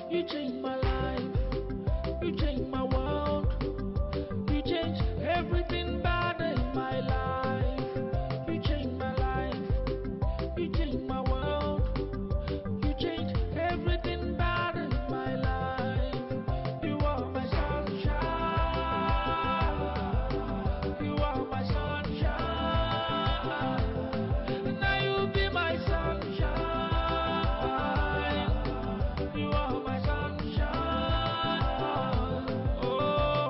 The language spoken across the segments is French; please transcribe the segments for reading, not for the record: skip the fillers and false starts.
You changed my life. You changed my world. You changed everything bad in my life. You changed my life. You changed my world. You changed everything bad in my life. You are my sunshine. You are my sunshine. Now you be my sunshine. You are my sunshine. Oh,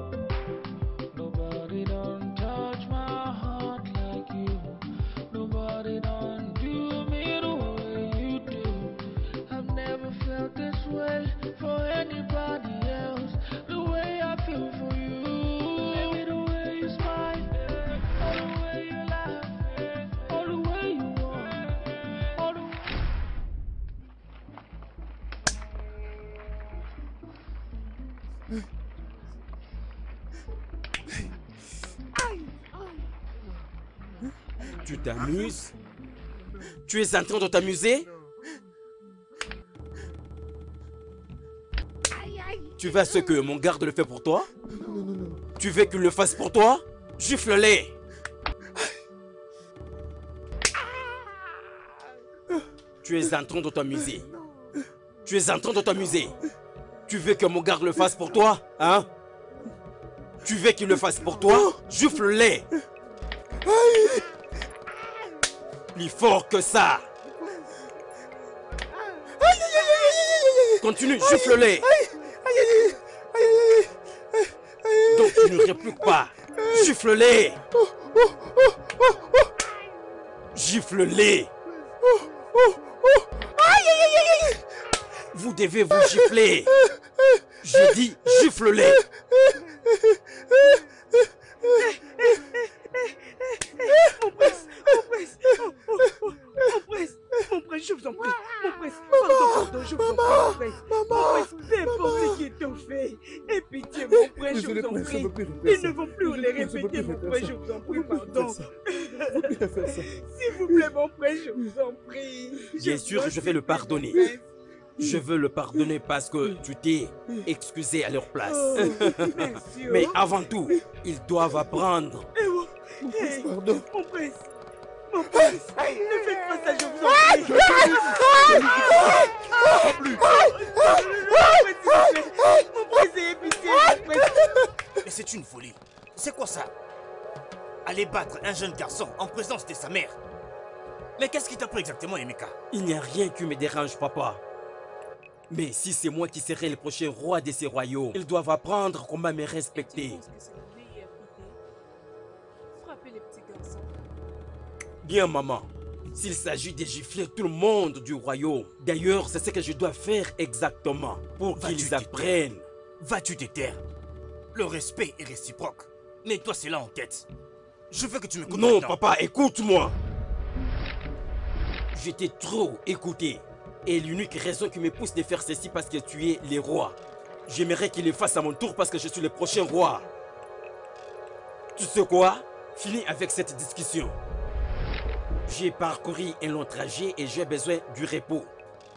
nobody done touch my heart like you. Nobody done do me the way you do. I've never felt this way for anybody else. The way I feel for you. Baby, the way you smile, all the way you laugh, all the way you walk, all the way. Tu t'amuses? Tu es en train de t'amuser? Tu veux à ce que mon garde le fait pour toi? Tu veux qu'il le fasse pour toi? Gifle-les! Tu es en train de t'amuser. Tu es en train de t'amuser. Tu veux que mon garde le fasse pour toi? Hein? Tu veux qu'il le fasse pour toi? Gifle-les! Plus fort que ça! Continue, gifle-les! Donc tu ne répliques pas. Gifle-les! Gifle-les! Vous devez vous gifler. J'ai dit gifle-les. Mon prince, je vous en prie, mon prince, pardon, je vous en prie, mon prince, peu importe ce qui est fait, aie pitié, mon prince, je vous en prie, ils ne vont plus les répéter, mon prince, je vous en prie, pardon. S'il vous plaît, mon prince, je vous en prie. Bien sûr, je vais le pardonner. Je veux le pardonner parce que tu t'es excusé à leur place. Merci. Mais avant tout, ils doivent apprendre. Pardon. Mon prince, ne faites pas ça, je vous en prie. Mon prince, ayez pitié, mon prince. Mais c'est une folie. C'est quoi ça? Aller battre un jeune garçon en présence de sa mère. Mais qu'est-ce qui t'a pris exactement, Emeka? Il n'y a rien qui me dérange, papa. Mais si c'est moi qui serai le prochain roi de ces royaumes, ils doivent apprendre comment me respecter. Bien, maman. S'il s'agit de gifler tout le monde du royaume, d'ailleurs, c'est ce que je dois faire exactement pour qu'ils apprennent. Vas-tu te taire? Le respect est réciproque. Mets-toi cela en tête. Je veux que tu me écoutes. Non, maintenant. papa, écoute-moi. Je t'ai trop écouté. Et l'unique raison qui me pousse de faire ceci parce que tu es le roi. J'aimerais qu'il le fasse à mon tour parce que je suis le prochain roi. Tu sais quoi? Finis avec cette discussion. J'ai parcouru un long trajet et j'ai besoin du repos.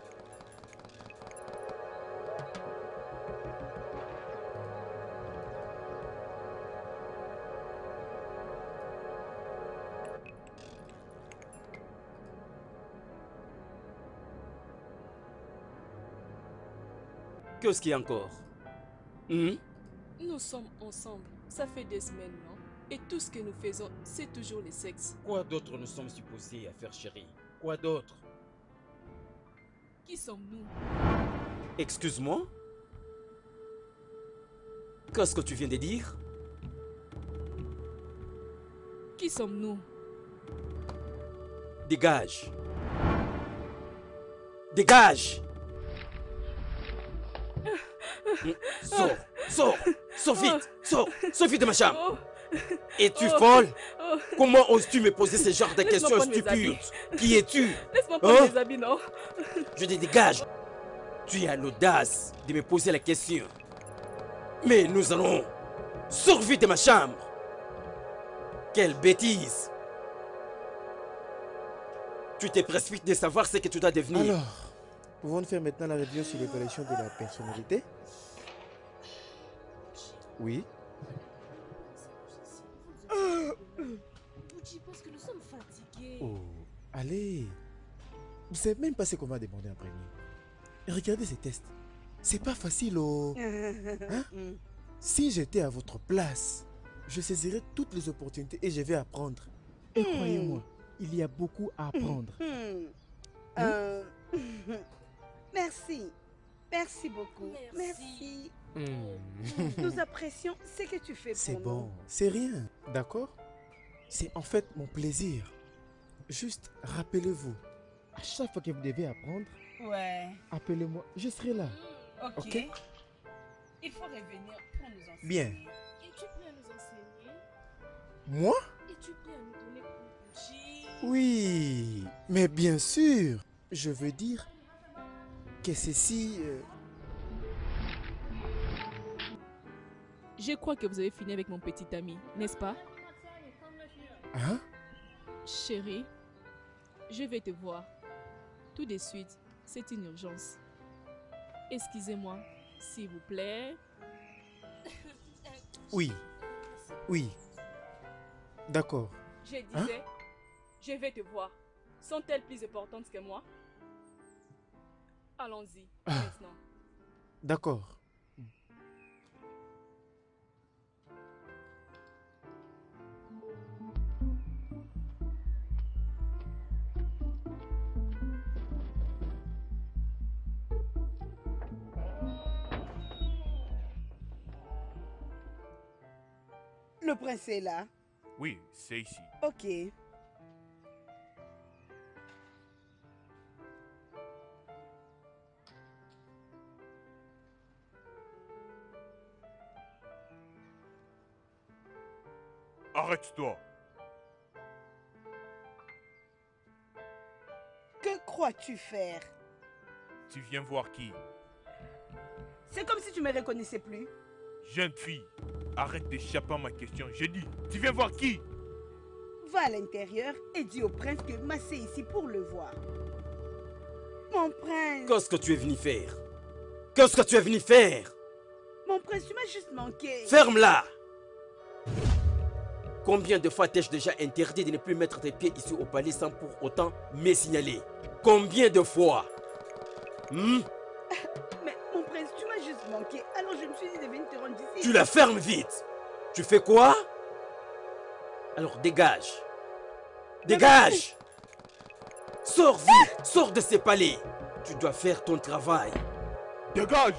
Qu'est-ce qu'il y a encore? Nous sommes ensemble, ça fait des semaines, non? Et tout ce que nous faisons, c'est toujours le sexe. Quoi d'autre nous sommes supposés à faire, chérie? Quoi d'autre? Qui sommes-nous? Excuse-moi? Qu'est-ce que tu viens de dire? Qui sommes-nous? Dégage! Dégage! Sors vite! Sors vite de ma chambre! Es-tu folle? Comment oses-tu me poser ce genre de questions stupides? Qui es-tu? Laisse-moi prendre mes habits, non? Je te dégage! Tu as l'audace de me poser la question. Mais nous allons... Sors vite de ma chambre! Quelle bêtise! Tu te précipites de savoir ce que tu dois devenir. Alors, Pouvons-nous faire maintenant la review sur l'évaluation de la personnalité? Oui. Bouchi, parce que nous sommes fatigués. Oh, allez. Vous savez même pas ce qu'on m'a demandé en premier. Regardez ces tests. C'est pas facile, oh. Hein? Si j'étais à votre place, je saisirais toutes les opportunités et je vais apprendre. Et croyez-moi, il y a beaucoup à apprendre. Merci. Merci beaucoup. Merci. Nous apprécions ce que tu fais pour nous. C'est bon, c'est rien, d'accord? C'est en fait mon plaisir. Juste rappelez-vous, à chaque fois que vous devez apprendre, Ouais. appelez-moi, je serai là. Ok. Ok. Il faut revenir pour nous enseigner. Bien. Es-tu prêt à nous enseigner? Moi? Es-tu prêt à nous donner cours, Bouchi? Oui, mais bien sûr. Je veux dire que ceci... Je crois que vous avez fini avec mon petit ami, n'est-ce pas? Hein? Chérie, je vais te voir. Tout de suite, c'est une urgence. Excusez-moi, s'il vous plaît. Oui. Oui. D'accord. Je disais, je vais te voir. Sont-elles plus importantes que moi? Allons-y, maintenant. D'accord. Le prince est là. Oui, c'est ici. Ok. Arrête-toi. Que crois-tu faire? Tu viens voir qui? C'est comme si tu me reconnaissais plus. Jeune fille, arrête d'échapper à ma question. J'ai dit, tu viens voir qui? Va à l'intérieur et dis au prince que Massé est ici pour le voir. Mon prince. Qu'est-ce que tu es venu faire? Qu'est-ce que tu es venu faire? Mon prince, tu m'as juste manqué. Ferme-la! Combien de fois t'ai-je déjà interdit de ne plus mettre tes pieds ici au palais sans pour autant me signaler? Combien de fois? Mais mon prince, tu m'as juste manqué. Alors je me suis dit de venir te rendre ici. Tu la fermes vite! Tu fais quoi? Alors dégage! Dégage! Sors vite! Sors de ces palais! Tu dois faire ton travail. Dégage!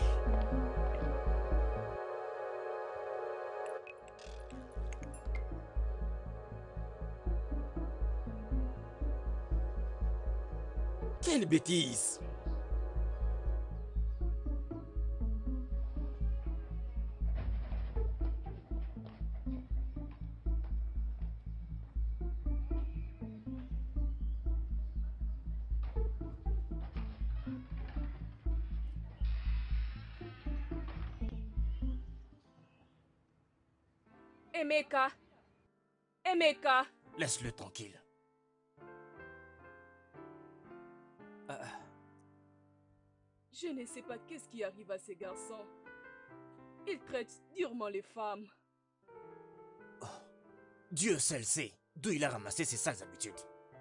Quelle bêtise! Emeka! Emeka! Laisse-le tranquille. Je ne sais pas qu'est-ce qui arrive à ces garçons. Ils traitent durement les femmes. Dieu seul sait d'où il a ramassé ses sales habitudes.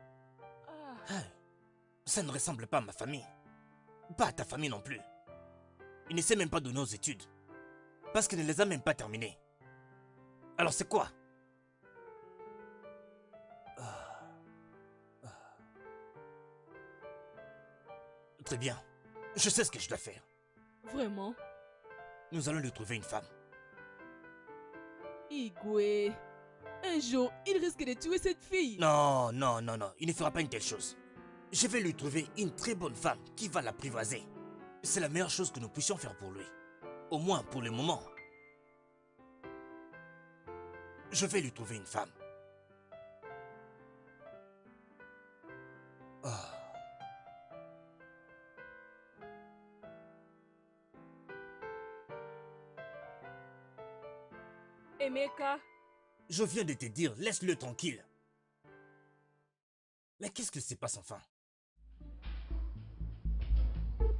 Ça ne ressemble pas à ma famille. Pas à ta famille non plus. Il ne sait même pas de nos études. Parce qu'il ne les a même pas terminées. Alors c'est quoi? Très bien. Je sais ce que je dois faire. Vraiment? Nous allons lui trouver une femme. Igwe, un jour, il risque de tuer cette fille. Non, non, non, non. Il ne fera pas une telle chose. Je vais lui trouver une très bonne femme qui va l'apprivoiser. C'est la meilleure chose que nous puissions faire pour lui. Au moins pour le moment. Je vais lui trouver une femme. Emeka, Je viens de te dire, laisse-le tranquille. Mais qu'est-ce que se passe enfin?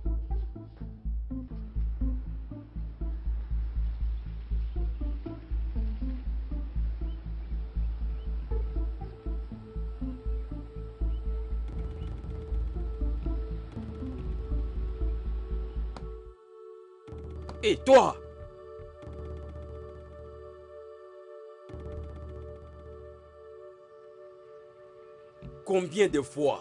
Et toi? Combien de fois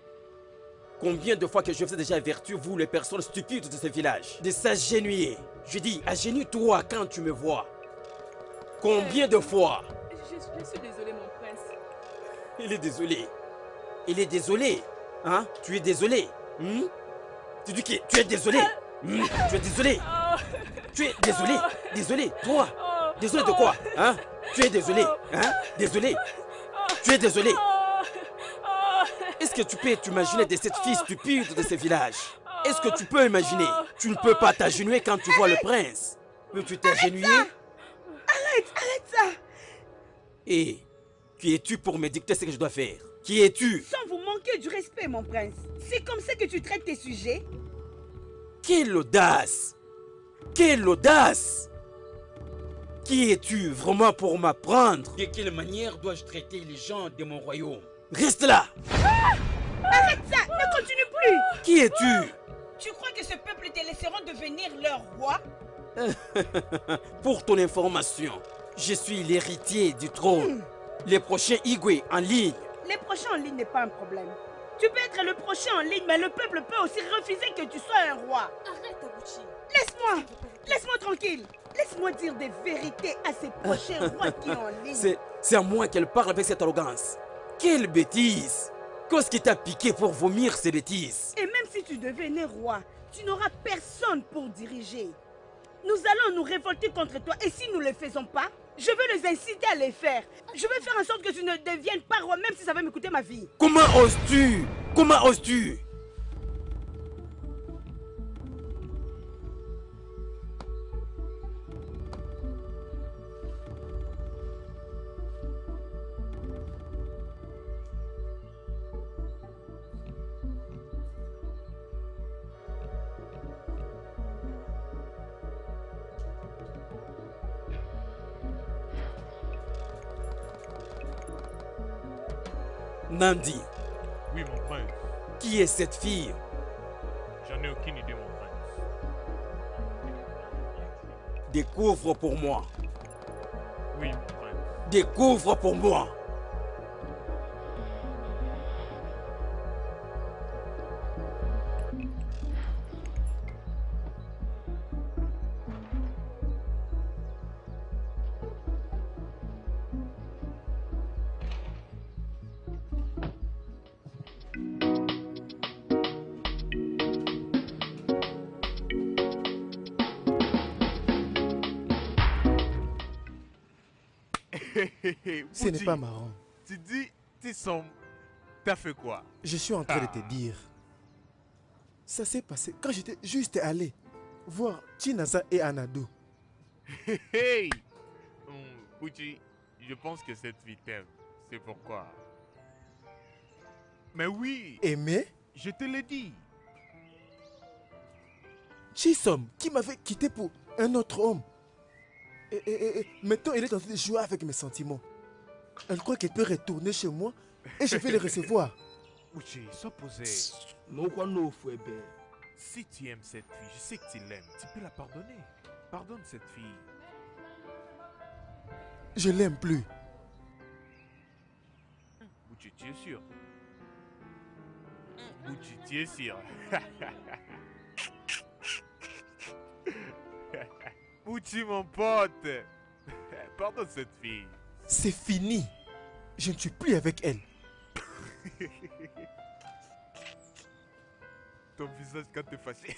que je vous ai déjà averti, vous les personnes stupides de ce village, de s'agenouiller. Je dis, agenouille-toi quand tu me vois. Combien de fois? Je suis désolée, mon prince. Il est désolé. Il est désolé. Hein? Tu es désolé. Tu dis que tu es désolé. Tu es désolé. Tu es désolé. Désolé. Toi. Désolé de quoi? Hein? Tu es désolé. Hein? Désolé. Tu es désolé. Est-ce que tu peux t'imaginer de cette fille stupide de ce village? Est-ce que tu peux imaginer? Tu ne peux pas t'agenouiller quand tu vois le prince. Peux-tu t'agenouiller? Arrête ça! Et qui es-tu pour me dicter ce que je dois faire? Qui es-tu? Sans vous manquer du respect, mon prince. C'est comme ça que tu traites tes sujets? Quelle audace! Quelle audace! Qui es-tu vraiment pour m'apprendre? De quelle manière dois-je traiter les gens de mon royaume? Reste là! Arrête ça! Ne continue plus! Qui es-tu? Tu crois que ce peuple te laisseront devenir leur roi? Pour ton information, je suis l'héritier du trône. Les prochains Igwe en ligne. Les prochains en ligne n'est pas un problème. Tu peux être le prochain en ligne, mais le peuple peut aussi refuser que tu sois un roi. Arrête, Abuchi. Laisse-moi tranquille. Laisse-moi dire des vérités à ces prochains rois qui sont en ligne. C'est à moi qu'elle parle avec cette arrogance. Quelle bêtise! Qu'est-ce qui t'a piqué pour vomir ces bêtises? Et même si tu devenais roi, tu n'auras personne pour diriger. Nous allons nous révolter contre toi et si nous ne le faisons pas, je veux les inciter à les faire. Je veux faire en sorte que tu ne deviennes pas roi, même si ça va me coûter ma vie. Comment oses-tu? Comment oses-tu? Nandi, Oui, mon prince. qui est cette fille? J'en ai aucune idée, mon prince. Découvre pour moi. Oui, mon prince. Découvre pour moi. Ce n'est pas marrant. Tu dis, t'as fait quoi? Je suis en train de te dire. Ça s'est passé quand j'étais juste allé voir Chinaza et Anado. Hey! Uchi, je pense que cette fille t'aime. C'est pourquoi. Mais oui! Aimé? Je te l'ai dit. Chisom, qui m'avait quitté pour un autre homme. Et maintenant, elle est en train de jouer avec mes sentiments. Elle croit qu'elle peut retourner chez moi et je vais les recevoir. Uchi, sois posé. Ben. Si tu aimes cette fille, je sais que tu l'aimes. Tu peux la pardonner. Pardonne cette fille. Je l'aime plus. Uchi, tu es sûr? Uchi, tu es sûr? Uchi, mon pote. Pardonne cette fille. C'est fini. Je ne suis plus avec elle. Ton visage quand t'es fâché.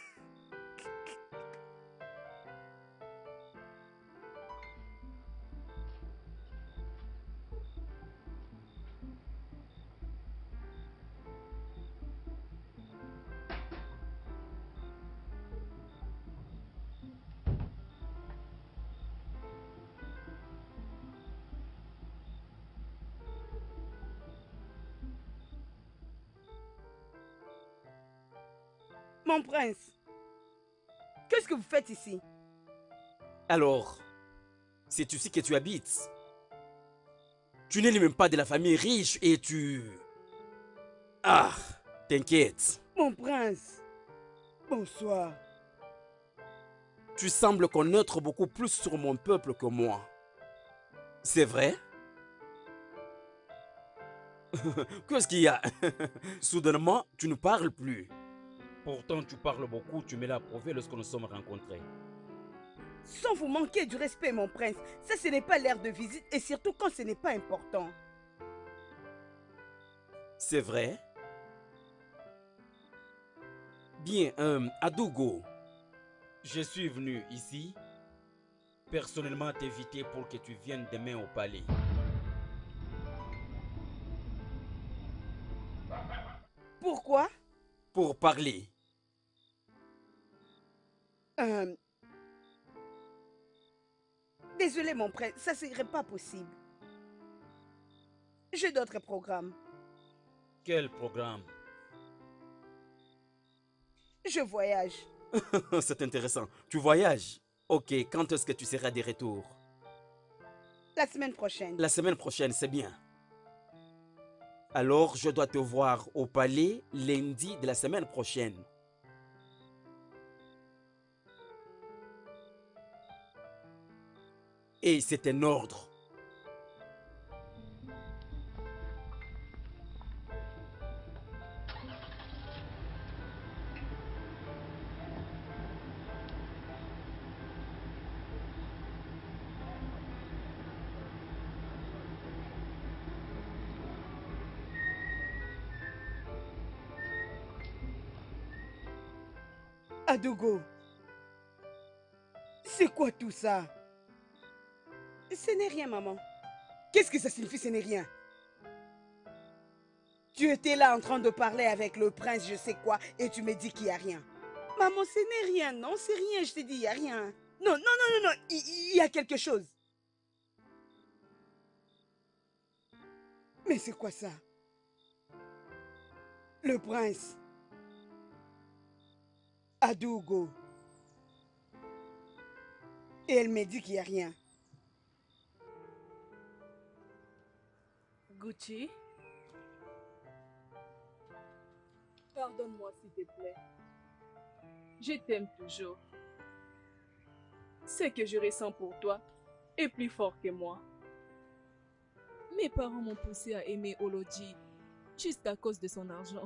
Mon prince, qu'est-ce que vous faites ici? Alors, c'est ici que tu habites. Tu n'es même pas de la famille riche et tu... Ah, t'inquiète. Mon prince, bonsoir. Tu sembles connaître beaucoup plus sur mon peuple que moi. C'est vrai? Qu'est-ce qu'il y a? Soudainement, tu ne parles plus. Pourtant, tu parles beaucoup, tu me l'as prouvé lorsque nous sommes rencontrés. Sans vous manquer du respect, mon prince. Ça, ce n'est pas l'heure de visite et surtout quand ce n'est pas important. C'est vrai? Bien, Adougo, je suis venu ici personnellement t'inviter pour que tu viennes demain au palais. Pourquoi? Pour parler. Désolé, mon prince, ça serait pas possible. J'ai d'autres programmes. Quel programme? Je voyage. C'est intéressant. Tu voyages? Ok, quand est-ce que tu seras de retour? La semaine prochaine. La semaine prochaine, c'est bien. Alors, je dois te voir au palais lundi de la semaine prochaine. Et c'est un ordre. Adougo, c'est quoi tout ça? Ce n'est rien, maman. Qu'est-ce que ça signifie, ce n'est rien? Tu étais là en train de parler avec le prince, je sais quoi, et tu me dis qu'il n'y a rien. Maman, ce n'est rien, non, c'est rien, je t'ai dit, il n'y a rien. Non, non, non, non, non, il y a quelque chose. Mais c'est quoi ça? Le prince. Adougo. Et elle me dit qu'il n'y a rien. Gucci, pardonne-moi s'il te plaît. Je t'aime toujours. Ce que je ressens pour toi est plus fort que moi. Mes parents m'ont poussé à aimer Oloji juste à cause de son argent.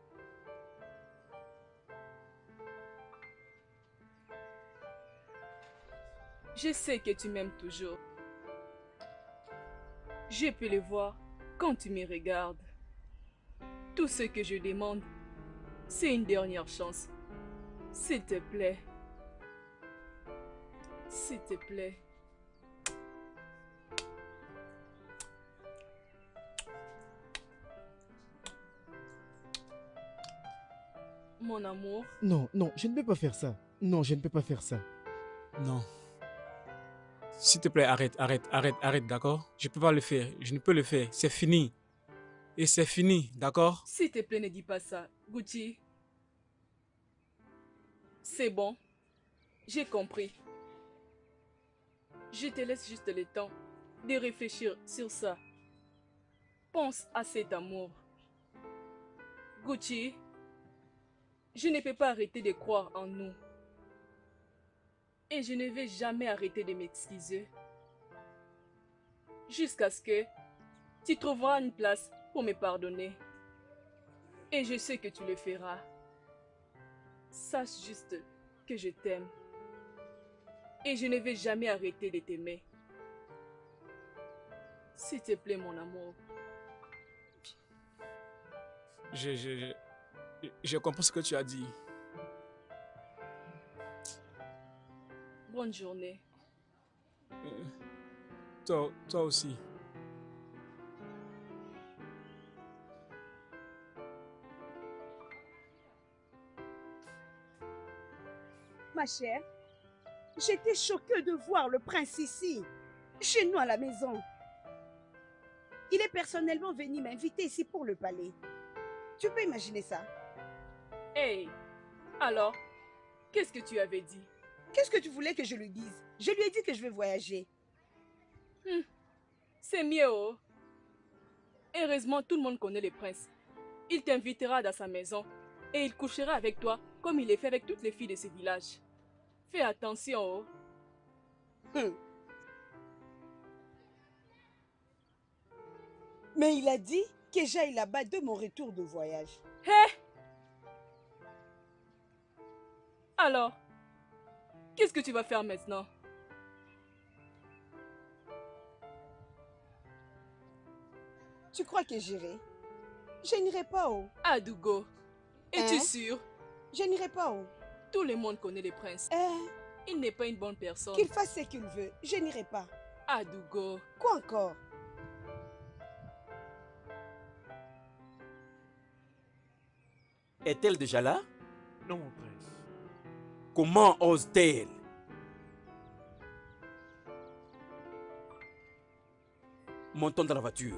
Je sais que tu m'aimes toujours. Je peux le voir quand tu me regardes. Tout ce que je demande, c'est une dernière chance. S'il te plaît. S'il te plaît. Mon amour. Non, non, je ne peux pas faire ça. Non, je ne peux pas faire ça. Non. S'il te plaît, arrête, d'accord? Je ne peux pas le faire, je ne peux le faire, c'est fini. Et c'est fini, d'accord? S'il te plaît, ne dis pas ça, Gucci. C'est bon, j'ai compris. Je te laisse juste le temps de réfléchir sur ça. Pense à cet amour. Gucci, je ne peux pas arrêter de croire en nous. Et je ne vais jamais arrêter de m'excuser. Jusqu'à ce que tu trouveras une place pour me pardonner. Et je sais que tu le feras. Sache juste que je t'aime. Et je ne vais jamais arrêter de t'aimer. S'il te plaît, mon amour. Je comprends ce que tu as dit. Bonne journée. Toi aussi. Ma chère, j'étais choquée de voir le prince ici, chez nous à la maison. Il est personnellement venu m'inviter ici pour le palais. Tu peux imaginer ça? Hey, alors, qu'est-ce que tu avais dit? Qu'est-ce que tu voulais que je lui dise? Je lui ai dit que je vais voyager. C'est mieux, oh. Heureusement, tout le monde connaît le prince. Il t'invitera dans sa maison et il couchera avec toi comme il est fait avec toutes les filles de ce village. Fais attention. Mais il a dit que j'aille là-bas de mon retour de voyage. Hé! Alors, qu'est-ce que tu vas faire maintenant? Tu crois que j'irai? Je n'irai pas, oh. Adougo, es-tu sûr? Je n'irai pas, oh. Tout le monde connaît le prince. Il n'est pas une bonne personne. Qu'il fasse ce qu'il veut, je n'irai pas. Adougo. Quoi encore? Est-elle déjà là? Non, mon prince. Comment ose-t-elle? Montons dans la voiture.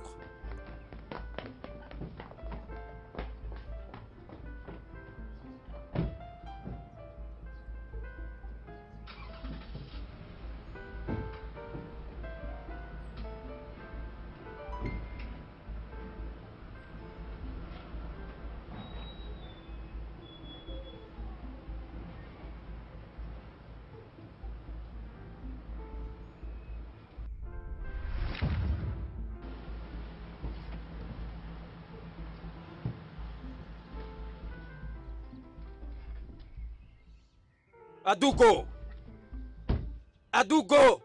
Adougo! Adougo!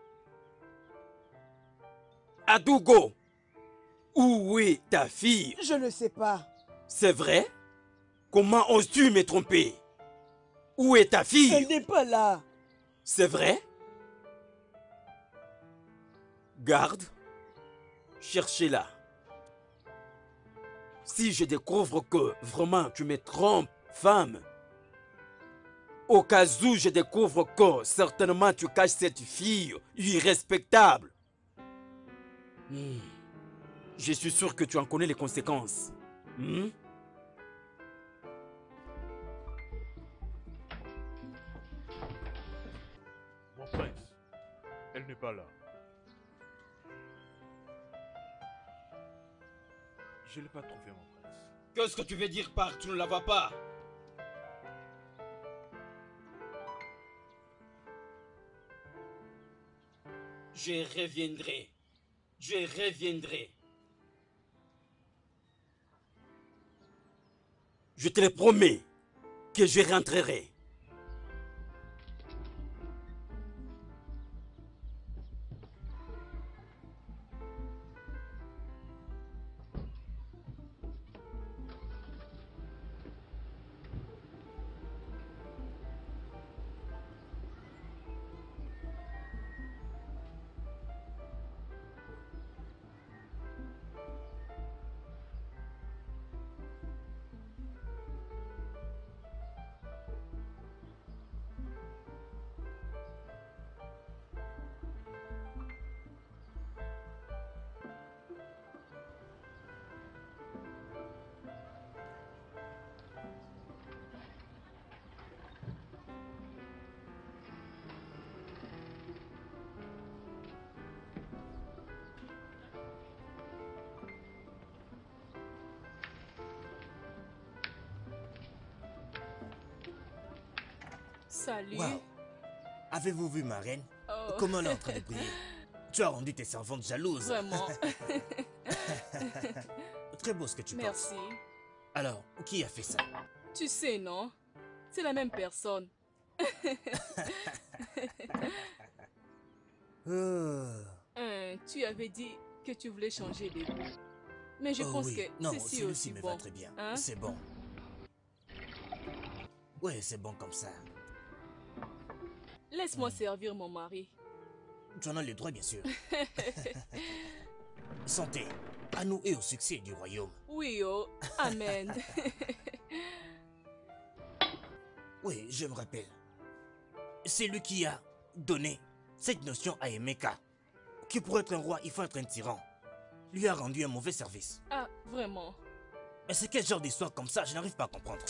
Adougo! Où est ta fille? Je ne sais pas. C'est vrai? Comment oses-tu me tromper? Où est ta fille? Elle n'est pas là. C'est vrai? Garde, cherchez-la. Si je découvre que vraiment tu me trompes, femme, au cas où je découvre que certainement tu caches cette fille irrespectable, je suis sûr que tu en connais les conséquences. Mon prince, elle n'est pas là. Je ne l'ai pas trouvée, mon prince. Qu'est-ce que tu veux dire par tu ne la vois pas? Je reviendrai. Je reviendrai. Je te le promets que je rentrerai. Salut. Wow. Avez-vous vu ma reine? Oh. Comment elle est en train de briller? Tu as rendu tes servantes jalouses. Vraiment. Très beau ce que tu penses. Merci. Alors, qui a fait ça? Tu sais, non? C'est la même personne. Tu avais dit que tu voulais changer de goût. Mais je pense oui. que non, ceci celui-ci aussi me bon. va très bien. Hein? C'est bon. Ouais, c'est bon comme ça. Laisse-moi servir mon mari. Tu en as le droit, bien sûr. Santé, à nous et au succès du royaume. Oui, oh, amen. Oui, je me rappelle. C'est lui qui a donné cette notion à Emeka. Que pour être un roi, il faut être un tyran. Lui a rendu un mauvais service. Ah, vraiment? Mais c'est quel genre d'histoire comme ça? Je n'arrive pas à comprendre.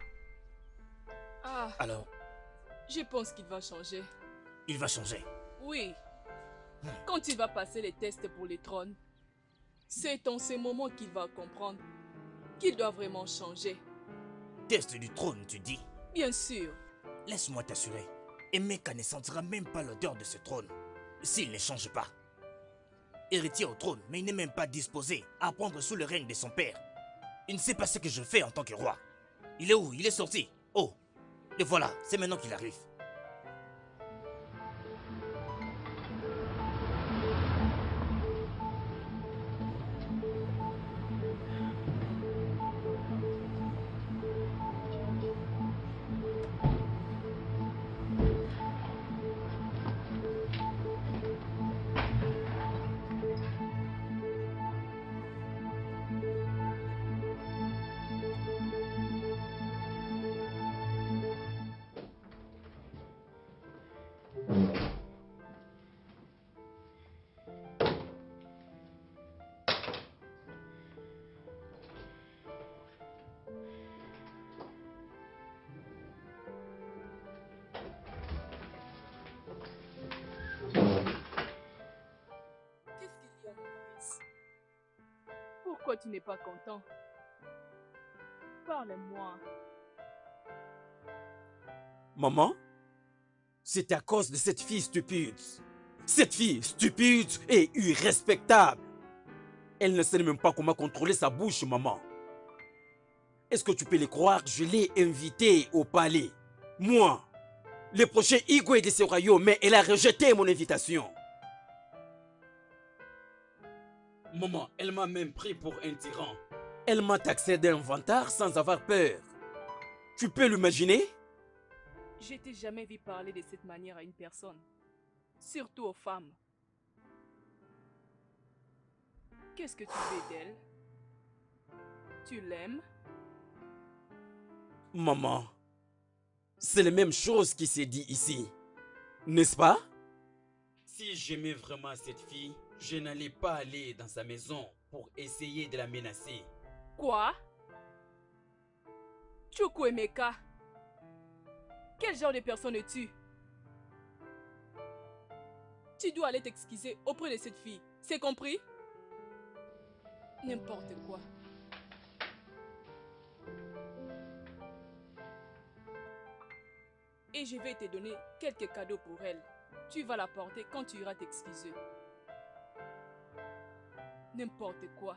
Ah, Alors, je pense qu'il va changer. il va changer. Oui. Quand il va passer les tests pour le trône, c'est en ce moment qu'il va comprendre qu'il doit vraiment changer. Test du trône, tu dis? Bien sûr. Laisse-moi t'assurer Emeka ne sentira même pas l'odeur de ce trône s'il ne change pas. Héritier au trône, mais il n'est même pas disposé à prendre sous le règne de son père. Il ne sait pas ce que je fais en tant que roi. Il est où? Il est sorti. Oh, et voilà, c'est maintenant qu'il arrive. Pourquoi tu n'es pas content? Parle-moi. Maman, c'est à cause de cette fille stupide. Cette fille stupide et irrespectable. Elle ne sait même pas comment contrôler sa bouche, maman. Est-ce que tu peux le croire? Je l'ai invitée au palais. Moi, le prochain Igwe de ce royaume, mais elle a rejeté mon invitation. Maman, elle m'a même pris pour un tyran. Elle m'a taxé d'un vantard sans avoir peur. Tu peux l'imaginer? Je t'ai jamais vu parler de cette manière à une personne. Surtout aux femmes. Qu'est-ce que tu veux d'elle? Tu l'aimes? Maman, c'est la même chose qui s'est dit ici. N'est-ce pas? Si j'aimais vraiment cette fille, je n'allais pas aller dans sa maison pour essayer de la menacer. Quoi? Chukwuemeka? Quel genre de personne es-tu? Tu dois aller t'excuser auprès de cette fille. C'est compris? N'importe quoi. Et je vais te donner quelques cadeaux pour elle. Tu vas la porter quand tu iras t'excuser. N'importe quoi.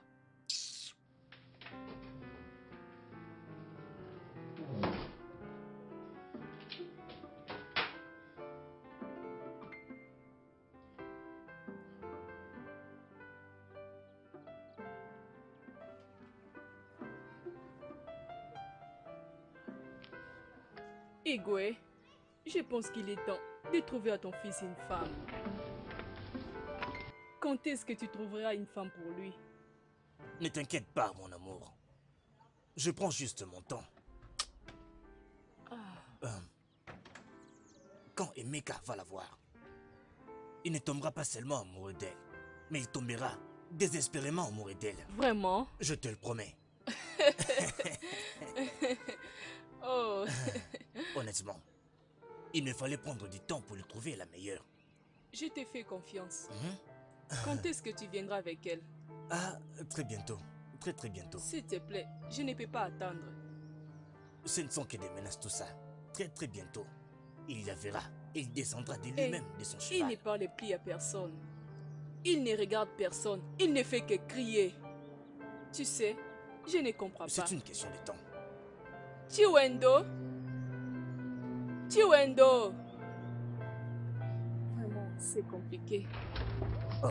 Igwe, je pense qu'il est temps de trouver à ton fils une femme. Quand est-ce que tu trouveras une femme pour lui? Ne t'inquiète pas, mon amour. Je prends juste mon temps. Quand Emeka va la voir, il ne tombera pas seulement amoureux d'elle, mais il tombera désespérément amoureux d'elle. Vraiment? Je te le promets. Oh. Honnêtement, il me fallait prendre du temps pour lui trouver la meilleure. Je t'ai fait confiance. Quand est-ce que tu viendras avec elle? Ah, très bientôt. Très très bientôt. S'il te plaît, je ne peux pas attendre. Ce ne sont que des menaces tout ça. Très très bientôt. Il la verra et il descendra de lui-même de son cheval. Il ne parle plus à personne. Il ne regarde personne. Il ne fait que crier. Tu sais, je ne comprends pas. C'est une question de temps. Chiwendo? Chiwendo? Vraiment, c'est compliqué. Oh.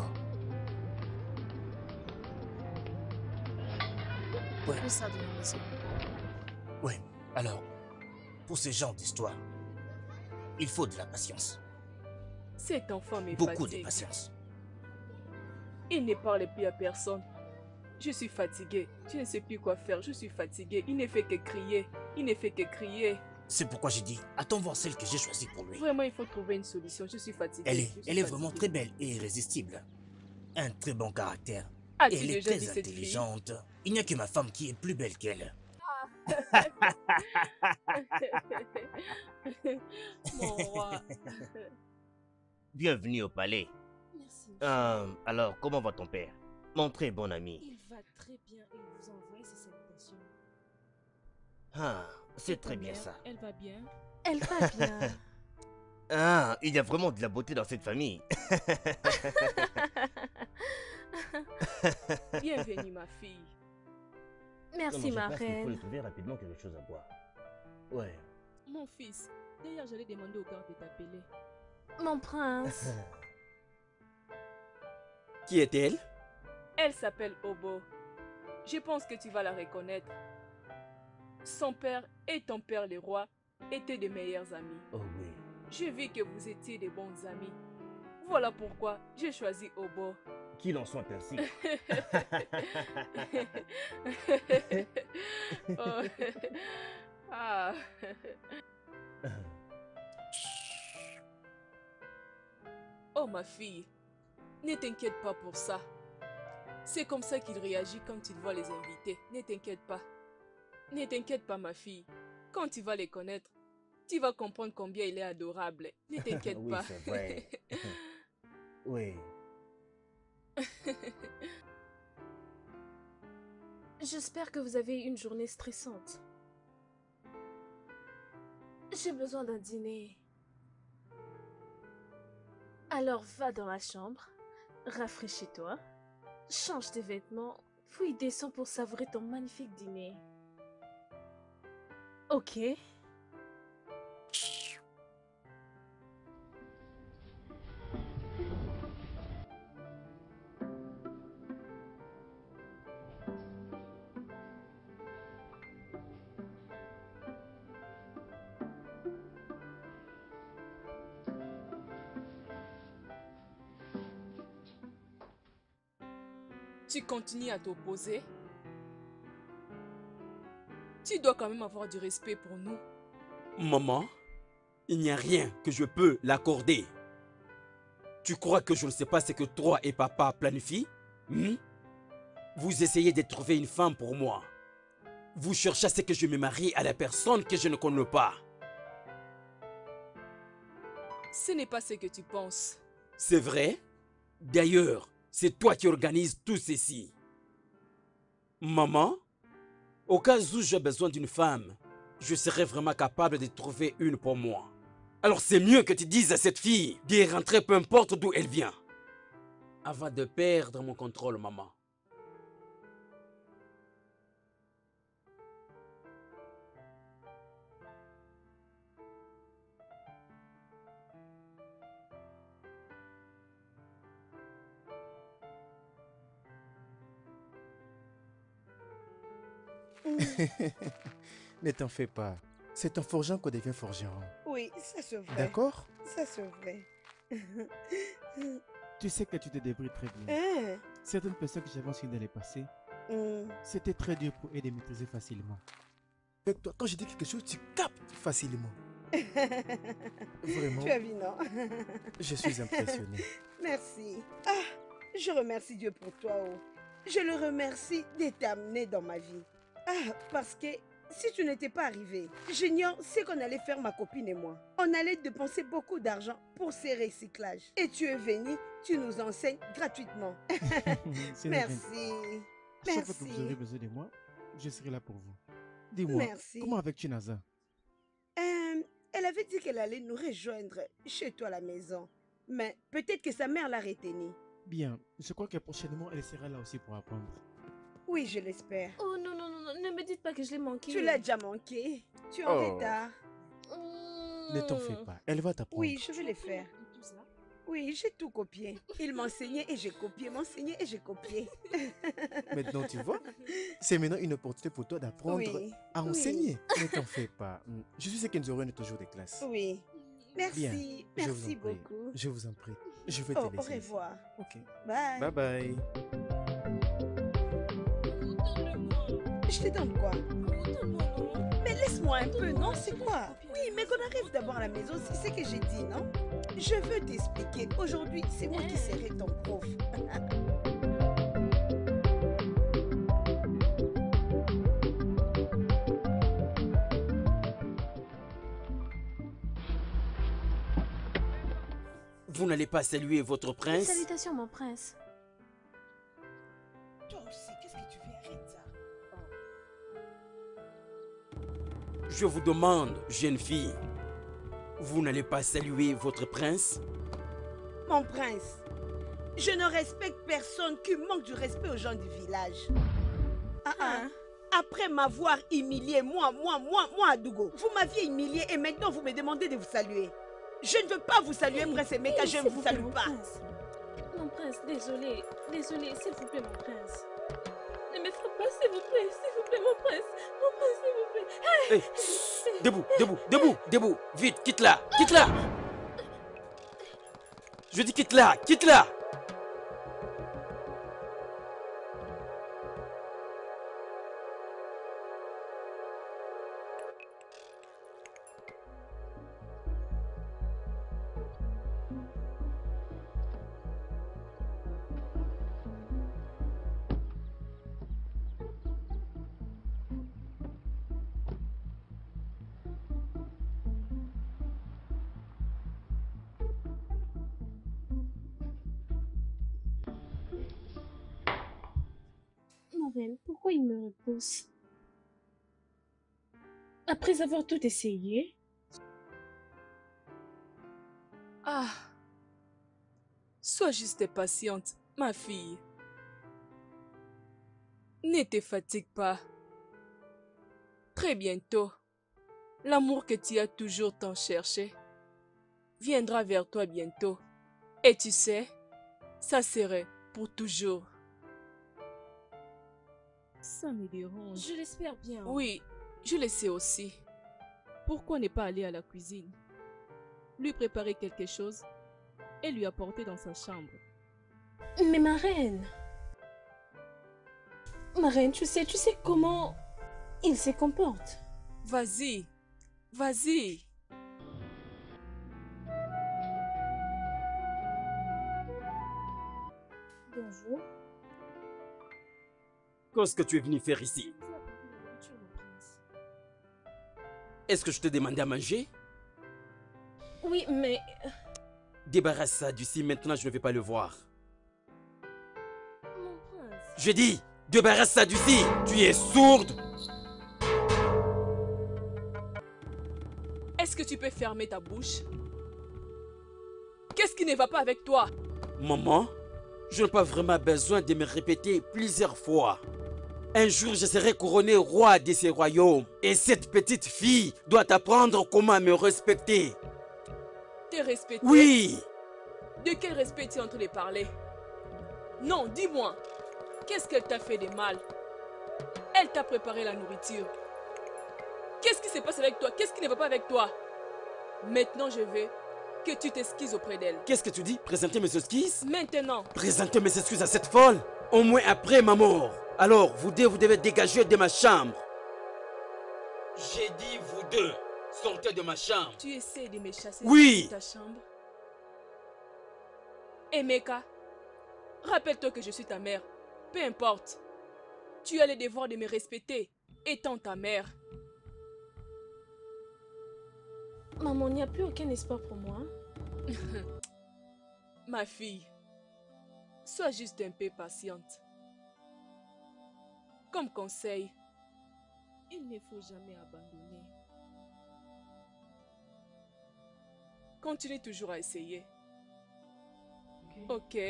Ouais. Tout ça de la maison. Ouais, alors, pour ce genre d'histoire, il faut de la patience. Cet enfant me Beaucoup fatigue. de patience. Il ne parle plus à personne. Je suis fatiguée. Je ne sais plus quoi faire. Je suis fatiguée. Il ne fait que crier. Il ne fait que crier. C'est pourquoi j'ai dit, attends voir celle que j'ai choisie pour lui. Vraiment, il faut trouver une solution. Je suis fatiguée. Elle est vraiment très belle et irrésistible. Un très bon caractère. As-tu Et elle est déjà vu très cette fille? intelligente. Il n'y a que ma femme qui est plus belle qu'elle. Mon roi. Bienvenue au palais. Merci. Alors, comment va ton père? Mon très bon ami. Il va très bien et il vous envoie ses salutations. Ah, c'est Et ta très bien mère, ça. Elle va bien? Elle va bien. Ah, il y a vraiment de la beauté dans cette famille. Bienvenue, ma fille. Merci, ma reine. Il faut trouver rapidement quelque chose à boire. Ouais. Mon fils, d'ailleurs, j'allais demander au garde de t'appeler. Mon prince. Qui est-elle? Elle s'appelle Obo. Je pense que tu vas la reconnaître. Son père et ton père, le roi, étaient de meilleurs amis. Oh oui. J'ai vu que vous étiez de bons amis. Voilà pourquoi j'ai choisi Obo. Qu'il en soit ainsi. Oh. Ah. Oh ma fille, ne t'inquiète pas pour ça. C'est comme ça qu'il réagit quand il voit les invités. Ne t'inquiète pas. Ne t'inquiète pas ma fille. Quand tu vas les connaître, tu vas comprendre combien il est adorable. Ne t'inquiète Oui, pas. c'est vrai. Oui. J'espère que vous avez eu une journée stressante. J'ai besoin d'un dîner. Alors va dans la chambre, rafraîchis-toi, change tes vêtements, puis descends pour savourer ton magnifique dîner. Ok? Tu continues à t'opposer? Tu dois quand même avoir du respect pour nous. Maman, il n'y a rien que je peux l'accorder. Tu crois que je ne sais pas ce que toi et papa planifient? Vous essayez de trouver une femme pour moi. Vous cherchez à ce que je me marie à la personne que je ne connais pas. Ce n'est pas ce que tu penses. C'est vrai? D'ailleurs, c'est toi qui organises tout ceci. Maman, au cas où j'ai besoin d'une femme, je serais vraiment capable de trouver une pour moi. Alors c'est mieux que tu dises à cette fille de rentrer peu importe d'où elle vient. Avant de perdre mon contrôle, maman. Ne t'en fais pas. C'est en forgeant qu'on devient forgeron. Oui, ça c'est vrai. D'accord? Ça c'est vrai. Tu sais que tu te débrouilles très bien. Hein? Certaines personnes que j'avais enseignées dans le passé, Hmm. c'était très dur pour eux de maîtriser facilement. Avec toi, quand je dis quelque chose, tu captes facilement. Vraiment, Tu as vu, non? je suis impressionné. Merci. Ah, je remercie Dieu pour toi. Oh. Je le remercie de t'amener dans ma vie. Ah, parce que si tu n'étais pas arrivé, j'ignore ce qu'on allait faire ma copine et moi. On allait dépenser beaucoup d'argent pour ces recyclages. Et tu es venu, tu nous enseignes gratuitement. C'est la peine. Merci. Chaque fois que vous Merci. aurez besoin de moi, je serai là pour vous. Dis-moi, Merci. comment avec Naza? Elle avait dit qu'elle allait nous rejoindre chez toi à la maison. Mais peut-être que sa mère l'a retenue. Bien, je crois que prochainement, elle sera là aussi pour apprendre. Oui, je l'espère. Oh non, non, non, non, ne me dites pas que je l'ai manqué. Tu l'as déjà manqué. Tu es en Oh. retard. Ne t'en fais pas, elle va t'apprendre. Oui, je vais le faire. Oui, j'ai tout copié. Il m'enseignait et j'ai copié, m'enseignait et j'ai copié. Maintenant, tu vois, c'est maintenant une opportunité pour toi d'apprendre Oui, à oui. enseigner. Ne t'en fais pas. Je suis sûr que nous aurons toujours des classes. Oui. Merci, Bien, je vous merci en prie. beaucoup. Je vous en prie. Je vais Oh, te au laisser. revoir. Ok. Bye. Bye bye. Je te donne quoi? Mais laisse-moi un peu, non? C'est quoi? Oui, mais qu'on arrive d'abord à la maison, c'est ce que j'ai dit, non? Je veux t'expliquer. Aujourd'hui, c'est moi qui serai ton prof. Vous n'allez pas saluer votre prince? Salutations, mon prince. Toi aussi, qu'est-ce que tu fais? Arrête ça. Je vous demande, jeune fille, Vous n'allez pas saluer votre prince? Mon prince, je ne respecte personne qui manque du respect aux gens du village. Après m'avoir humilié, moi, Adougo, vous m'aviez humilié et maintenant vous me demandez de vous saluer. Je ne veux pas vous saluer, prince Emeka, je ne vous salue pas. Mon prince, désolé, s'il vous plaît, mon prince. Ne me frappe pas, s'il vous plaît, mon prince, s'il vous plaît. Hey, debout, vite, quitte-la. Je dis quitte-la. Ma reine, pourquoi il me repousse? Après avoir tout essayé? Ah, sois juste patiente, ma fille. Ne te fatigue pas. Très bientôt, l'amour que tu as toujours tant cherché viendra vers toi bientôt. Et tu sais, ça serait pour toujours. Ça me dérange. Je l'espère bien. Oui, je le sais aussi. Pourquoi ne pas aller à la cuisine, lui préparer quelque chose et lui apporter dans sa chambre? Mais ma reine, tu sais comment il se comporte. Vas-y. Bonjour. Qu'est-ce que tu es venu faire ici? Est-ce que je te demandais à manger? Oui, mais... Débarrasse ça d'ici, maintenant je ne vais pas le voir. Mon prince... Je dis, débarrasse ça d'ici. Tu es sourde? Est-ce que tu peux fermer ta bouche? Qu'est-ce qui ne va pas avec toi? Maman, je n'ai pas vraiment besoin de me répéter plusieurs fois. Un jour, je serai couronné roi de ce royaume. Et cette petite fille doit apprendre comment me respecter. Te respecter? Oui! De quel respect tu es en train de parler? Non, dis-moi. Qu'est-ce qu'elle t'a fait de mal? Elle t'a préparé la nourriture. Qu'est-ce qui se passe avec toi? Qu'est-ce qui ne va pas avec toi? Maintenant, je veux que tu t'excuses auprès d'elle. Qu'est-ce que tu dis? Présenter mes excuses? Maintenant. Présenter mes excuses à cette folle? Au moins après ma mort. Alors, vous devez dégager de ma chambre. J'ai dit vous deux, sortez de ma chambre. Tu essaies de me chasser oui. de ta chambre? Emeka, rappelle-toi que je suis ta mère. Peu importe. Tu as le devoir de me respecter, étant ta mère. Maman, il n'y a plus aucun espoir pour moi. Ma fille, sois juste un peu patiente. Comme conseil, il ne faut jamais abandonner. Continue toujours à essayer. Ok.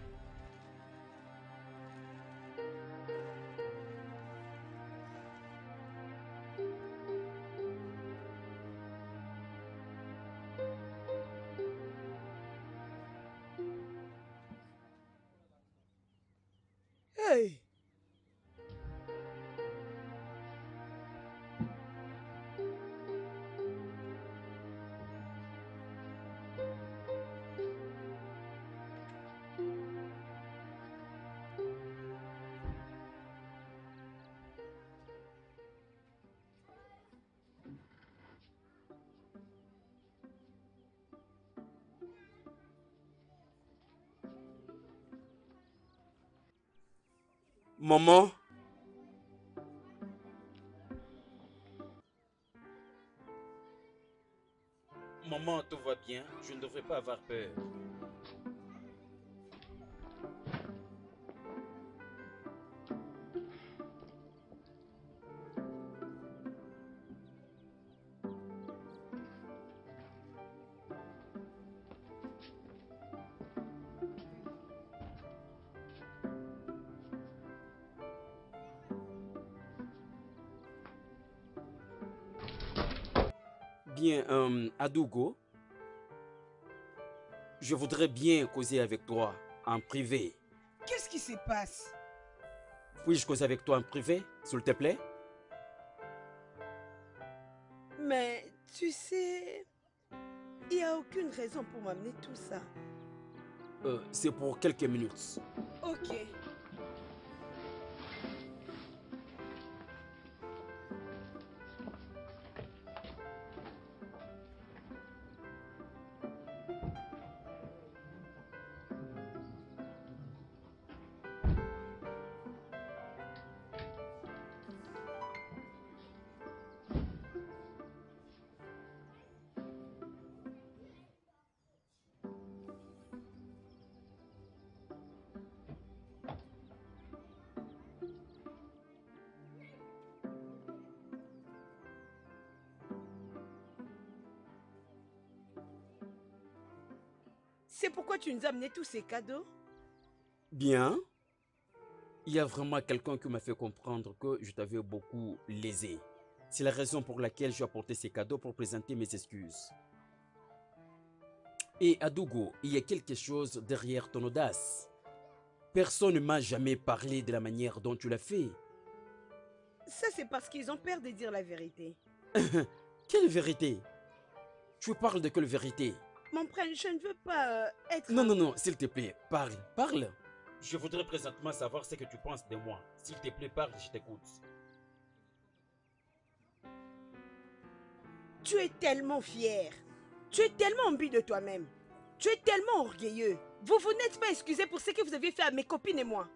Hey! Maman? Maman, tout va bien. Je ne devrais pas avoir peur. Bien, Adougo, je voudrais bien causer avec toi en privé. Qu'est-ce qui se passe? Puis-je causer avec toi en privé, s'il te plaît? Mais tu sais, il n'y a aucune raison pour m'amener tout ça. C'est pour quelques minutes. Ok. C'est pourquoi tu nous as amené tous ces cadeaux? Bien. Il y a vraiment quelqu'un qui m'a fait comprendre que je t'avais beaucoup lésé. C'est la raison pour laquelle j'ai apporté ces cadeaux pour présenter mes excuses. Et Adougo, il y a quelque chose derrière ton audace. Personne ne m'a jamais parlé de la manière dont tu l'as fait. Ça, c'est parce qu'ils ont peur de dire la vérité. Quelle vérité? Tu parles de quelle vérité? Mon prince, je ne veux pas être... Non, non, non, s'il te plaît, parle, parle. Je voudrais présentement savoir ce que tu penses de moi. S'il te plaît, parle, je t'écoute. Tu es tellement fier. Tu es tellement imbu de toi-même. Tu es tellement orgueilleux. Vous vous n'êtes pas excusé pour ce que vous avez fait à mes copines et moi.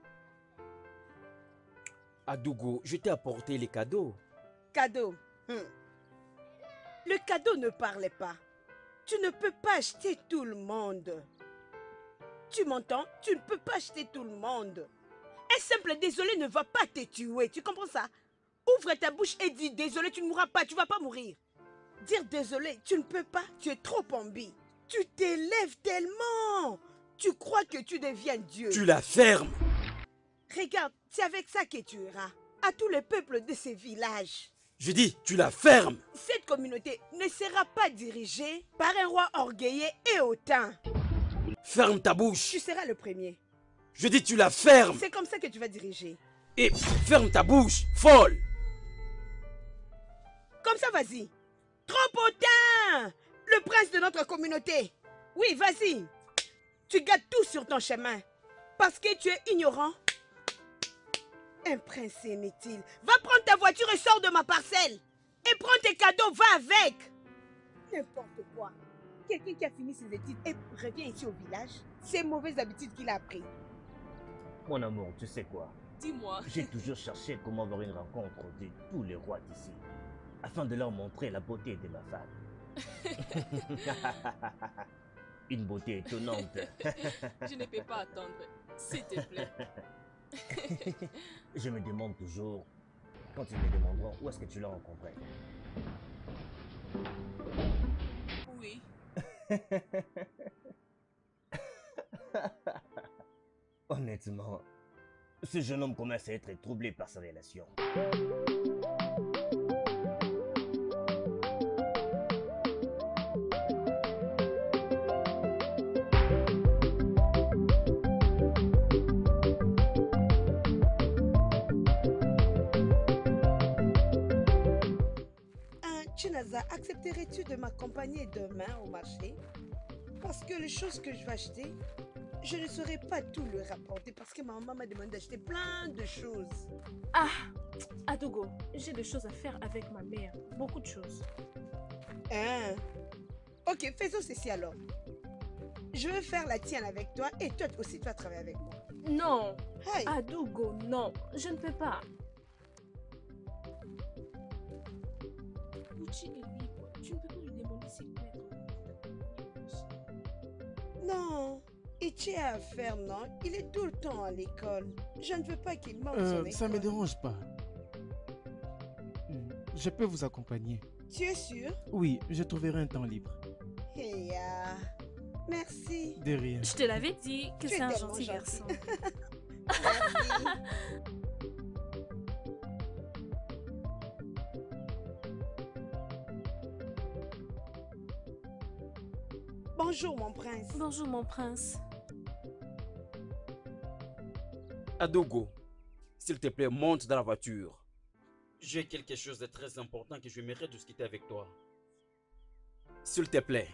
Adougo, je t'ai apporté les cadeaux. Cadeau. Le cadeau ne parlait pas. Tu ne peux pas acheter tout le monde. Tu m'entends? Tu ne peux pas acheter tout le monde. Un simple désolé ne va pas te tuer. Tu comprends ça? Ouvre ta bouche et dis désolé, tu ne mourras pas. Tu ne vas pas mourir. Dire désolé, tu ne peux pas. Tu es trop ambi. Tu t'élèves tellement. Tu crois que tu deviens Dieu. Tu la fermes. Regarde, c'est avec ça que tu iras à tous les peuples de ces villages. Je dis, tu la fermes. Cette communauté ne sera pas dirigée par un roi orgueilleux et hautain. Ferme ta bouche. Tu seras le premier. Je dis, tu la fermes. C'est comme ça que tu vas diriger. Et ferme ta bouche, folle. Comme ça, vas-y. Trop hautain. Le prince de notre communauté. Oui, vas-y. Tu gâtes tout sur ton chemin. Parce que tu es ignorant. Un prince inutile. Va prendre ta voiture et sors de ma parcelle. Et prends tes cadeaux, va avec. N'importe quoi. Quelqu'un qui a fini ses études et revient ici au village, c'est mauvaises habitudes qu'il a appris. Mon amour, tu sais quoi? Dis-moi. J'ai toujours cherché comment avoir une rencontre de tous les rois d'ici, afin de leur montrer la beauté de ma femme. Une beauté étonnante. Je ne peux pas attendre, s'il te plaît. Je me demande toujours, quand ils me demanderont où est-ce que tu l'as rencontré. Oui. Honnêtement, ce jeune homme commence à être troublé par sa relation. Chinaza, accepterais-tu de m'accompagner demain au marché? Parce que les choses que je vais acheter, je ne saurais pas tout le rapporter parce que ma maman m'a demandé d'acheter plein de choses. Ah, Adougo, j'ai des choses à faire avec ma mère. Beaucoup de choses. Hein? Ok, faisons ceci alors. Je veux faire la tienne avec toi et toi aussi, tu vas travailler avec moi. Non. Hey. Adougo, non. Je ne peux pas. Gucci est libre. Tu ne peux pas lui demander s'il peut être... Non, Ichi a à faire, non? Il est tout le temps à l'école. Je ne veux pas qu'il manque son école. Ça me dérange pas. Je peux vous accompagner. Tu es sûr? Oui, je trouverai un temps libre. Hey, merci. De rien. Je te l'avais dit que Tu es c'est un tellement gentil gentil. garçon. Merci. Bonjour, mon prince. Bonjour, mon prince. Adougo, s'il te plaît, monte dans la voiture. J'ai quelque chose de très important que je mérite de discuter avec toi. S'il te plaît.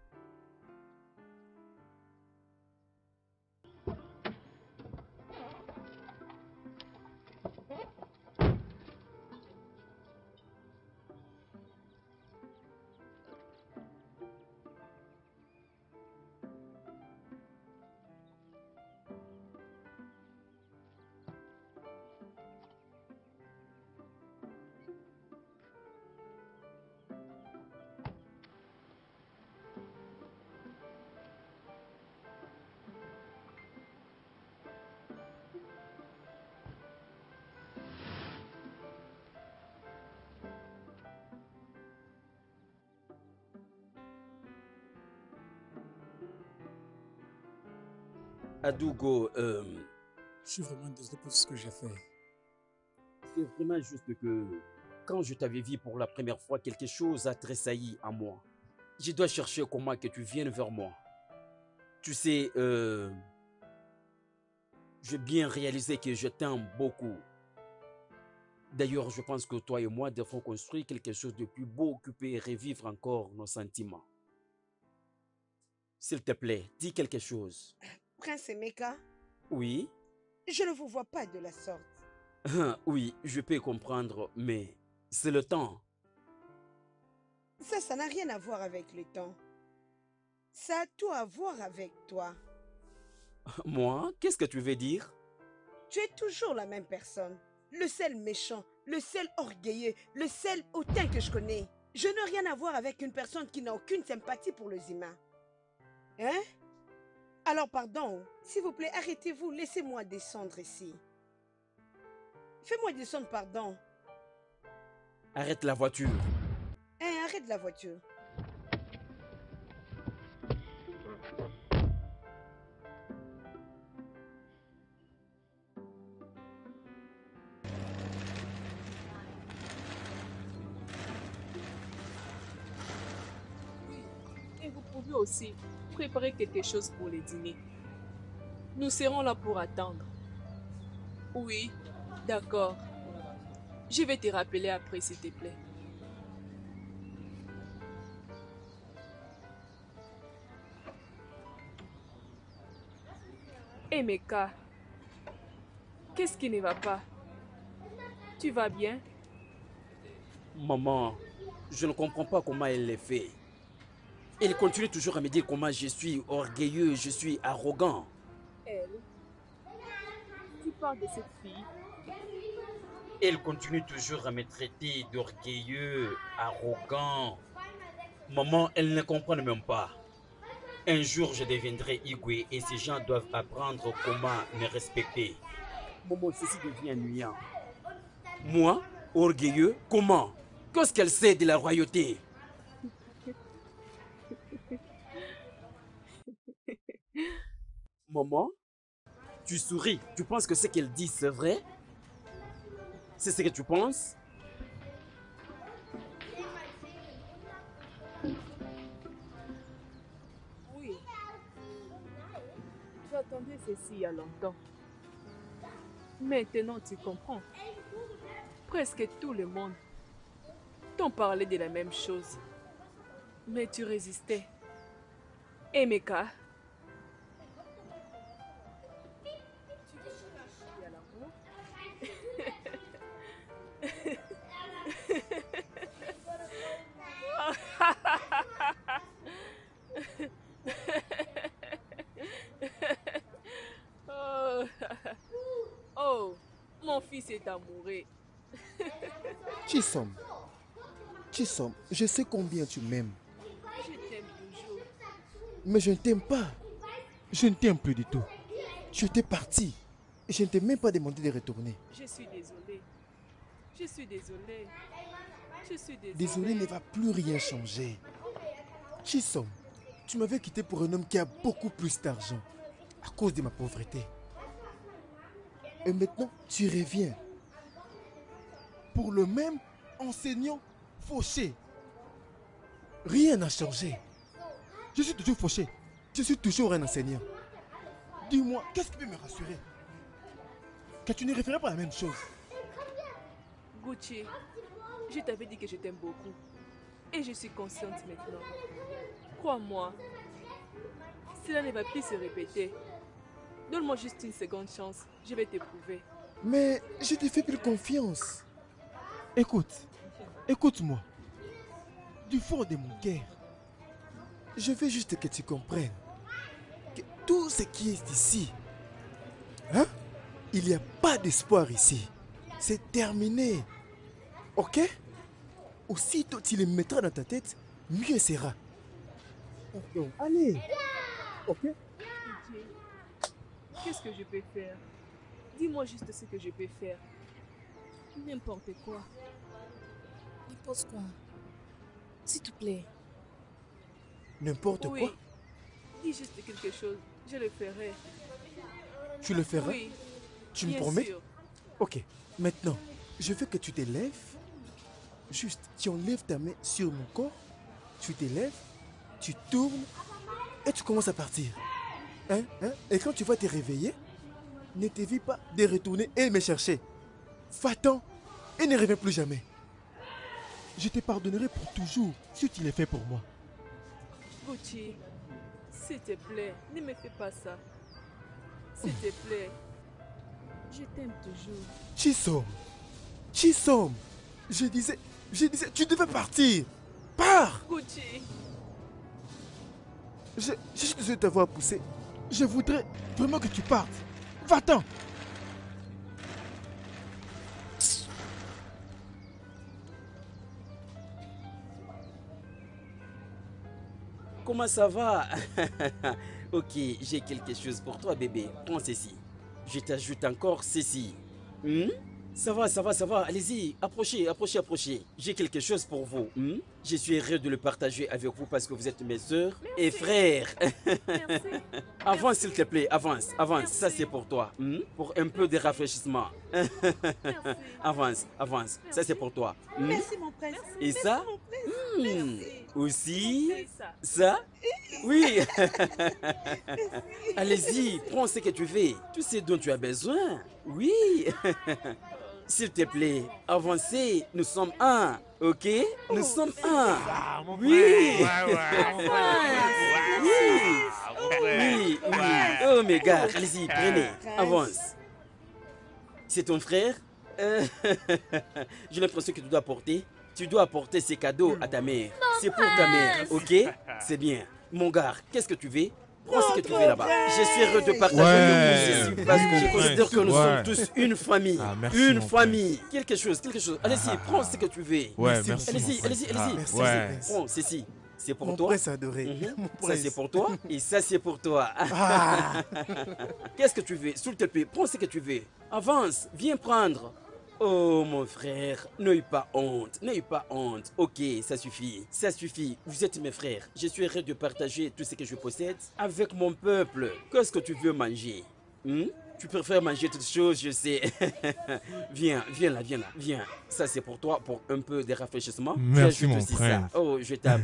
Adougo, Je suis vraiment désolé pour ce que j'ai fait. c'est vraiment juste que quand je t'avais vu pour la première fois, quelque chose a tressailli en moi. Je dois chercher comment que tu viennes vers moi. Tu sais, j'ai bien réalisé que je t'aime beaucoup. D'ailleurs, je pense que toi et moi devons construire quelque chose de plus beau qui peut revivre encore nos sentiments. S'il te plaît, dis quelque chose. Prince Emeka, Oui? je ne vous vois pas de la sorte. Oui, je peux comprendre, mais c'est le temps. Ça n'a rien à voir avec le temps. Ça a tout à voir avec toi. Moi? Qu'est-ce que tu veux dire? Tu es toujours la même personne. Le seul méchant, le seul orgueilleux, le seul hautain que je connais. Je n'ai rien à voir avec une personne qui n'a aucune sympathie pour les humains. Hein? Alors pardon, s'il vous plaît, arrêtez-vous, laissez-moi descendre ici. Fais-moi descendre, pardon. Arrête la voiture. Hein, arrête la voiture. Et vous pouvez aussi préparer quelque chose pour le dîner. Nous serons là pour attendre. Oui, d'accord. Je vais te rappeler après, s'il te plaît. Emeka, qu'est-ce qui ne va pas? Tu vas bien? Maman, je ne comprends pas comment elle le fait. Elle continue toujours à me dire comment je suis orgueilleux, je suis arrogant. Elle? Tu parles de cette fille? Elle continue toujours à me traiter d'orgueilleux, arrogant. Maman, elle ne comprend même pas. Un jour, je deviendrai Igwe et ces gens doivent apprendre comment me respecter. Maman, ceci devient ennuyant. Moi, orgueilleux, comment? Qu'est-ce qu'elle sait de la royauté? Maman, tu souris. Tu penses que ce qu'elle dit, c'est vrai? C'est ce que tu penses? Oui. J'attendais ceci il y a longtemps. Maintenant, tu comprends. Presque tout le monde t'ont parlé de la même chose. Mais tu résistais. Emeka. Oh, mon fils est amoureux. Chisom, Chisom, je sais combien tu m'aimes. Je t'aime toujours. Mais je ne t'aime pas. Je ne t'aime plus du tout. Tu étais parti. Et je ne t'ai même pas demandé de retourner. Je suis désolée. Je suis désolée. Je suis désolée. Désolé ne va plus rien changer. Chisom, tu m'avais quitté pour un homme qui a beaucoup plus d'argent à cause de ma pauvreté. Et maintenant, tu reviens pour le même enseignant fauché. Rien n'a changé. Je suis toujours fauché. Je suis toujours un enseignant. Dis-moi, qu'est-ce qui peut me rassurer? Que tu ne référais pas à la même chose. Gucci, je t'avais dit que je t'aime beaucoup. Et je suis consciente maintenant. Crois-moi, cela ne va plus se répéter. Donne-moi juste une seconde chance, je vais t'éprouver. Mais je te fais plus confiance. Écoute, écoute-moi. Du fond de mon cœur, je veux juste que tu comprennes que tout ce qui est ici, hein, il n'y a pas d'espoir ici. C'est terminé. Ok? Aussitôt tu les mettras dans ta tête, mieux sera. Donc, allez. Ok? Qu'est-ce que je peux faire? Dis-moi juste ce que je peux faire. N'importe quoi. N'importe quoi. S'il te plaît. N'importe Oui. quoi? Dis juste quelque chose, je le ferai. Tu le feras? Oui. Tu me Bien promets? sûr. Ok, maintenant, je veux que tu te lèves. Juste, tu enlèves ta main sur mon corps. Tu te lèves, tu tournes et tu commences à partir. Hein? Et quand tu vas te réveiller, ne t'évite pas de retourner et me chercher. Va-t'en et ne reviens plus jamais. Je te pardonnerai pour toujours si tu l'as fait pour moi. Gucci, s'il te plaît, ne me fais pas ça. S'il te plaît. Je t'aime toujours. Chisom, je disais, tu devais partir. Pars. Gucci. Je suis désolé de t'avoir poussé. Je voudrais vraiment que tu partes. Va-t'en. Comment ça va? Ok, j'ai quelque chose pour toi, bébé. Prends ceci. Je t'ajoute encore ceci. Ça va. Allez-y, approchez. J'ai quelque chose pour vous. Je suis heureux de le partager avec vous parce que vous êtes mes sœurs et frères. Merci. Avance, s'il te plaît, avance. Ça, c'est pour toi. Pour un peu de rafraîchissement. Avance. Ça, c'est pour toi. Merci, mon prince. Et ça? Merci. Aussi? Ça? Oui. Allez-y, prends ce que tu veux. Tout ce dont tu as besoin. Oui. S'il te plaît, avancez. Nous sommes un. Ok? Nous sommes un. Oui. Oui. Oh mes gars, allez-y, prenez. Avance. C'est ton frère? J'ai l'impression que tu dois apporter ces cadeaux à ta mère. C'est pour ta mère, ok? C'est bien. Mon gars, qu'est-ce que tu veux? Prends ce que tu veux là-bas. Je suis heureux de partager avec vous ceci parce que je considère que nous sommes tous une famille. Une famille. Quelque chose. Allez-y, prends ce que tu veux. Allez-y. Prends ceci. C'est pour mon toi. Prince adoré. Ça c'est pour toi et ça c'est pour toi. Qu'est-ce que tu veux? S'il te plaît, prends ce que tu veux. Avance, viens prendre. Oh mon frère, n'aie pas honte. Ok, ça suffit. Vous êtes mes frères. Je suis heureux de partager tout ce que je possède avec mon peuple. Qu'est-ce que tu veux manger? Tu préfères manger toutes choses, je sais. Viens là. Ça c'est pour toi, pour un peu de rafraîchissement. Merci mon aussi prince. Ça. Oh, je t'en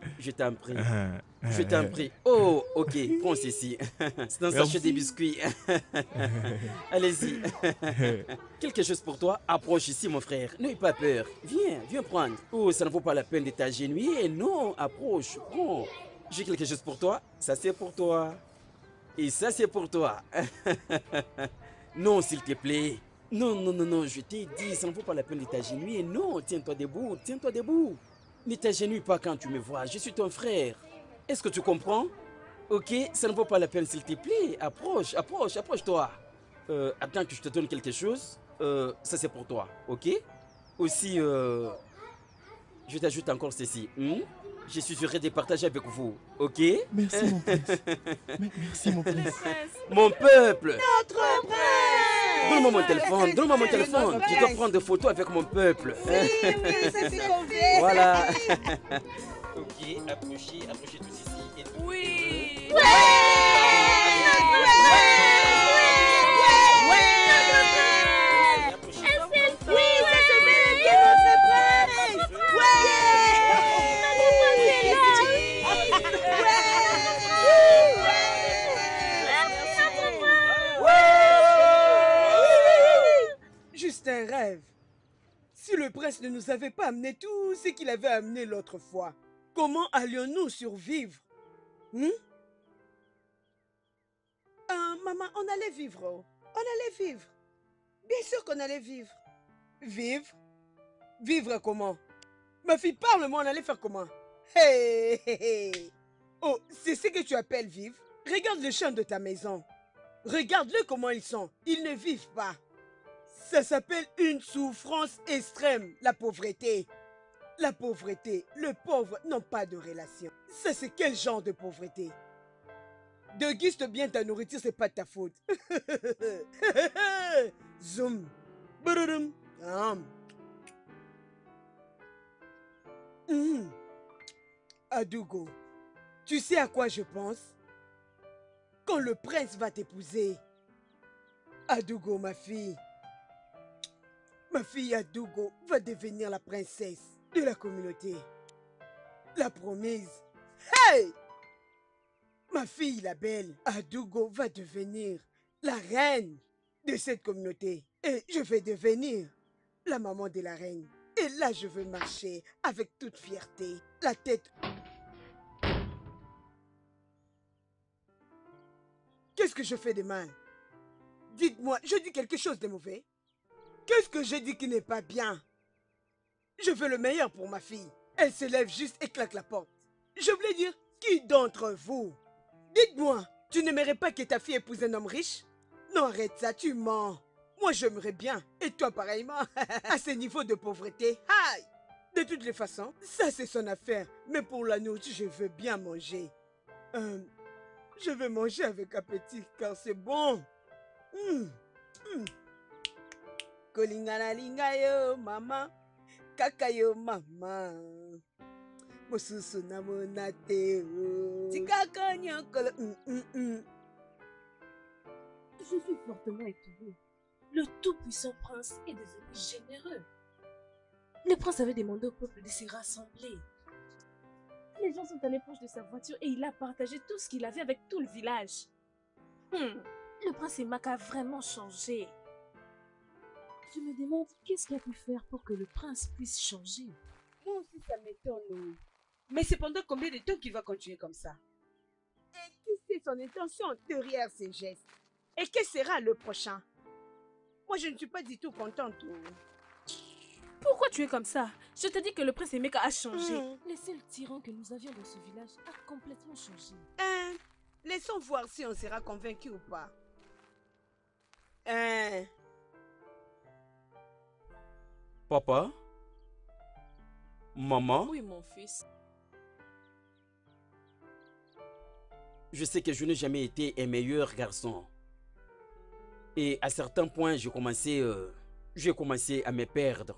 prie. Oh, ok, prends ceci. C'est un sachet de biscuits. Allez-y. Quelque chose pour toi. Approche ici, mon frère. N'aie pas peur. Viens prendre. Oh, ça ne vaut pas la peine de t'agenouiller. Non, approche. Prends. J'ai quelque chose pour toi. Ça c'est pour toi. Et ça c'est pour toi. Non, s'il te plaît. Non, je t'ai dit, ça ne vaut pas la peine de t'agenouiller. Non, tiens-toi debout. Ne t'agenouille pas quand tu me vois, je suis ton frère. Est-ce que tu comprends? Ok, ça ne vaut pas la peine, s'il te plaît. Approche-toi. Attends que je te donne quelque chose. Ça c'est pour toi, ok? Aussi, je t'ajoute encore ceci. Je suis heureux de partager avec vous, ok? Merci mon prince. Merci mon prince. Mon peuple. Notre prince. Donne-moi mon téléphone. Je dois prendre des photos avec mon peuple. Oui, ça c'est convient. Voilà. Ok, approchez tous ici. Et tout. Oui. juste un rêve. Si le prince ne nous avait pas amené tout ce qu'il avait amené l'autre fois, comment allions-nous survivre? Maman, on allait vivre. Oh. On allait vivre. Bien sûr qu'on allait vivre. Vivre? Vivre comment? Ma fille, parle-moi, on allait faire comment? Hey, hey, hey. Oh, c'est ce que tu appelles vivre? Regarde le champ de ta maison. Regarde-le comment ils sont. Ils ne vivent pas. Ça s'appelle une souffrance extrême, la pauvreté. La pauvreté, le pauvre n'ont pas de relation. Ça, c'est quel genre de pauvreté? Déguste bien ta nourriture, c'est pas de ta faute. Zoom. Brrrm. Adougo, tu sais à quoi je pense? Quand le prince va t'épouser. Adougo, ma fille Adougo va devenir la princesse de la communauté. La promise. Hey! Ma fille, la belle, Adougo va devenir la reine de cette communauté. Et je vais devenir la maman de la reine. Et là, je veux marcher avec toute fierté, la tête. Qu'est-ce que je fais de mal? Dites-moi, je dis quelque chose de mauvais? Qu'est-ce que j'ai dit qui n'est pas bien? Je veux le meilleur pour ma fille. Elle se lève juste et claque la porte. Je voulais dire, qui d'entre vous? Dites-moi, tu n'aimerais pas que ta fille épouse un homme riche? Non, arrête ça, tu mens. Moi, j'aimerais bien. Et toi, pareillement. À ce niveau de pauvreté. Aïe! De toutes les façons, ça, c'est son affaire. Mais pour la nourriture, je veux bien manger. Je veux manger avec appétit, car c'est bon. Kolingana lingayo, maman. Kakayo, maman. Mosusu namonate. Tikakanyo kolo. Je suis fortement étonnée. Le tout-puissant prince est devenu généreux. Le prince avait demandé au peuple de se rassembler. Les gens sont allés proche de sa voiture et il a partagé tout ce qu'il avait avec tout le village. Le prince Emeka a vraiment changé. Je me demande qu'est-ce qu'il a pu faire pour que le prince puisse changer. Moi aussi, ça m'étonne. Mais cependant, combien de temps qu'il va continuer comme ça? Et qui c'est son intention derrière ses gestes? Et quel sera le prochain? Moi, je ne suis pas du tout contente. Pourquoi tu es comme ça? Je te dis que le prince Emeka a changé. Le seul tyran que nous avions dans ce village a complètement changé. Laissons voir si on sera convaincu ou pas. Papa? Maman? Oui, mon fils. Je sais que je n'ai jamais été un meilleur garçon. Et à certains points, j'ai commencé à me perdre.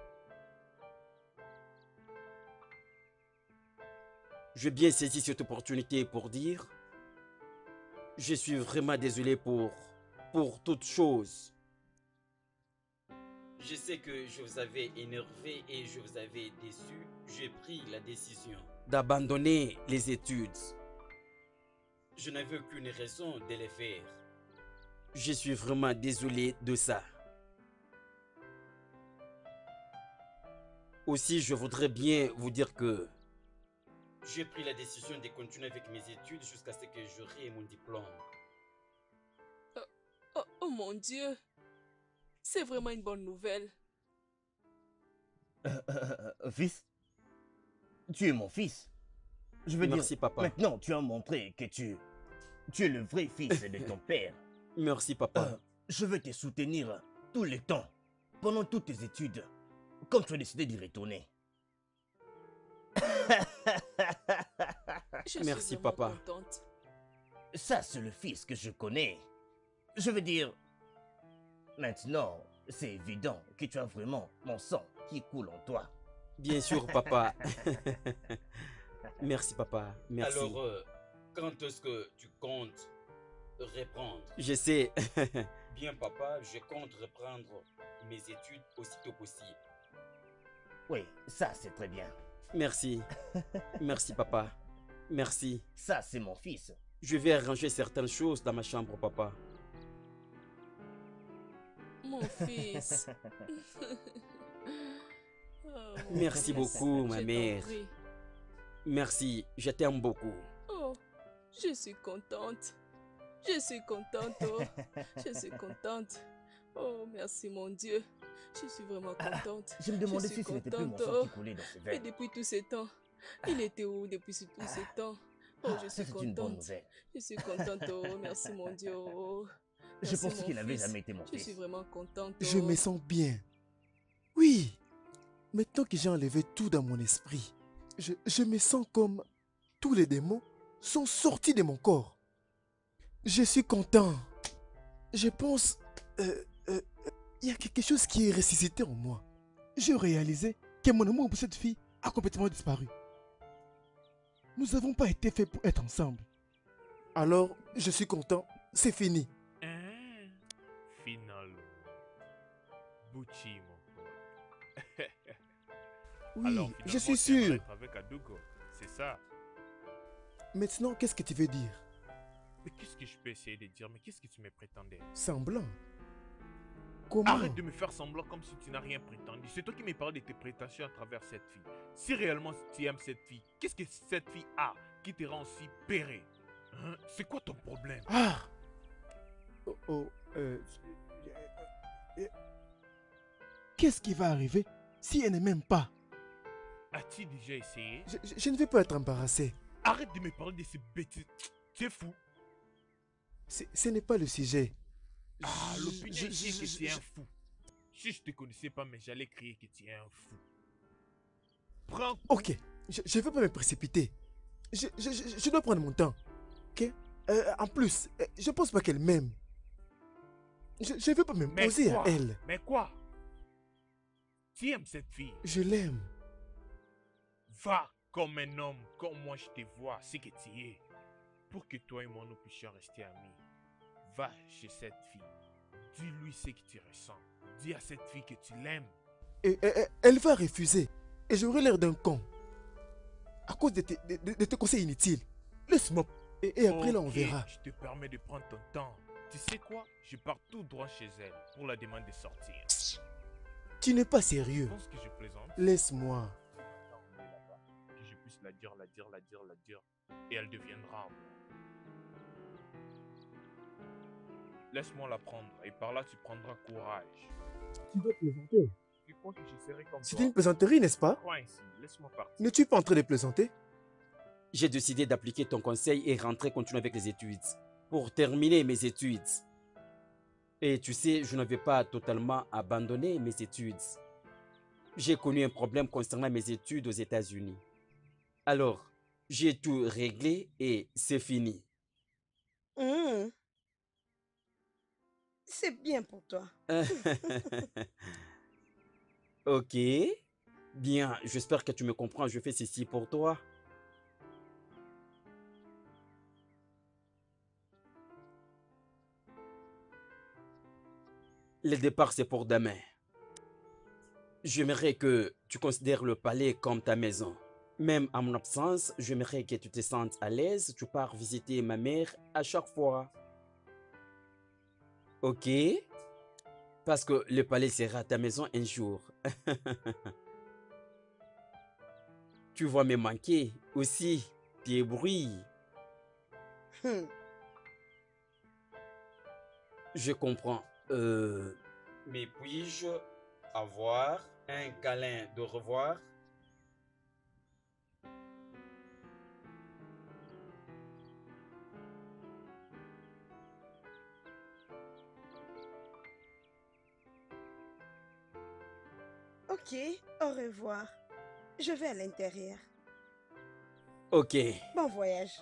J'ai bien saisi cette opportunité pour dire, je suis vraiment désolé pour toute chose. Je sais que je vous avais énervé et je vous avais déçu. J'ai pris la décision d'abandonner les études. Je n'avais aucune raison de les faire. Je suis vraiment désolé de ça. Aussi, je voudrais bien vous dire que j'ai pris la décision de continuer avec mes études jusqu'à ce que j'aurai mon diplôme. Oh mon Dieu! C'est vraiment une bonne nouvelle. Fils, tu es mon fils. Je veux Merci, dire, papa. Maintenant tu as montré que tu es le vrai fils de ton père. Merci, papa. Je veux te soutenir tout le temps, pendant toutes tes études, comme tu as décidé d'y retourner. Merci, papa. Contente. Ça, c'est le fils que je connais. Je veux dire, maintenant, c'est évident que tu as vraiment mon sang qui coule en toi. Bien sûr, papa. Merci, papa. Merci. Alors, quand est-ce que tu comptes reprendre? Je sais. Bien, papa, je compte reprendre mes études aussitôt possible. Oui, ça, c'est très bien. Merci. Merci, papa. Merci. Ça, c'est mon fils. Je vais arranger certaines choses dans ma chambre, papa. Mon fils. Oh, mon Merci fils, beaucoup, ma je t'en mère. prie. Merci, je t'aime beaucoup. Oh, je suis contente. Je suis contente, oh. Je suis contente. Oh, merci mon Dieu. Je suis vraiment contente. Je me demandais si ce n'était plus mon sang qui oh. coulait dans ses Et veines. depuis tous ces temps, il était où depuis tous ces temps? Oh, je Ça, suis c'est une bonne contente. nouvelle. Je suis contente, oh. Merci mon Dieu, oh. Je Merci, pensais mon qu'il n'avait fils. jamais été mon Je fils. suis vraiment contente, Je oh. me sens bien. Oui. Maintenant que j'ai enlevé tout dans mon esprit, je me sens comme tous les démons sont sortis de mon corps. Je suis content. Je pense... il y a quelque chose qui est ressuscité en moi. J'ai réalisé que mon amour pour cette fille a complètement disparu. Nous n'avons pas été faits pour être ensemble. Alors, je suis content. C'est fini. Hein? Finalement. Bouchi, mon pote. Oui, Alors, je finalement, suis tu aimerais sûr. être avec Adugo, c'est ça? Maintenant, qu'est-ce que tu veux dire? Mais qu'est-ce que je peux essayer de dire? Mais qu'est-ce que tu me prétendais? Semblant. Comment? Arrête de me faire semblant comme si tu n'as rien prétendu. C'est toi qui me parles de tes prétentions à travers cette fille. Si réellement tu aimes cette fille, qu'est-ce que cette fille a qui te rend si péré? Hein? C'est quoi ton problème? Ah! Qu'est-ce qui va arriver si elle ne m'aime pas? As-tu déjà essayé? Je ne vais pas être embarrassé. Arrête de me parler de ces bêtises. Tu es fou. Ce n'est pas le sujet. Ah, l'opinion ici est que tu es un fou. Si je te connaissais pas, mais j'allais crier que tu es un fou. Prends... Ok, je ne veux pas me précipiter. Je dois prendre mon temps. Ok? En plus, je pense pas qu'elle m'aime. Je ne veux pas m'imposer à elle. Mais quoi? Tu aimes cette fille? Je l'aime. Va comme un homme, comme moi je te vois, c'est que tu es. Pour que toi et moi nous puissions rester amis. Va chez cette fille. Dis-lui ce que tu ressens. Dis à cette fille que tu l'aimes. Et elle va refuser. Et j'aurai l'air d'un con. À cause de tes conseils inutiles. Laisse-moi. Et après là, on Ok, verra. Je te permets de prendre ton temps. Tu sais quoi? Je pars tout droit chez elle pour la demander de sortir. Tu n'es pas Tu sérieux. penses que je plaisante? Laisse-moi. Que je puisse la dire. Et elle deviendra. Laisse-moi la prendre. Et par là, tu prendras courage. Tu dois plaisanter. Tu crois que je serai comme toi? C'était une plaisanterie, n'est-ce pas? Crois ainsi. Laisse-moi partir. N'es-tu pas en train de plaisanter? J'ai décidé d'appliquer ton conseil et rentrer continuer avec les études. Pour terminer mes études. Et tu sais, je n'avais pas totalement abandonné mes études. J'ai connu un problème concernant mes études aux États-Unis. Alors, j'ai tout réglé et c'est fini. C'est bien pour toi. Ok. Bien, j'espère que tu me comprends. Je fais ceci pour toi. Le départ, c'est pour demain. J'aimerais que tu considères le palais comme ta maison. Même en mon absence, j'aimerais que tu te sentes à l'aise. Tu pars visiter ma mère à chaque fois. Ok? Parce que le palais sera ta maison un jour. Tu vas me manquer aussi. Tes bruits. Je comprends. Mais puis-je avoir un câlin de revoir? Ok, au revoir. Je vais à l'intérieur. Ok. Bon voyage.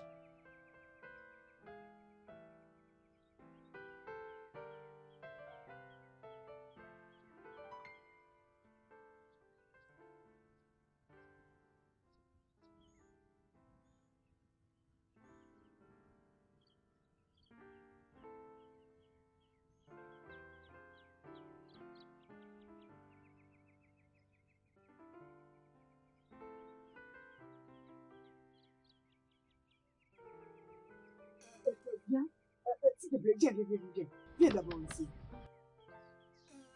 Viens. S'il te plaît, viens. Viens d'abord ici.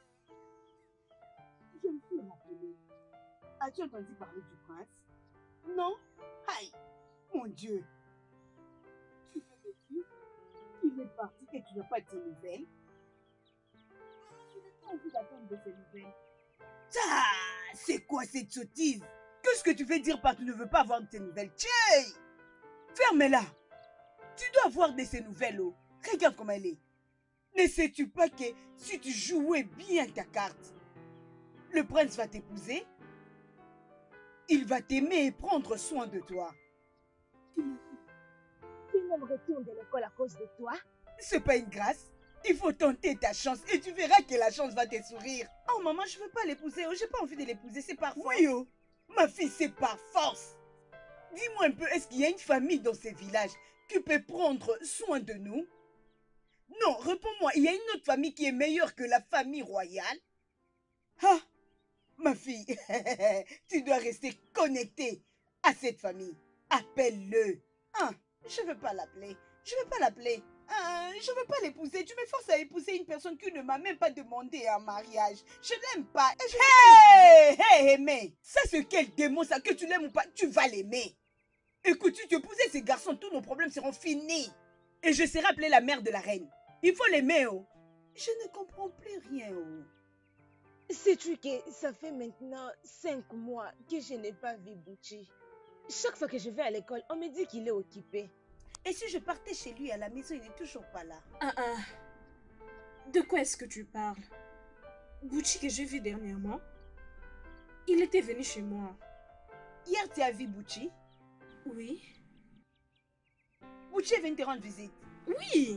As-tu entendu parler du prince? Non? Aïe, mon Dieu. Tu veux me dire qu'il est parti et tu n'as pas de ses nouvelles? Je n'ai pas envie d'attendre de ses nouvelles. Ah, c'est quoi cette sottise? Qu'est-ce que tu veux dire par tu ne veux pas avoir de ses nouvelles? Tiens! Ferme-la! Tu dois avoir de ses nouvelles, oh. Regarde comment elle est. Ne sais-tu pas que si tu jouais bien ta carte, le prince va t'épouser? Il va t'aimer et prendre soin de toi. Tu même retourne de l'école à cause de toi? C'est pas une grâce. Il faut tenter ta chance et tu verras que la chance va te sourire. Oh maman, je veux pas l'épouser. Oh, j'ai pas envie de l'épouser, c'est par force. Oui, oh. Ma fille, c'est par force. Dis-moi un peu, est-ce qu'il y a une famille dans ces villages qui peut prendre soin de nous? Non, réponds-moi, il y a une autre famille qui est meilleure que la famille royale? Ah, ma fille, tu dois rester connectée à cette famille. Appelle-le. Ah, je ne veux pas l'appeler. Je ne veux pas l'appeler. Je ne veux pas l'épouser. Tu me forces à épouser une personne qui ne m'a même pas demandé un mariage. Je l'aime pas. Hé, mais ça c'est quel démon ça? Que tu l'aimes ou pas, tu vas l'aimer. Écoute, si tu épousais ces garçons, tous nos problèmes seront finis. Et je serai appelée la mère de la reine. Il faut l'aimer, oh. Je ne comprends plus rien, oh. Sais-tu que ça fait maintenant 5 mois que je n'ai pas vu Bouchi? Chaque fois que je vais à l'école, on me dit qu'il est occupé. Et si je partais chez lui à la maison, il n'est toujours pas là. De quoi est-ce que tu parles? Bouchi que j'ai vu dernièrement, il était venu chez moi. Hier, tu as vu Bouchi? Oui. Bouchi est venu te rendre visite? Oui.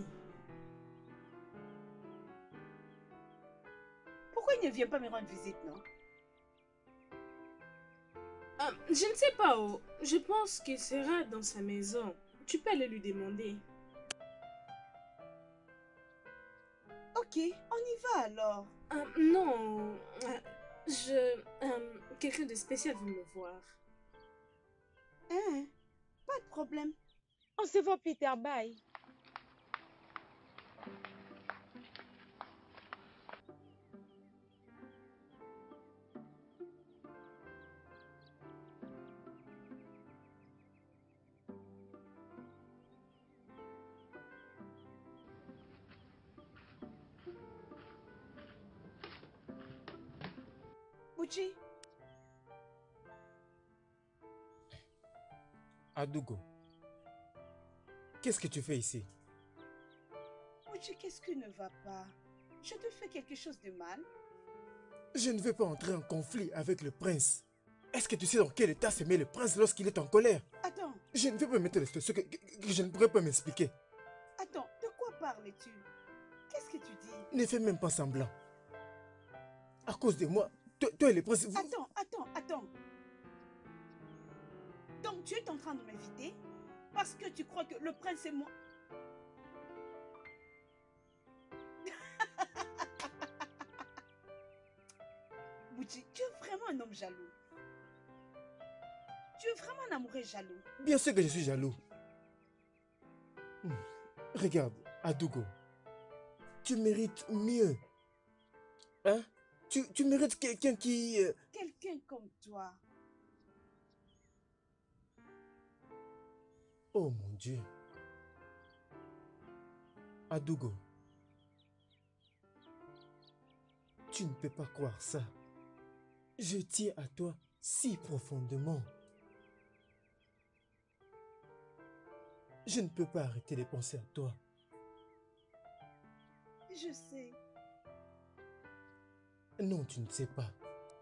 Pourquoi il ne vient pas me rendre visite, non? Je ne sais pas, oh. Je pense qu'il sera dans sa maison. Tu peux aller lui demander. Ok, on y va alors. Non, quelqu'un de spécial veut me voir. Pas de problème. On se voit, Peter, bye. Bouchi. Adougo, qu'est-ce que tu fais ici? Bouchi, qu'est-ce qui ne va pas? Je te fais quelque chose de mal? Je ne veux pas entrer en conflit avec le prince. Est-ce que tu sais dans quel état se met le prince lorsqu'il est en colère? Attends. Je ne veux pas mettre les situations que je ne pourrais pas m'expliquer. Attends, de quoi parles-tu? Qu'est-ce que tu dis? Ne fais même pas semblant. À cause de moi, toi et le prince... Vous... Attends. Donc tu es en train de m'inviter parce que tu crois que le prince et moi... Bouchi, tu es vraiment un homme jaloux. Tu es vraiment un amoureux jaloux. Bien sûr que je suis jaloux. Regarde, Adougo, tu mérites mieux. Hein? Tu mérites quelqu'un qui... Quelqu'un comme toi. Oh mon Dieu. Adougo, tu ne peux pas croire ça. Je tiens à toi si profondément. Je ne peux pas arrêter de penser à toi. Je sais. Non, tu ne sais pas.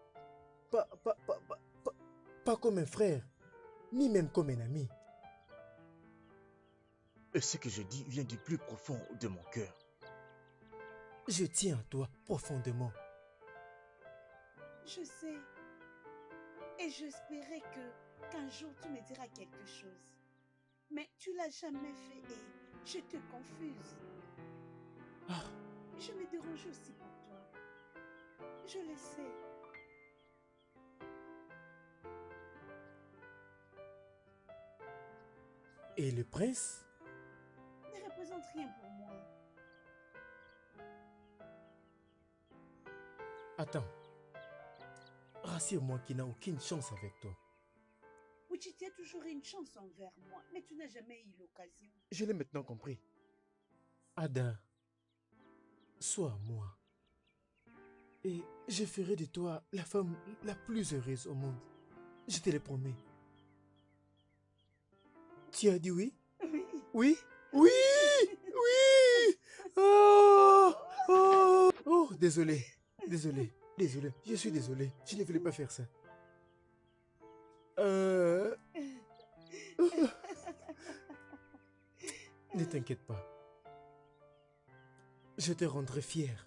Pas comme un frère, ni même comme un ami. Et ce que je dis vient du plus profond de mon cœur. Je tiens à toi profondément. Je sais. Et j'espérais qu'un jour tu me diras quelque chose. Mais tu l'as jamais fait et je te confuse. Je me dérange aussi pour toi. Je le sais. Et le prince? Ne représente rien pour moi. Attends. Rassure-moi qu'il n'a aucune chance avec toi. Uchi, tu as toujours eu une chance envers moi, mais tu n'as jamais eu l'occasion. Je l'ai maintenant compris. Ada, sois moi. Et je ferai de toi la femme la plus heureuse au monde. Je te le promets. Tu as dit oui? Oui. Oui? Oui! Oui! Oh! Oh! Oh, désolé. Désolé. Désolé. Je suis désolé. Je ne voulais pas faire ça. Ne t'inquiète pas. Je te rendrai fier.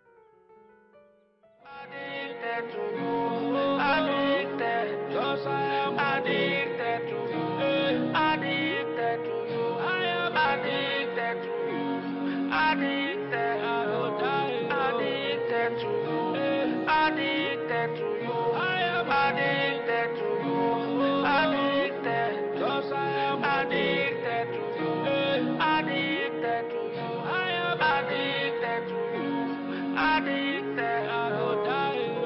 Addicted to you, addicted, yes I am addicted to you, addicted to you, I am addicted to you, addicted, I will die, addicted to you, addicted to you, I am addicted to you, addicted, yes I am addicted to you, addicted to you, I am addicted to you, addicted, I will die.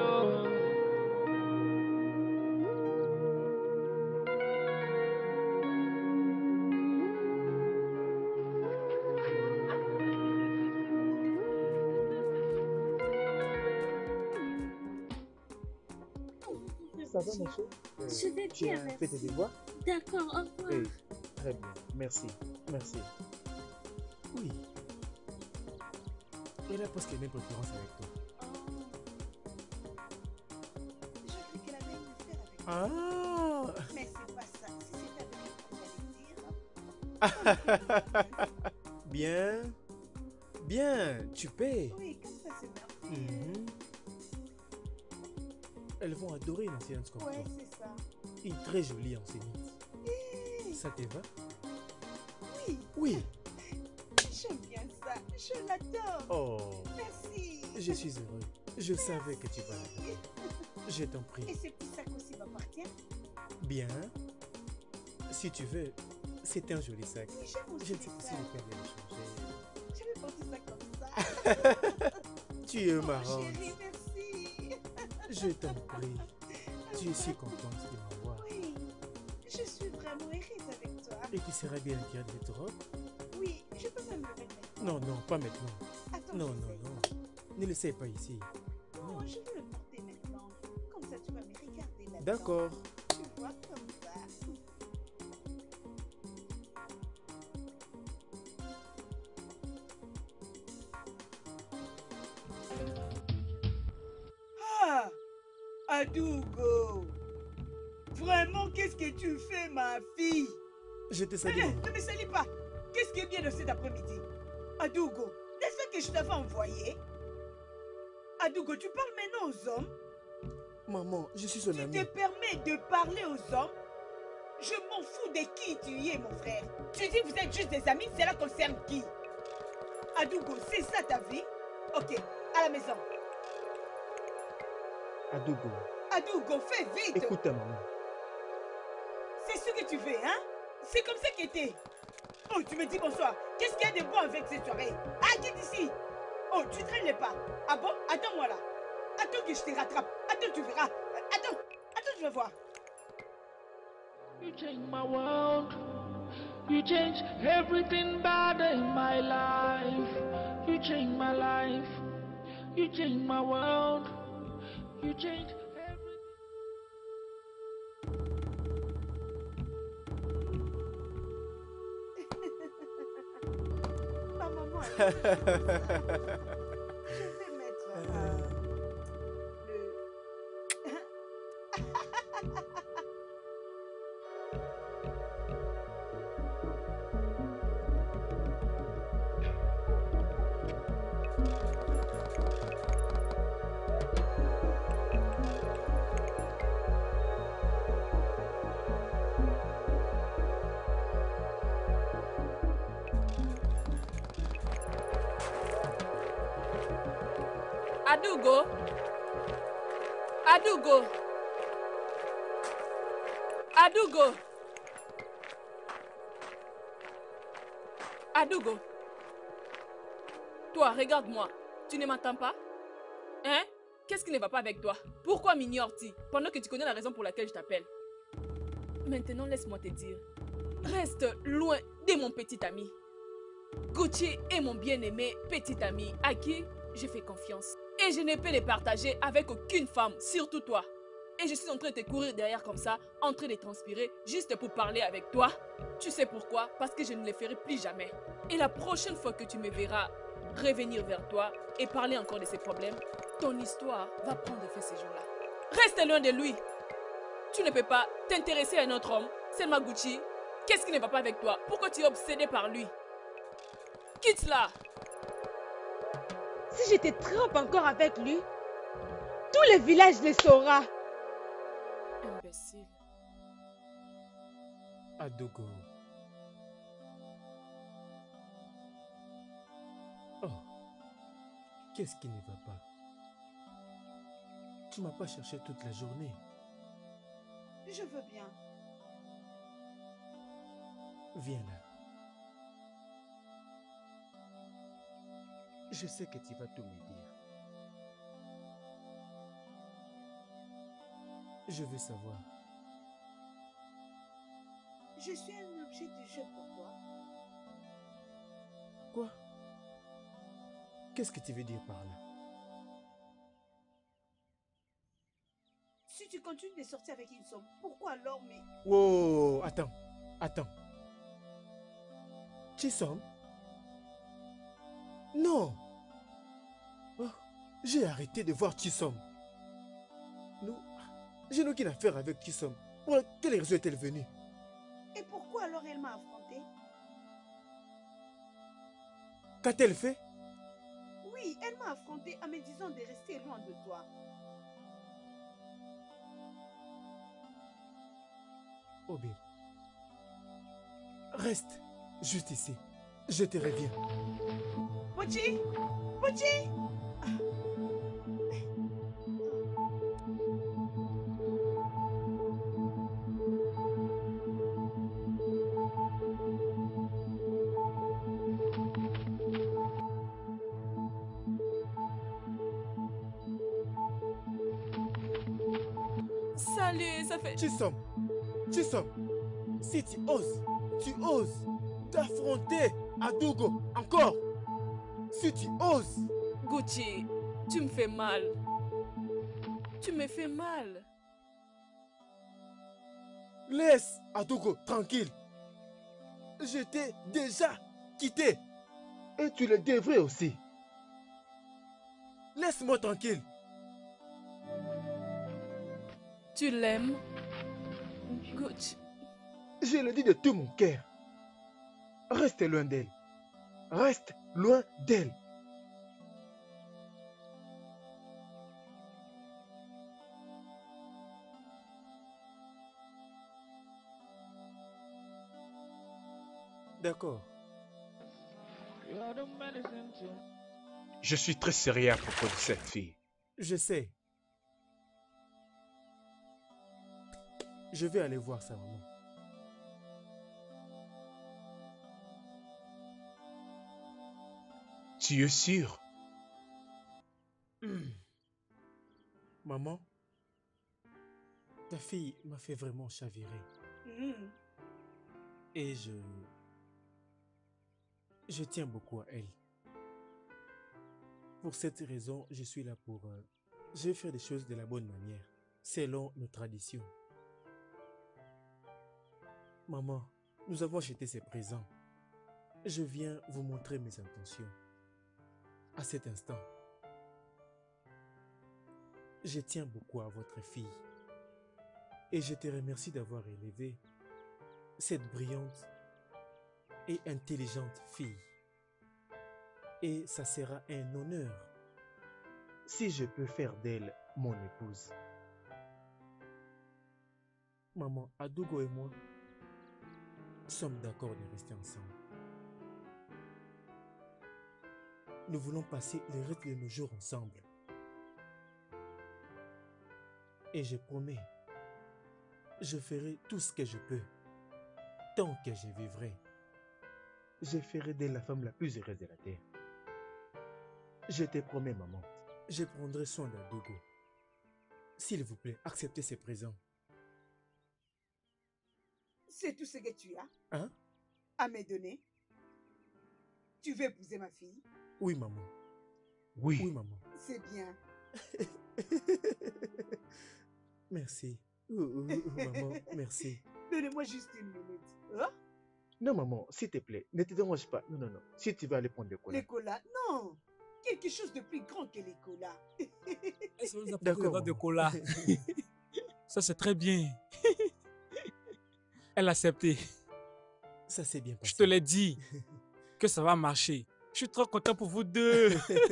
Ça va, ma chérie? Je vais Tu bien, as fait tes merci. devoirs? D'accord, au revoir. Oui, très bien. Merci. Merci. Oui. Elle a presque les mêmes préférences avec toi. Je crois qu'elle avait une affaire avec toi. Ah! Mais c'est pas ça. Si c'était avec toi, j'allais dire. Bien. Bien, tu paies. Oui, comme ça, c'est merveilleux. Mhm. Elles vont adorer une enseignante comme Ouais, toi. c'est ça. Une très jolie enseignante. Hey. Ça te va? Oui. Oui. J'aime bien ça. Je l'adore. Oh. Merci. Je suis heureux. Je savais que tu vas l'adorer. Je t'en prie. Et c'est pour ça qu'aussi m'appartient. Bien. Si tu veux, c'est un joli sac. Oui, j'aime aussi Je ne les sais pas si sacs. le père vient le changer. Je vais porter ça comme ça. Tu es Oh, marrant. chérie, merci. Je t'en prie. Tu es si contente de m'avoir. Oui, je suis vraiment heureuse avec toi. Et tu seras bien inquiète de cette robe? Oui, je peux même le mettre maintenant. Non, non, pas maintenant. Attends, Non, j'essaie. non, non. Ne le sais pas ici. Non, je veux le porter maintenant. Comme ça, tu vas me regarder là-dedans. D'accord. Tu vois, comme ça. Ah, Adougo. Vraiment, qu'est-ce que tu fais, ma fille? Je te salue. Ne me salis pas. Qu'est-ce qui est bien de cet après-midi? Adougo, n'est-ce pas que je t'avais envoyé? Adougo, tu parles maintenant aux hommes? Maman, je suis son Tu ami. te permets de parler aux hommes? Je m'en fous de qui tu es, mon frère. Tu dis que vous êtes juste des amis, cela concerne qui? Adougo, c'est ça ta vie? Ok, à la maison. Adougo, Adougo, fais vite. écoute ta maman. C'est ce que tu veux, hein? C'est comme ça que t'es. Oh, tu me dis bonsoir. Qu'est-ce qu'il y a de bon avec cette soirée? Ah, quitte ici. Oh, tu traînes les pas. Ah bon? Attends-moi là. Attends que je te rattrape. Attends, tu verras. Attends, je vais voir. You change my world. You change everything bad in my life. You change my life. You change my world. You change everything. Ma maman, elle est comme ça. Je vais mettre Adougo. Adougo. Adougo. Adougo. Toi, regarde-moi. Tu ne m'entends pas? Hein? Qu'est-ce qui ne va pas avec toi? Pourquoi m'ignores-tu pendant que tu connais la raison pour laquelle je t'appelle? Maintenant, laisse-moi te dire. Reste loin de mon petit ami. Gucci est mon bien-aimé petit ami à qui je fais confiance. Et je ne peux les partager avec aucune femme, surtout toi. Et je suis en train de te courir derrière comme ça, en train de transpirer, juste pour parler avec toi. Tu sais pourquoi? Parce que je ne le ferai plus jamais. Et la prochaine fois que tu me verras revenir vers toi et parler encore de ces problèmes, ton histoire va prendre fin ce jour-là. Reste loin de lui. Tu ne peux pas t'intéresser à un autre homme, Selma Gucci. Qu'est-ce qui ne va pas avec toi? Pourquoi tu es obsédé par lui? Quitte-la. Si je te trompe encore avec lui, tout le village le saura. Imbécile. Adogo. Oh, qu'est-ce qui ne va pas? Tu m'as pas cherché toute la journée. Je veux bien. Viens là. Je sais que tu vas tout me dire. Je veux savoir. Je suis un objet de jeu pour toi. Quoi? Qu'est-ce que tu veux dire par là? Si tu continues de sortir avec une somme, pourquoi alors mais... Wow, attends. Chisom? Non. Oh, j'ai arrêté de voir Chisom. Je n'ai aucune affaire avec Chisom. Pour quelle raison est-elle venue? Et pourquoi alors elle m'a affronté? Qu'a-t-elle fait? Oui, elle m'a affronté en me disant de rester loin de toi. Obi, reste juste ici. Je te reviens. Pochi! Pochi! Salut, ça fait... Chisom, si tu oses t'affronter à Dougo encore. Si tu oses. Gucci, tu me fais mal. Tu me fais mal. Laisse Adogo tranquille. Je t'ai déjà quitté. Et tu le devrais aussi. Laisse-moi tranquille. Tu l'aimes, Gucci? Je le dis de tout mon cœur. Reste loin d'elle. Reste loin d'elle. D'accord. Je suis très sérieux à propos de cette fille. Je sais. Je vais aller voir sa maman. Tu es sûr? Maman, ta fille m'a fait vraiment chavirer. Et je tiens beaucoup à elle. Pour cette raison, je suis là pour... je vais faire des choses de la bonne manière, selon nos traditions. Maman, nous avons acheté ces présents. Je viens vous montrer mes intentions. À cet instant, je tiens beaucoup à votre fille. Et je te remercie d'avoir élevé cette brillante et intelligente fille. Et ça sera un honneur si je peux faire d'elle mon épouse. Maman, Adogo et moi sommes d'accord de rester ensemble. Nous voulons passer le reste de nos jours ensemble. Et je promets, je ferai tout ce que je peux. Tant que je vivrai, je ferai d'elle la femme la plus heureuse de la terre. Je te promets, maman. Je prendrai soin d'Adogo. S'il vous plaît, acceptez ces présents. C'est tout ce que tu as Hein? à me donner? Tu veux épouser ma fille? Oui, maman. Oui. Oui, maman. C'est bien. Merci. Maman, merci. Donnez-moi juste une minute. Hein? Non, maman, s'il te plaît, ne te dérange pas. Non, non, non. Si tu veux aller prendre le cola. Les colas? Non! Quelque chose de plus grand que les colas. Est-ce que vous avez D'accord, de maman. cola? Ça, c'est très bien. Elle a accepté. Ça s'est bien passé. Je te l'ai dit que ça va marcher. Je suis trop content pour vous deux.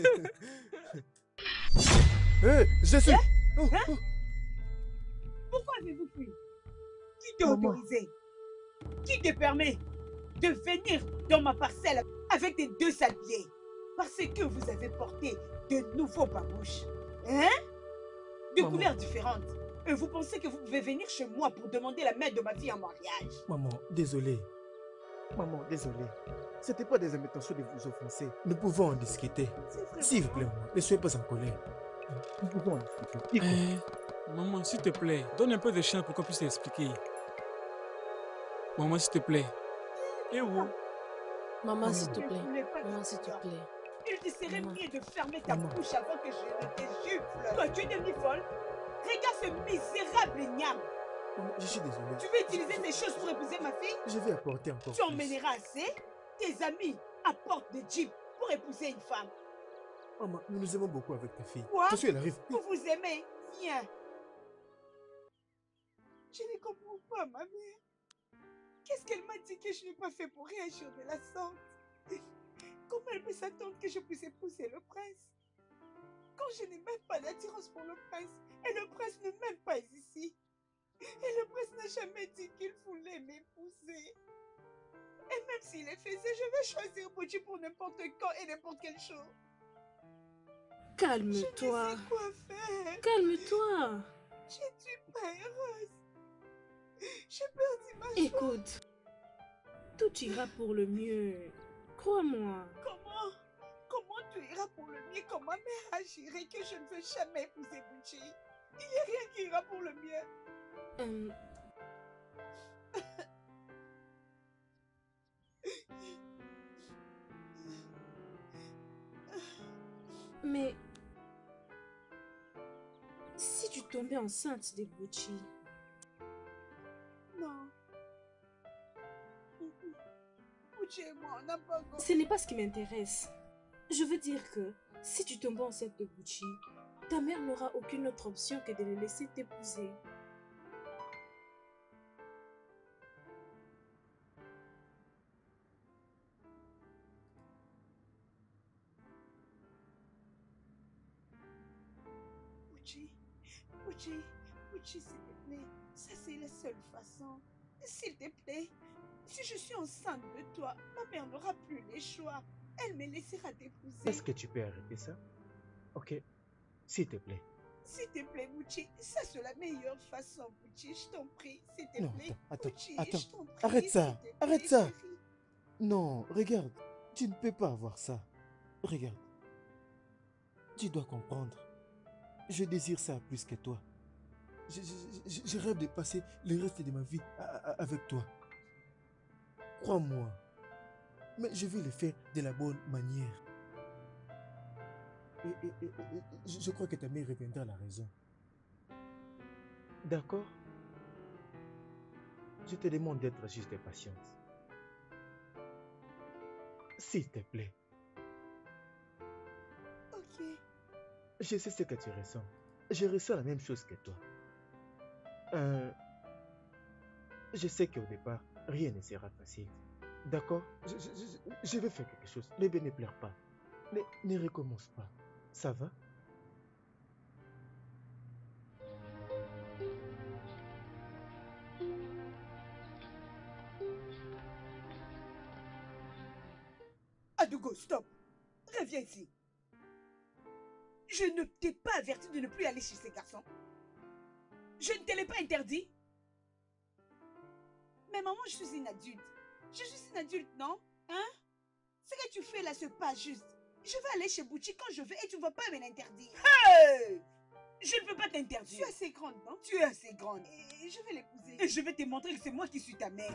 Je suis... Oh, Hein? oh. Pourquoi avez-vous fui? Qui t'a Maman. autorisé? Qui te permet de venir dans ma parcelle avec tes deux sales pieds? Parce que vous avez porté de nouveaux babouches. Hein? De Maman. couleurs différentes. Et vous pensez que vous pouvez venir chez moi pour demander la main de ma fille en mariage? Maman, désolé. Maman, désolé. C'était pas des intentions de vous offenser. Nous pouvons en discuter. C'est vrai. S'il vous plaît, maman, ne soyez pas en colère. Nous pouvons en discuter. Écoute, Maman, s'il te plaît, donne un peu de chance pour qu'on puisse expliquer. Maman, s'il te plaît. Et où? Maman, s'il te Ne plaît. voulez pas Maman, de s'il te ça. plaît. Il te serait Maman. mieux de fermer ta Maman. bouche avant que je ne te gifle. Toi, tu es devenue folle? Regarde ce misérable igname. Maman, je suis désolé. Tu veux utiliser ces choses pour épouser ma fille? Je vais apporter encore Tu plus. emmèneras assez? Tes amis apportent des jeeps pour épouser une femme. Maman, nous nous aimons beaucoup avec ta fille. Quoi? Attention, elle arrive. Vous vous aimez? Viens. Je ne comprends pas, ma mère. Qu'est-ce qu'elle m'a dit que je n'ai pas fait pour réagir de la sorte? Comment elle peut s'attendre que je puisse épouser le prince? Quand je n'ai même pas d'attirance pour le prince, et le prince ne m'aime pas ici. Et le prince n'a jamais dit qu'il voulait m'épouser. Et même s'il le faisait, je vais choisir Bouchi pour n'importe quand et n'importe quel jour. Calme-toi. Je ne sais quoi faire. Calme-toi. Je ne suis pas heureuse. J'ai perdu ma joie. Écoute, tout ira pour le mieux. Crois-moi. Comment tu iras pour le mieux? Comment ma mère agirait que je ne veux jamais épouser Bouchi? Il n'y a rien qui ira pour le mieux. Mais si tu tombais enceinte de Bouchi, Non. Bouchi et moi, on n'a pas encore... ce n'est pas ce qui m'intéresse. Je veux dire que si tu tombes enceinte de Bouchi, ta mère n'aura aucune autre option que de le laisser t'épouser. Bouchi, s'il te plaît. Ça, c'est la seule façon. S'il te plaît. Si je suis enceinte de toi, ma mère n'aura plus les choix. Elle me laissera t'épouser. est-ce que tu peux arrêter ça? Ok. S'il te plaît. S'il te plaît, Bouchi. Ça, c'est la meilleure façon, Bouchi. Je t'en prie. S'il te Non, plaît. attends, Bouchi, attends. je t'en prie, Arrête s'il ça. te plaît, Arrête ça. chérie. Non, regarde. Tu ne peux pas avoir ça. Regarde. Tu dois comprendre. Je désire ça plus que toi. Je rêve de passer le reste de ma vie avec toi. Crois-moi. Mais je vais le faire de la bonne manière. Et je crois que ta mère reviendra à la raison. D'accord? Je te demande d'être juste patiente. S'il te plaît. Ok. Je sais ce que tu ressens. Je ressens la même chose que toi. Je sais qu'au départ, rien ne sera facile. D'accord? Je vais faire quelque chose. Bébé, ne pleure pas. Ne recommence pas. Ça va? Adogo, stop. Reviens ici. Je ne t'ai pas averti de ne plus aller chez ces garçons. Je ne te l'ai pas interdit. Mais maman, je suis une adulte. Je suis une adulte, non? Hein? Ce que tu fais là, c'est pas juste. Je vais aller chez Bouchi quand je veux et tu ne vas pas me l'interdire. Hey! Je ne peux pas t'interdire. Tu es assez grande, non? Tu es assez grande. Et je vais l'épouser. Et je vais te montrer que c'est moi qui suis ta mère.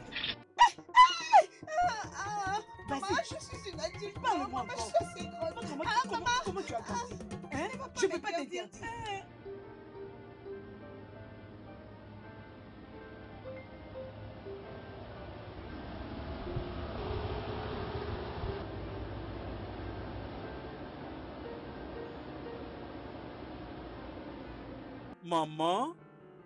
Maman, je suis une adulte. Parle-moi encore. Je suis assez grande. Comment tu as grandi? Hein? Je ne peux pas t'interdire. Maman?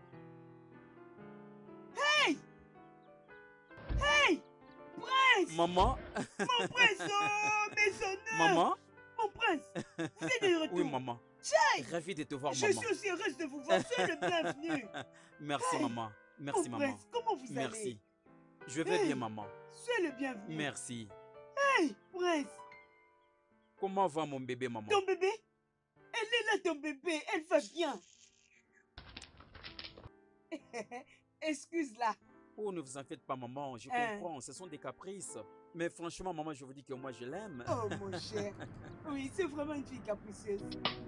Hey! Hey! Prince! Maman? Mon prince! Oh, mes honneurs! Maman? Mon prince! Vous êtes de retour? Oui, maman. Hey! Ravi de te voir, Je maman. suis aussi heureuse de vous voir. Soyez le bienvenu. Merci, Hey! maman. Merci, Mon maman. prince, comment vous allez? Merci. Je vais bien, maman. Soyez le bienvenu. Merci. Hey, prince! Comment va mon bébé, maman? Ton bébé? Elle est là, ton bébé. Elle va bien. Excuse-la. Oh, ne vous en faites pas, maman. Je comprends. Ce sont des caprices. Mais franchement, maman, je vous dis que moi, je l'aime. Oh, mon cher. Oui, c'est vraiment une fille capricieuse.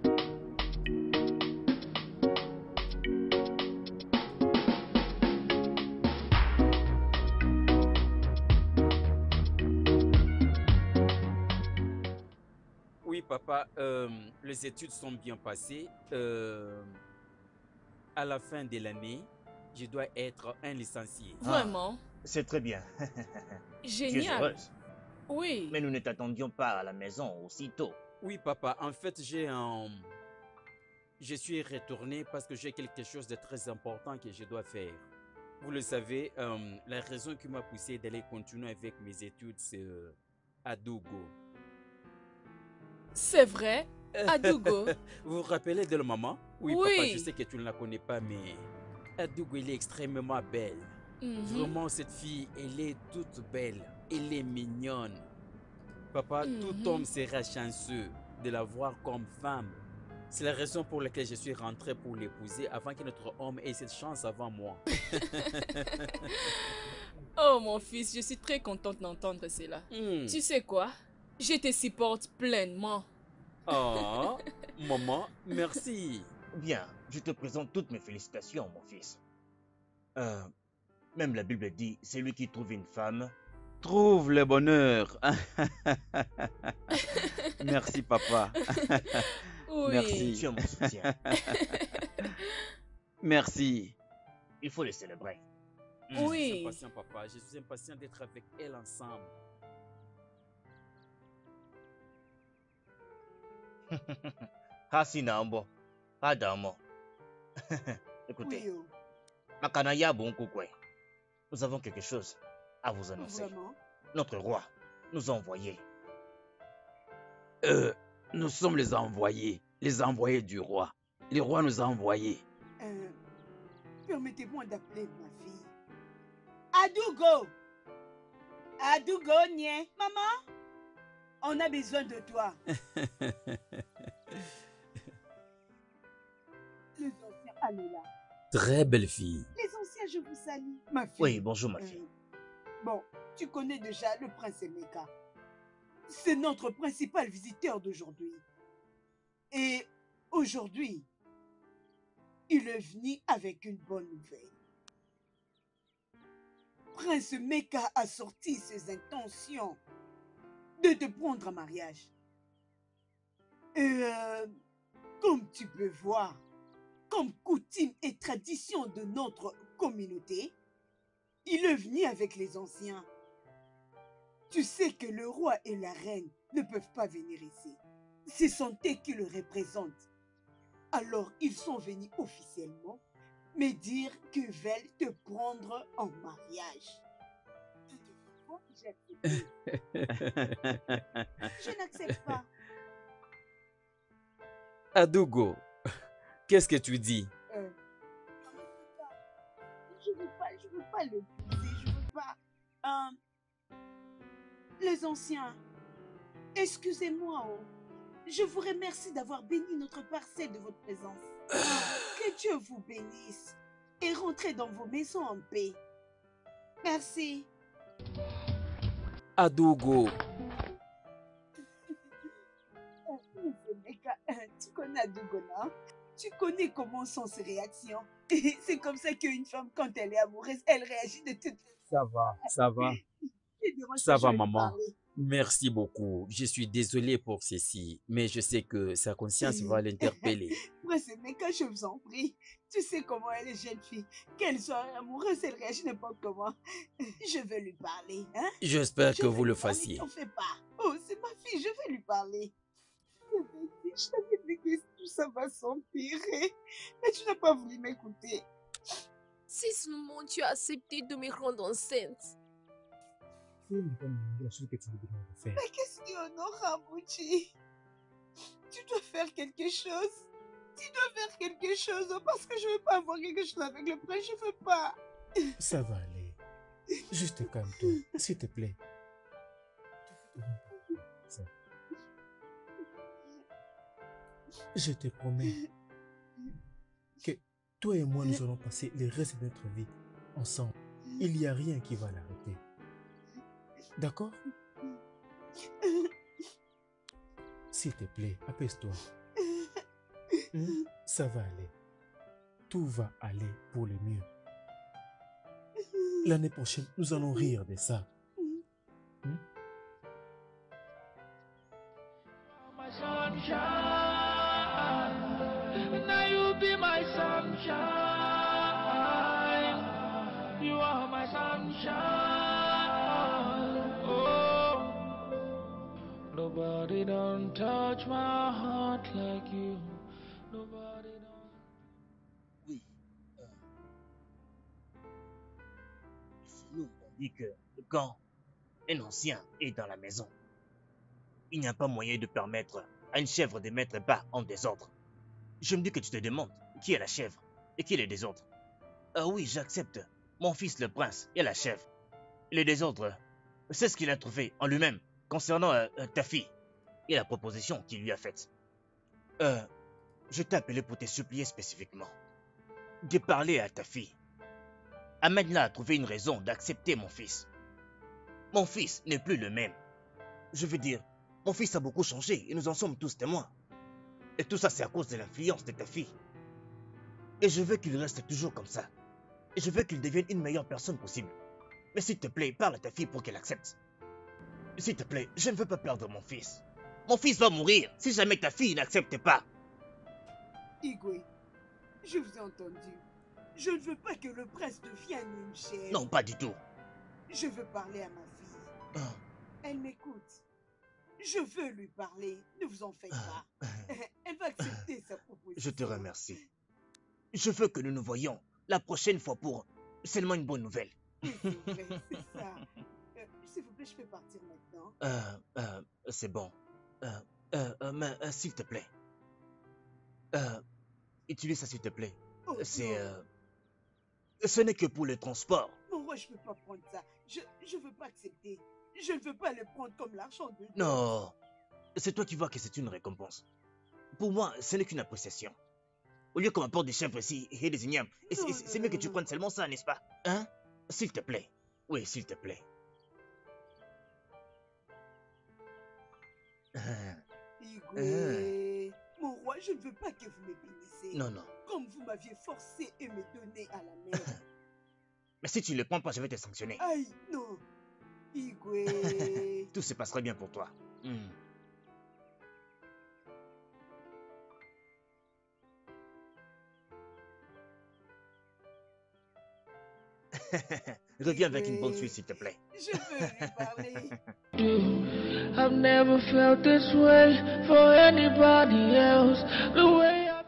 Oui, papa, les études sont bien passées. À la fin de l'année, je dois être un licencié. Vraiment? C'est très bien. Génial. Tu es heureuse. Oui. Mais nous ne t'attendions pas à la maison aussitôt. Oui, papa, en fait, je suis retourné parce que j'ai quelque chose de très important que je dois faire. Vous le savez, la raison qui m'a poussé d'aller continuer avec mes études, c'est Adougo. C'est vrai, Adougo. Vous vous rappelez de la maman? Oui, Oui. papa, je sais que tu ne la connais pas, mais Adougo, elle est extrêmement belle. Vraiment, cette fille, elle est toute belle. Elle est mignonne. Papa, tout homme sera chanceux de la voir comme femme. C'est la raison pour laquelle je suis rentré pour l'épouser avant que notre homme ait cette chance avant moi. Oh mon fils, je suis très contente d'entendre cela. Tu sais quoi? Je te supporte pleinement. Oh, maman, merci. Bien, je te présente toutes mes félicitations, mon fils. Même la Bible dit, celui qui trouve une femme trouve le bonheur. Merci, papa. Oui. Merci. Tu as mon soutien. Merci. Il faut le célébrer. Oui. Je suis impatient, papa. Je suis impatient d'être avec elle ensemble. Hasinambo, Adamo. Écoutez, Oui, oh. Makanaya Bonkukwe, nous avons quelque chose à vous annoncer. Vraiment? Notre roi nous a envoyés. Nous sommes les envoyés du roi. Le roi nous a envoyés. Permettez-moi d'appeler ma fille. Adougo! Adougo, Nye. Maman, on a besoin de toi. Les anciens, allez là. Très belle fille. Les anciens, je vous salue. Ma fille. Oui, bonjour ma fille. Bon, tu connais déjà le prince Emeka. C'est notre principal visiteur d'aujourd'hui. Et aujourd'hui, il est venu avec une bonne nouvelle. Prince Emeka a sorti ses intentions de te prendre en mariage. Et comme tu peux voir, comme coutume et tradition de notre communauté, il est venu avec les anciens. Tu sais que le roi et la reine ne peuvent pas venir ici. Ce sont eux qui le représentent. Alors ils sont venus officiellement me dire qu'ils veulent te prendre en mariage. J'ai accepté. Je n'accepte pas. Adougo, qu'est-ce que tu dis? Je veux pas le pousser, je veux pas. Les anciens, excusez-moi, oh. Je vous remercie d'avoir béni notre parcelle de votre présence. Que Dieu vous bénisse et rentrez dans vos maisons en paix. Merci. Adougo. connais Adogona. Tu connais comment sont ses réactions. C'est comme ça qu'une femme, quand elle est amoureuse, elle réagit de toute façon. Ça va, ça va. Ça va, maman. Merci beaucoup. Je suis désolé pour ceci, mais je sais que sa conscience va l'interpeller. Mais quand je vous en prie, tu sais comment elle est jeune fille. Qu'elle soit amoureuse, elle réagit n'importe comment. Je vais lui parler. Hein? J'espère que vous le fassiez. T'en fais pas. Oh, c'est ma fille, je vais lui parler. Je t'avais dit que tout ça va s'empirer. Mais tu n'as pas voulu m'écouter. Si seulement tu as accepté de me rendre enceinte. La chose que tu veux de faire. Mais qu'est-ce qu'il y en aura, Bouchi? Tu dois faire quelque chose. Tu dois faire quelque chose parce que je ne veux pas avoir quelque chose avec le prince. Je ne veux pas. Ça va aller. Juste calme-toi, s'il te plaît. Ça. Je te promets que toi et moi, nous allons passer le reste de notre vie ensemble. Il n'y a rien qui va l'arrêter. D'accord? S'il te plaît, apaise-toi. Ça va aller. Tout va aller pour le mieux. L'année prochaine, nous allons rire de ça. My sunshine, now you be my sunshine. You are my sunshine. Oh, nobody don't touch my heart like you. Nobody don't. Oui. Nous, on dit que quand un ancien est dans la maison, il n'y a pas moyen de permettre à une chèvre de mettre bas en désordre. Je me dis que tu te demandes qui est la chèvre et qui est le désordre. Ah oui, j'accepte. Mon fils le prince et la chèvre. Le désordre, c'est ce qu'il a trouvé en lui-même concernant ta fille et la proposition qu'il lui a faite. Je t'ai appelé pour te supplier spécifiquement de parler à ta fille. Amène-la à trouver une raison d'accepter mon fils. Mon fils n'est plus le même. Je veux dire, mon fils a beaucoup changé et nous en sommes tous témoins. Et tout ça, c'est à cause de l'influence de ta fille. Et je veux qu'il reste toujours comme ça. Et je veux qu'il devienne une meilleure personne possible. Mais s'il te plaît, parle à ta fille pour qu'elle accepte. S'il te plaît, je ne veux pas perdre mon fils. Mon fils va mourir si jamais ta fille n'accepte pas. Igwe, je vous ai entendu. Je ne veux pas que le prince devienne une chèvre. Non, pas du tout. Je veux parler à ma fille. Elle m'écoute. Je veux lui parler. Ne vous en faites pas. Elle va accepter sa proposition. Je te remercie. Je veux que nous nous voyions la prochaine fois pour seulement une bonne nouvelle. C'est vrai, c'est ça. S'il vous plaît, je peux partir maintenant. C'est bon. Mais s'il te plaît. Utilise ça, s'il te plaît. Oh, c'est... ce n'est que pour le transport. Non, moi, je ne peux pas prendre ça. Je ne veux pas accepter. Je ne veux pas le prendre comme l'argent de... Non. C'est toi qui vois que c'est une récompense. Pour moi, ce n'est qu'une appréciation. Au lieu qu'on m'apporte des chèvres ici et des ignames, c'est mieux que tu prennes seulement ça, n'est-ce pas? Hein? S'il te plaît. Oui, s'il te plaît. Igwe, mon roi, je ne veux pas que vous me punissez. Non, non. Comme vous m'aviez forcé et me donné à la mer. Mais si tu ne le prends pas, je vais te sanctionner. Aïe, non. Igwe. Tout se passera bien pour toi. Reviens avec une bonne suite, s'il te plaît. Je veux lui parler. I've never felt this way for anybody else. The way I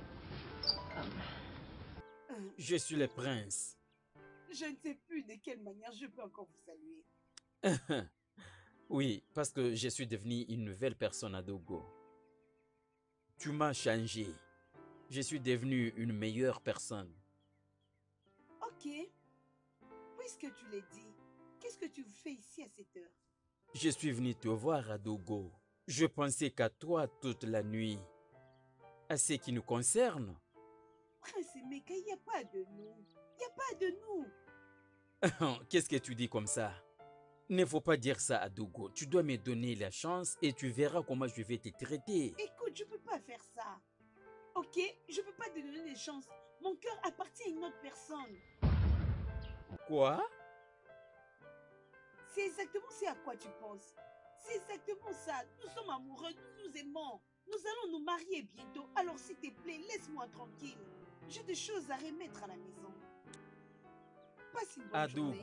feel. Je suis le prince. Je ne sais plus de quelle manière je peux encore vous saluer. Oui, parce que je suis devenu une nouvelle personne à Dogo. Tu m'as changé. Je suis devenu une meilleure personne. Ok. Puisque tu l'as dit, qu'est-ce que tu fais ici à cette heure? Je suis venu te voir à Dogo. Je pensais qu'à toi toute la nuit. À ce qui nous concerne. Prince Emeka, il n'y a pas de nous. Il n'y a pas de nous. Qu'est-ce que tu dis comme ça? Ne faut pas dire ça à Dogo. Tu dois me donner la chance et tu verras comment je vais te traiter. Écoute Écoute, je peux pas faire ça. Ok? Je peux pas te donner des chances. Mon cœur appartient à une autre personne. Quoi? C'est exactement ce à quoi tu penses. C'est exactement ça. Nous sommes amoureux, nous nous aimons. Nous allons nous marier bientôt. Alors s'il te plaît, laisse-moi tranquille. J'ai des choses à remettre à la maison. Passe une bonne journée.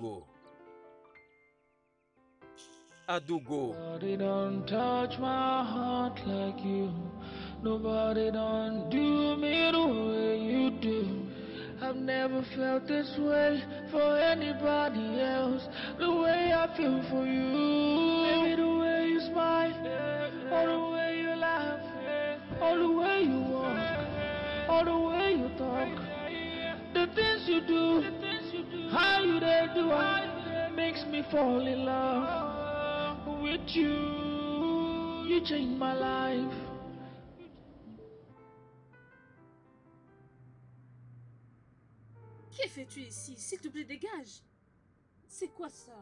Adougo. Nobody don't touch my heart like you. Nobody don't do me the way you do. I've never felt this way for anybody else. The way I feel for you. Baby, the way you smile, or the way you laugh, or the way you walk, or the way you talk. The things you do, how you they do it, makes me fall in love with you. You changed my life. Que fais-tu ici? S'il te plaît, dégage. C'est quoi ça?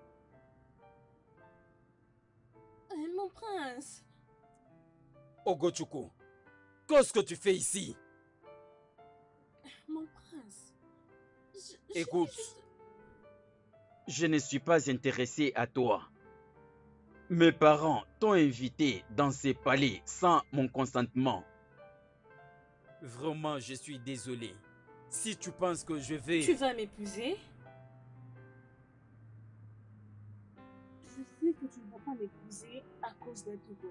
Mon prince. Ogochuku, qu'est-ce que tu fais ici? Mon prince. Écoute. Je ne suis pas intéressé à toi. Mes parents t'ont invité dans ces palais sans mon consentement. Vraiment, je suis désolé. Si tu penses que je vais... Tu vas m'épouser? Je sais que tu ne vas pas m'épouser à cause d'Adougo.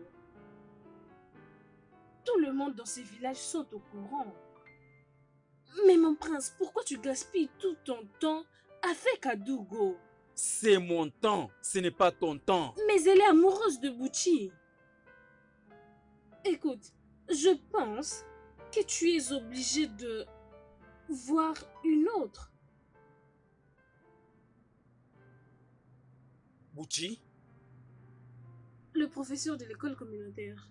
Tout le monde dans ces villages sont au courant. Mais mon prince, pourquoi tu gaspilles tout ton temps avec Adougo? C'est mon temps, ce n'est pas ton temps. Mais elle est amoureuse de Bouchi. Écoute, je pense que tu es obligé de voir une autre. Bouchi? Le professeur de l'école communautaire.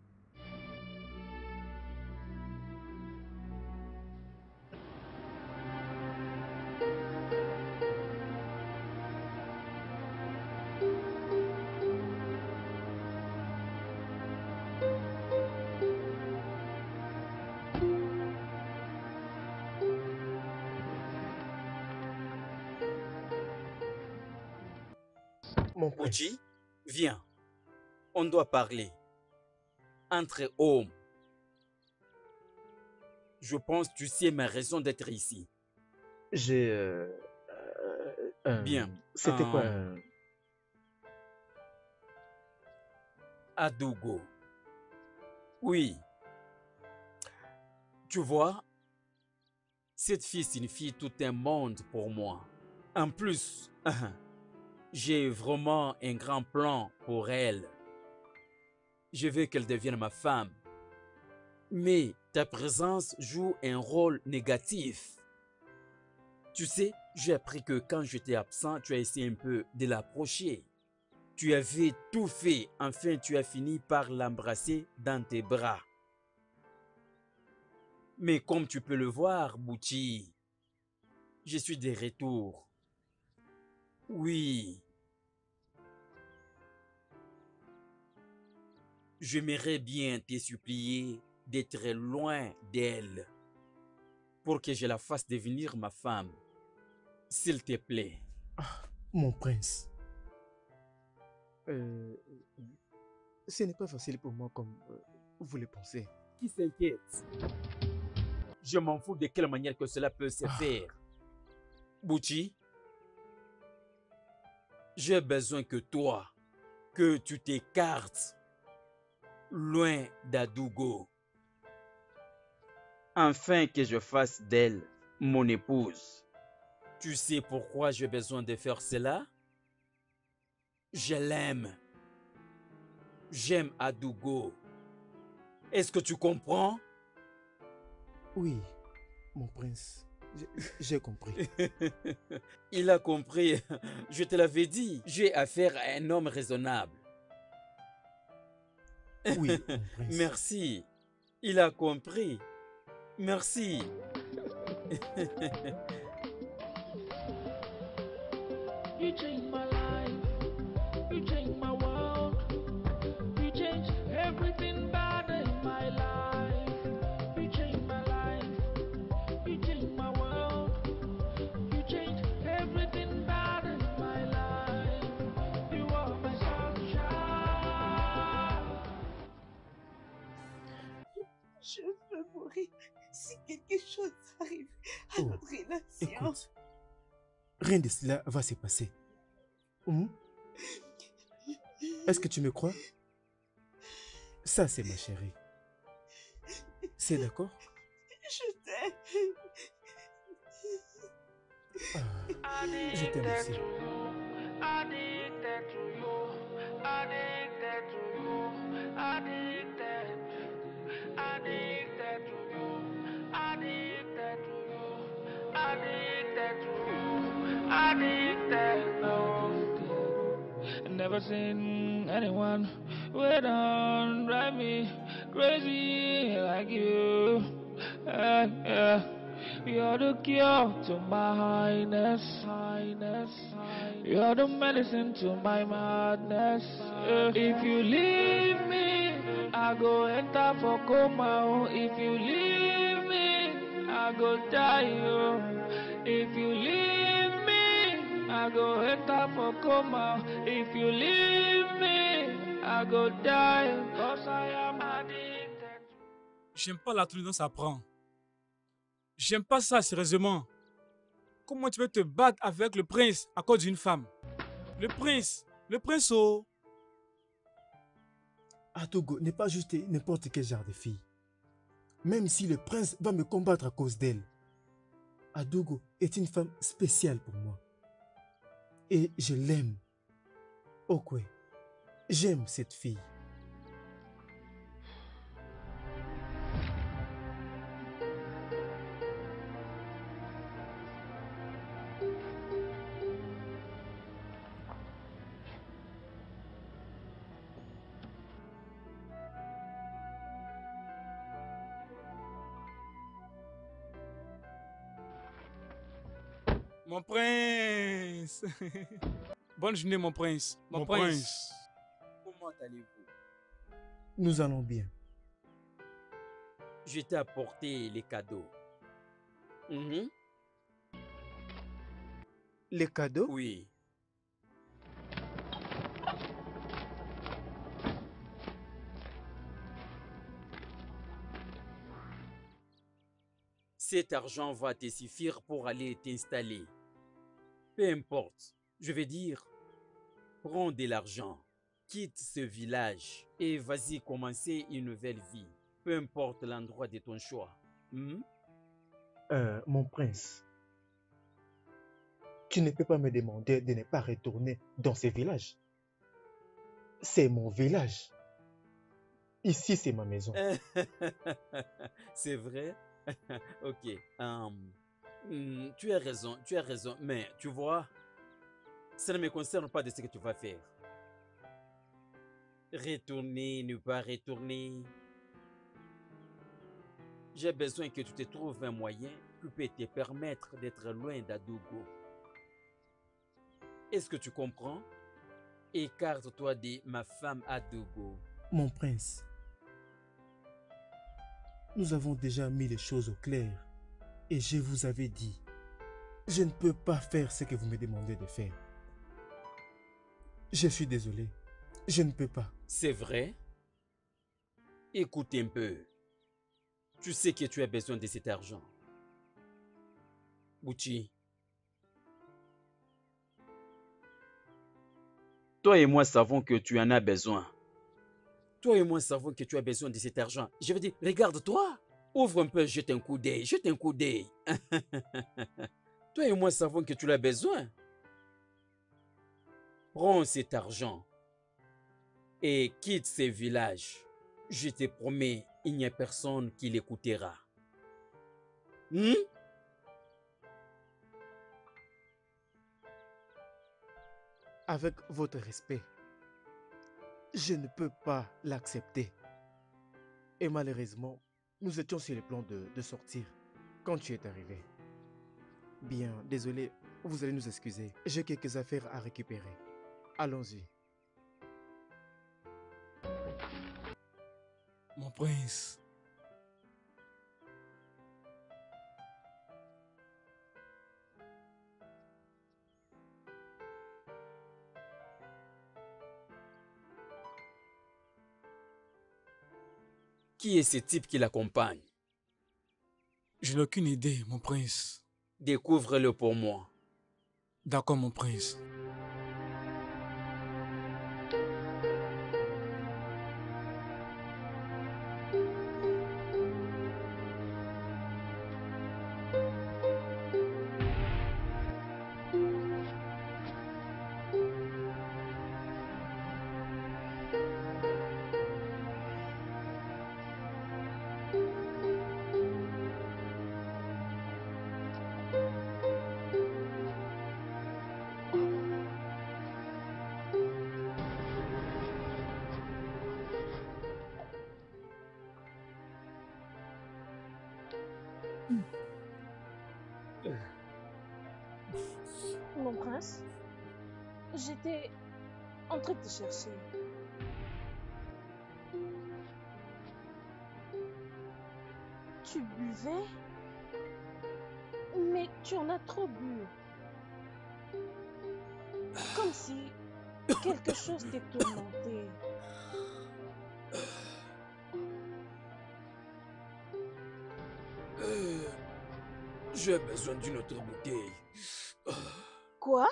Mon Bouchi, viens. On doit parler. Entre hommes. Je pense que tu sais ma raison d'être ici. J'ai... Bien. C'était quoi Adougo. Oui. Tu vois, cette fille signifie tout un monde pour moi. En plus, j'ai vraiment un grand plan pour elle. Je veux qu'elle devienne ma femme. Mais ta présence joue un rôle négatif. Tu sais, j'ai appris que quand j'étais absent, tu as essayé un peu de l'approcher. Tu avais tout fait, enfin tu as fini par l'embrasser dans tes bras. Mais comme tu peux le voir, Bouchi, je suis de retour. Oui. J'aimerais bien te supplier d'être loin d'elle pour que je la fasse devenir ma femme. S'il te plaît. Mon prince. Ce n'est pas facile pour moi comme vous le pensez. Qui s'inquiète? Je m'en fous de quelle manière que cela peut se faire. Bouchi, j'ai besoin que toi, que tu t'écartes loin d'Adougo. Afin que je fasse d'elle mon épouse. Tu sais pourquoi j'ai besoin de faire cela? Je l'aime. J'aime Adougo. Est-ce que tu comprends? Oui, mon prince. J'ai compris. Il a compris. Je te l'avais dit. J'ai affaire à un homme raisonnable. Oui, mon prince. Merci. Il a compris. Merci. You changed my life. You changed my world. You changed everything bad in my Écoute, rien de cela va se passer. Est-ce que tu me crois? Ça, c'est ma chérie. C'est d'accord? Je t'aime. Je t'aime aussi. Addicted to you, addicted to you, addicted, addicted to you, addicted to you, addicted to you, addicted. No, never seen anyone who don't drive me crazy like you. Yeah. You're the cure to my highness. You're the medicine to my madness. If you leave me, I go enter for coma. If you leave me, I go die. If you leave me, I go enter for coma. If you leave me, I go die. Cause I am addicted. J'aime pas la tenue dont ça prend. J'aime pas ça, sérieusement. Comment tu veux te battre avec le prince à cause d'une femme? Le prince oh. Adogo n'est pas juste n'importe quel genre de fille. Même si le prince va me combattre à cause d'elle. Adogo est une femme spéciale pour moi. Et je l'aime. Ok, j'aime cette fille. Mon prince. Bonne journée, mon prince. Mon prince. Comment allez-vous? Nous allons bien. Je t'ai apporté les cadeaux. Les cadeaux? Oui. Cet argent va te suffire pour aller t'installer. Peu importe, je veux dire, prends de l'argent, quitte ce village et vas-y commencer une nouvelle vie. Peu importe l'endroit de ton choix. Mon prince, tu ne peux pas me demander de ne pas retourner dans ce village. C'est mon village. Ici, c'est ma maison. C'est vrai? Ok. Tu as raison, mais tu vois, ça ne me concerne pas de ce que tu vas faire. Retourner, ne pas retourner. J'ai besoin que tu te trouves un moyen qui peut te permettre d'être loin d'Adogo. Est-ce que tu comprends? Écarte-toi de ma femme Adogo. Mon prince, nous avons déjà mis les choses au clair et je vous avais dit, je ne peux pas faire ce que vous me demandez de faire. Je suis désolé, je ne peux pas. C'est vrai? Écoute un peu. Tu sais que tu as besoin de cet argent. Bouchi. Toi et moi savons que tu en as besoin. Toi et moi savons que tu as besoin de cet argent. Je veux dire, regarde-toi. Ouvre un peu, jette un coup d'œil. Jette un coup d'œil. Toi et moi savons que tu l'as besoin. Prends cet argent et quitte ce village. Je te promets, il n'y a personne qui l'écoutera. Avec votre respect, je ne peux pas l'accepter. Et malheureusement, nous étions sur le plan de sortir quand tu es arrivé. Bien, désolé, vous allez nous excuser. J'ai quelques affaires à récupérer. Allons-y. Mon prince. Qui est ce type qui l'accompagne? Je n'ai aucune idée, mon prince. Découvre-le pour moi. D'accord, mon prince. Mon prince, j'étais en train de te chercher. Tu buvais, mais tu en as trop bu. Comme si quelque chose t'est tourmenté. J'ai besoin d'une autre bouteille. Quoi?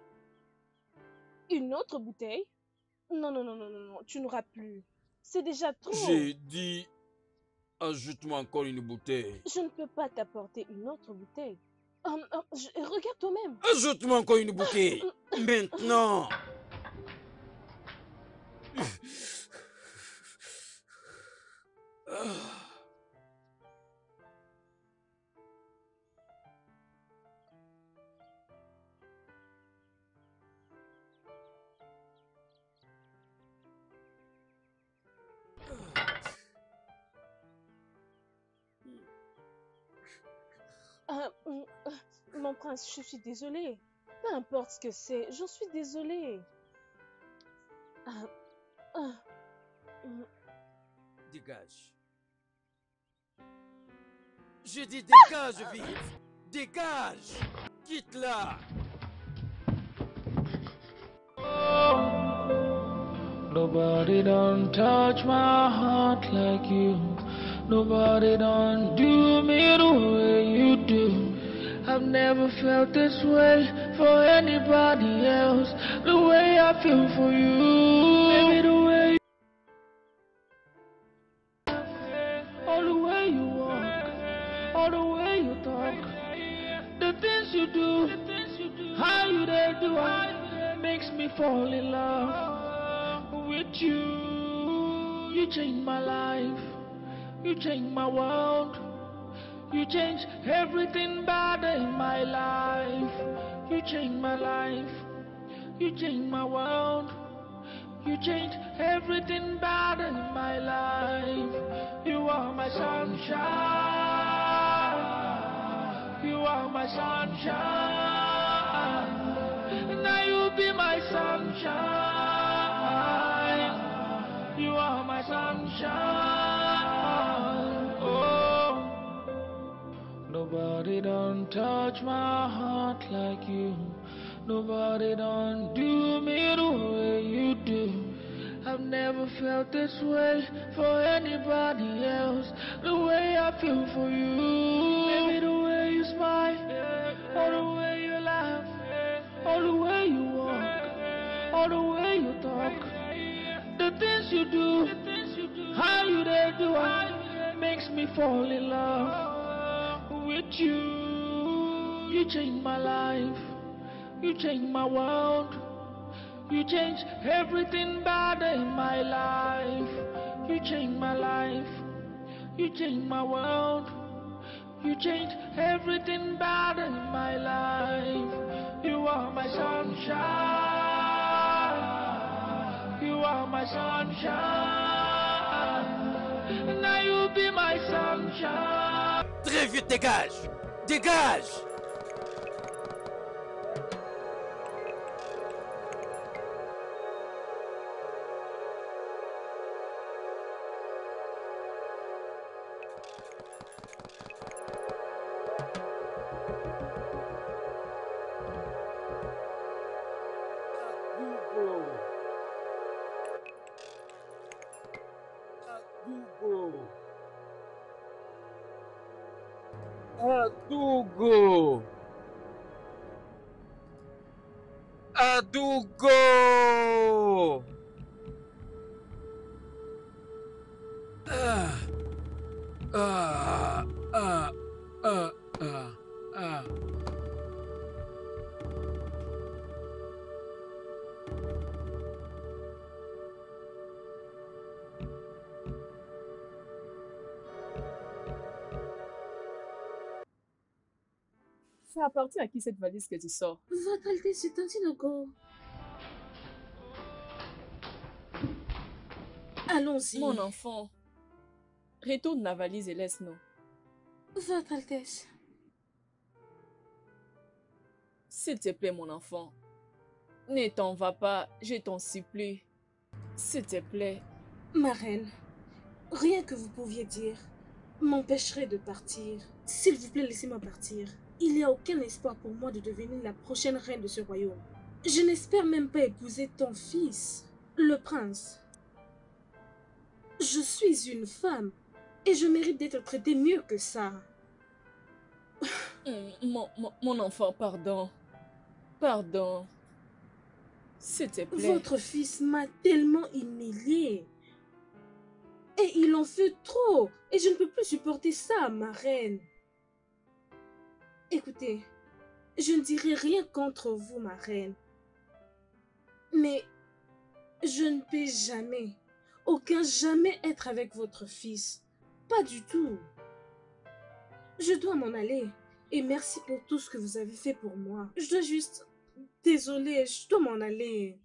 Une autre bouteille? Non, non, non, non, non, non, tu n'auras plus. C'est déjà trop. J'ai dit, ajoute-moi encore une bouteille. Je ne peux pas t'apporter une autre bouteille. Regarde toi-même. Ajoute-moi encore une bouteille. Maintenant. Mon prince, je suis désolée. Peu importe ce que c'est, j'en suis désolée. Dégage. Je dis dégage vite. Dégage. Quitte-la. Nobody done touch my heart like you. Nobody done do me the way you do. I've never felt this way for anybody else. The way I feel for you. Baby, the way you all the way you walk, all the way you talk, the things you do, how you there do it, makes me fall in love with you. You changed my life, you changed my world, you changed everything bad in my life. You changed my life, you changed my world, you changed everything bad in my life. You are my sunshine, you are my sunshine. Now you be my sunshine, you are my sunshine. Oh, nobody done touch my heart like you. Nobody done do me the way you do. I've never felt this way for anybody else. The way I feel for you. Baby, the way you smile, all the way you laugh, all the way you walk, all the way you talk, the things you do, how you there do it, makes me fall in love with you. You changed my life, you changed my world, you changed everything bad in my life. You changed my life, you changed my world, you changed everything bad in my life. You are my sunshine, you are my sunshine. Now you be my sunshine. Très vite, dégage. Dégage. Adugo. Adougo! Ah. Ah. Ah. Ah. Ah. Ah. Ça appartient à qui cette valise que tu sors? Votre Altesse, c'est Tantinogo. Allons-y. Mon enfant, retourne la valise et laisse-nous. Votre Altesse. S'il te plaît, mon enfant, ne t'en va pas, je t'en supplie. S'il te plaît. Ma reine, rien que vous pouviez dire m'empêcherait de partir. S'il vous plaît, laissez-moi partir. Il n'y a aucun espoir pour moi de devenir la prochaine reine de ce royaume. Je n'espère même pas épouser ton fils, le prince. Je suis une femme et je mérite d'être traitée mieux que ça. Mon enfant, pardon. Pardon. S'il te plaît. Votre fils m'a tellement humiliée. Et il en fait trop. Et je ne peux plus supporter ça, ma reine. Écoutez, je ne dirai rien contre vous, ma reine. Mais je ne peux jamais, jamais être avec votre fils. Pas du tout. Je dois m'en aller. Et merci pour tout ce que vous avez fait pour moi. Je dois juste... Désolée, je dois m'en aller.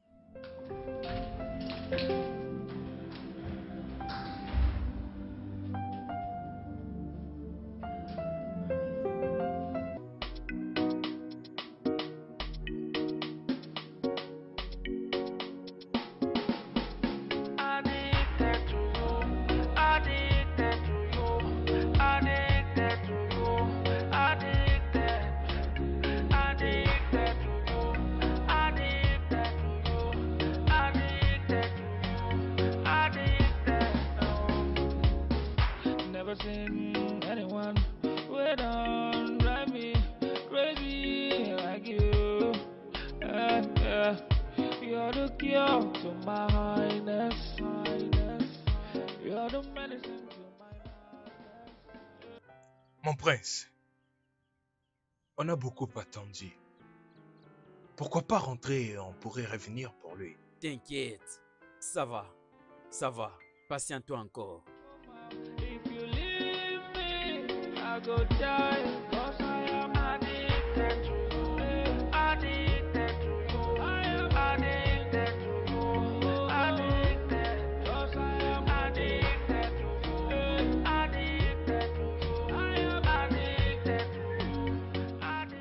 Never seen anyone who don't drive me crazy like you. Yeah. You're the cure to my highness. You're the medicine to my madness. Mon prince, on a beaucoup attendu. Pourquoi pas rentrer et on pourrait revenir pour lui? T'inquiète, ça va, patiente-toi encore. If you leave me, I go die. 'Cause I am addicted to you. Addicted to you. I am addicted to you. Addicted. 'Cause I am addicted to you. Addicted to you. I am addicted to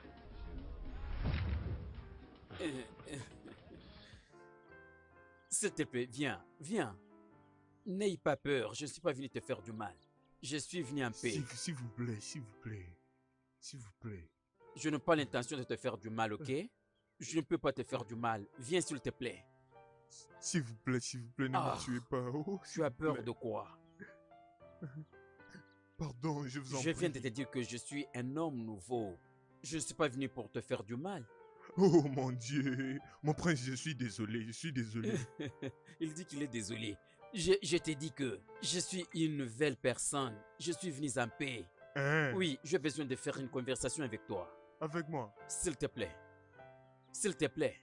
you. S'il te plaît, viens. N'aie pas peur, je ne suis pas venu te faire du mal. Je suis venu en paix. S'il vous plaît, s'il vous plaît. S'il vous plaît. Je n'ai pas l'intention de te faire du mal, ok? Je ne peux pas te faire du mal. Viens, s'il te plaît. S'il vous plaît, ne me tuez pas. Oh, tu as peur de quoi? Pardon, je vous en prie. Je viens de te dire que je suis un homme nouveau. Je ne suis pas venu pour te faire du mal. Oh mon Dieu. Mon prince, je suis désolé. Il dit qu'il est désolé. Je t'ai dit que je suis une nouvelle personne. Je suis venu en paix. Hein? Oui, j'ai besoin de faire une conversation avec toi. Avec moi? S'il te plaît. S'il te plaît.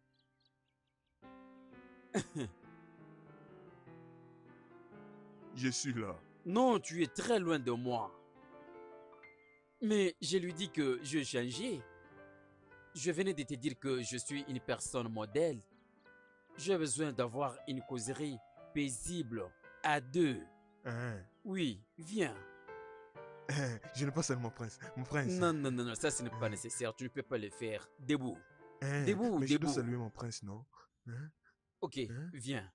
Je suis là. Non, tu es très loin de moi. Mais je lui dis que je changé. Je venais de te dire que je suis une personne modèle. J'ai besoin d'avoir une causerie paisible à deux. Hein? Oui, viens. Je n'ai pas seulement prince. Mon prince. Non, ça ce n'est pas nécessaire. Tu ne peux pas le faire. Debout. Debout, mais je dois saluer mon prince, non? Ok, viens.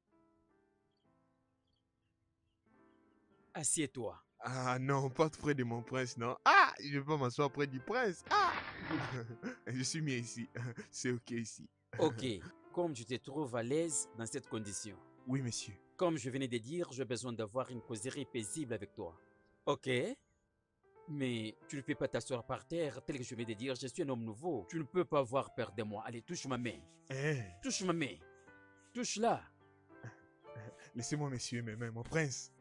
Assieds-toi. Ah non, pas près de mon prince, non. Ah, je vais pas m'asseoir près du prince. Ah. Je suis mis ici. C'est ok ici. Ok, comme tu te trouves à l'aise dans cette condition. Oui, monsieur. Comme je venais de dire, j'ai besoin d'avoir une causerie paisible avec toi. Ok? Mais tu ne peux pas t'asseoir par terre, tel que je vais te dire, je suis un homme nouveau. Tu ne peux pas avoir peur de moi. Allez, touche ma main. Touche ma main. Touche-la. Laissez-moi m'essuyer mes mains, mon prince.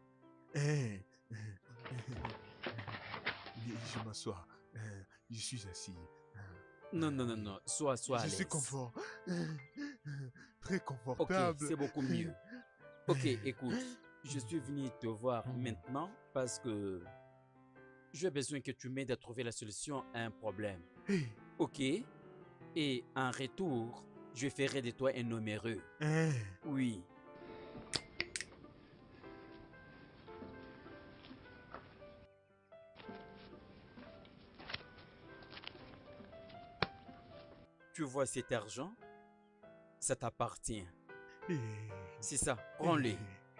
Je m'assois. Je suis assis. Non, non, non, non. Sois à l'aise. Je suis confort. Très confortable. Ok, c'est beaucoup mieux. Ok, écoute. Je suis venu te voir maintenant parce que j'ai besoin que tu m'aides à trouver la solution à un problème. Ok? Et en retour, je ferai de toi un homme heureux. Oui. Tu vois cet argent? Ça t'appartient. C'est ça, prends-le.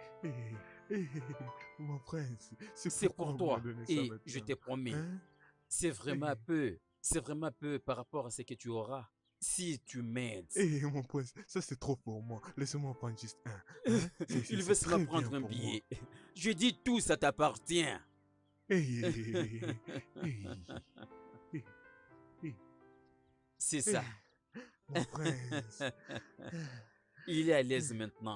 Mon prince, c'est pour toi. Et je te promets, c'est vraiment peu par rapport à ce que tu auras si tu m'aides. Mon prince, ça c'est trop pour moi. Laisse-moi prendre juste un. Il veut se prendre un billet. Je dis tout, ça t'appartient. C'est ça. Mon prince. Il est à l'aise maintenant.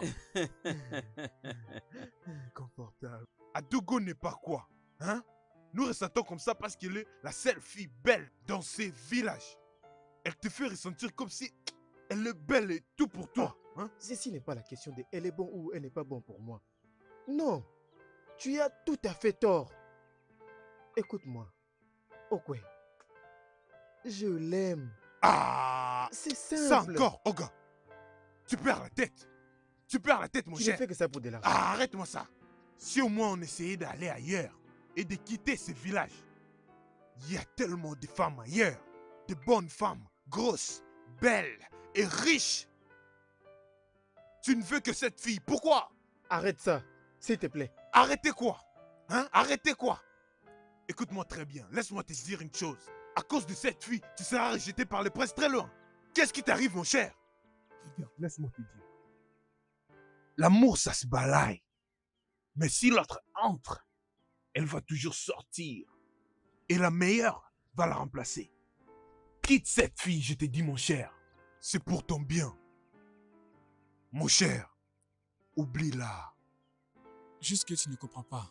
Confortable. Adougo n'est pas quoi, hein? Nous ressentons comme ça parce qu'elle est la seule fille belle dans ces villages. Elle te fait ressentir comme si elle est belle et tout pour toi. Hein? Ceci n'est pas la question de elle est bon ou elle n'est pas bon pour moi. Non, tu as tout à fait tort. Écoute-moi, Okwe, je l'aime. Ah, c'est simple. Ça encore, Oga. Tu perds la tête. Tu perds la tête, mon cher. Tu ne fais que ça pour de l'argent. Ah, arrête-moi ça. Si au moins on essayait d'aller ailleurs et de quitter ce village. Il y a tellement de femmes ailleurs. De bonnes femmes, grosses, belles et riches. Tu ne veux que cette fille. Pourquoi? Arrête ça, s'il te plaît. Arrêtez quoi? Hein? Arrêtez quoi? Écoute-moi très bien. Laisse-moi te dire une chose. À cause de cette fille, tu seras rejeté par les princes très loin. Qu'est-ce qui t'arrive, mon cher? Regarde, laisse-moi te dire. L'amour, ça se balaye. Mais si l'autre entre, elle va toujours sortir. Et la meilleure va la remplacer. Quitte cette fille, je te dis, mon cher. C'est pour ton bien. Mon cher, oublie-la. Juste que tu ne comprends pas.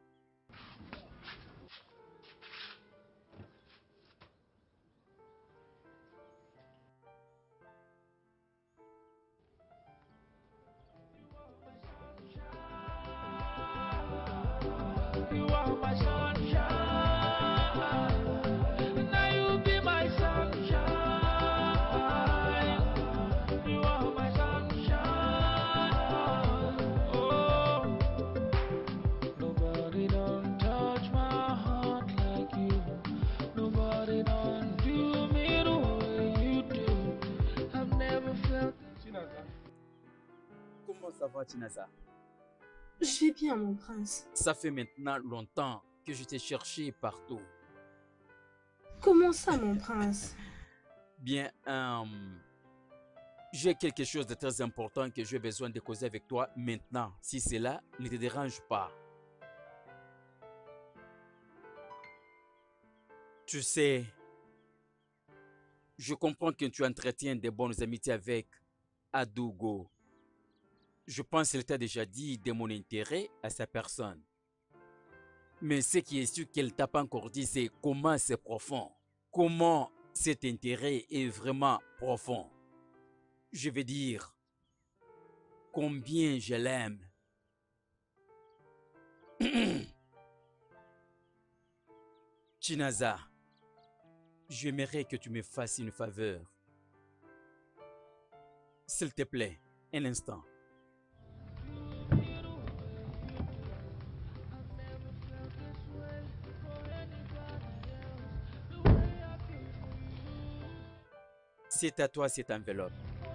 You are my sunshine. Now you be my sunshine. You are my sunshine. Oh, nobody don't touch my heart like you. Nobody don't do me the way you do. I've never felt this. Comment ça va, Chinaza? Je vais bien, mon prince. Ça fait maintenant longtemps que je t'ai cherché partout. Comment ça, mon prince? Bien, j'ai quelque chose de très important que j'ai besoin de causer avec toi maintenant, si cela ne te dérange pas. Tu sais, je comprends que tu entretiens de bonnes amitiés avec Adougo. Je pense qu'elle t'a déjà dit de mon intérêt à sa personne. Mais ce qui est sûr qu'elle t'a pas encore dit, c'est comment c'est profond. Comment cet intérêt est vraiment profond. Je veux dire, combien je l'aime. Chinaza, j'aimerais que tu me fasses une faveur. S'il te plaît, un instant. C'est à toi cette enveloppe.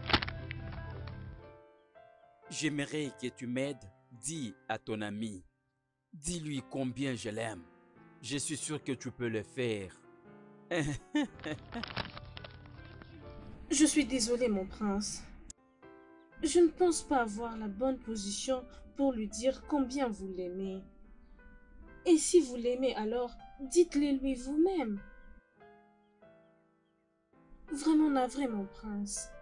J'aimerais que tu m'aides. Dis à ton ami. Dis-lui combien je l'aime. Je suis sûr que tu peux le faire. Je suis désolée, mon prince. Je ne pense pas avoir la bonne position pour lui dire combien vous l'aimez. Et si vous l'aimez, alors Dites-le lui vous-même. Vraiment navré, mon prince.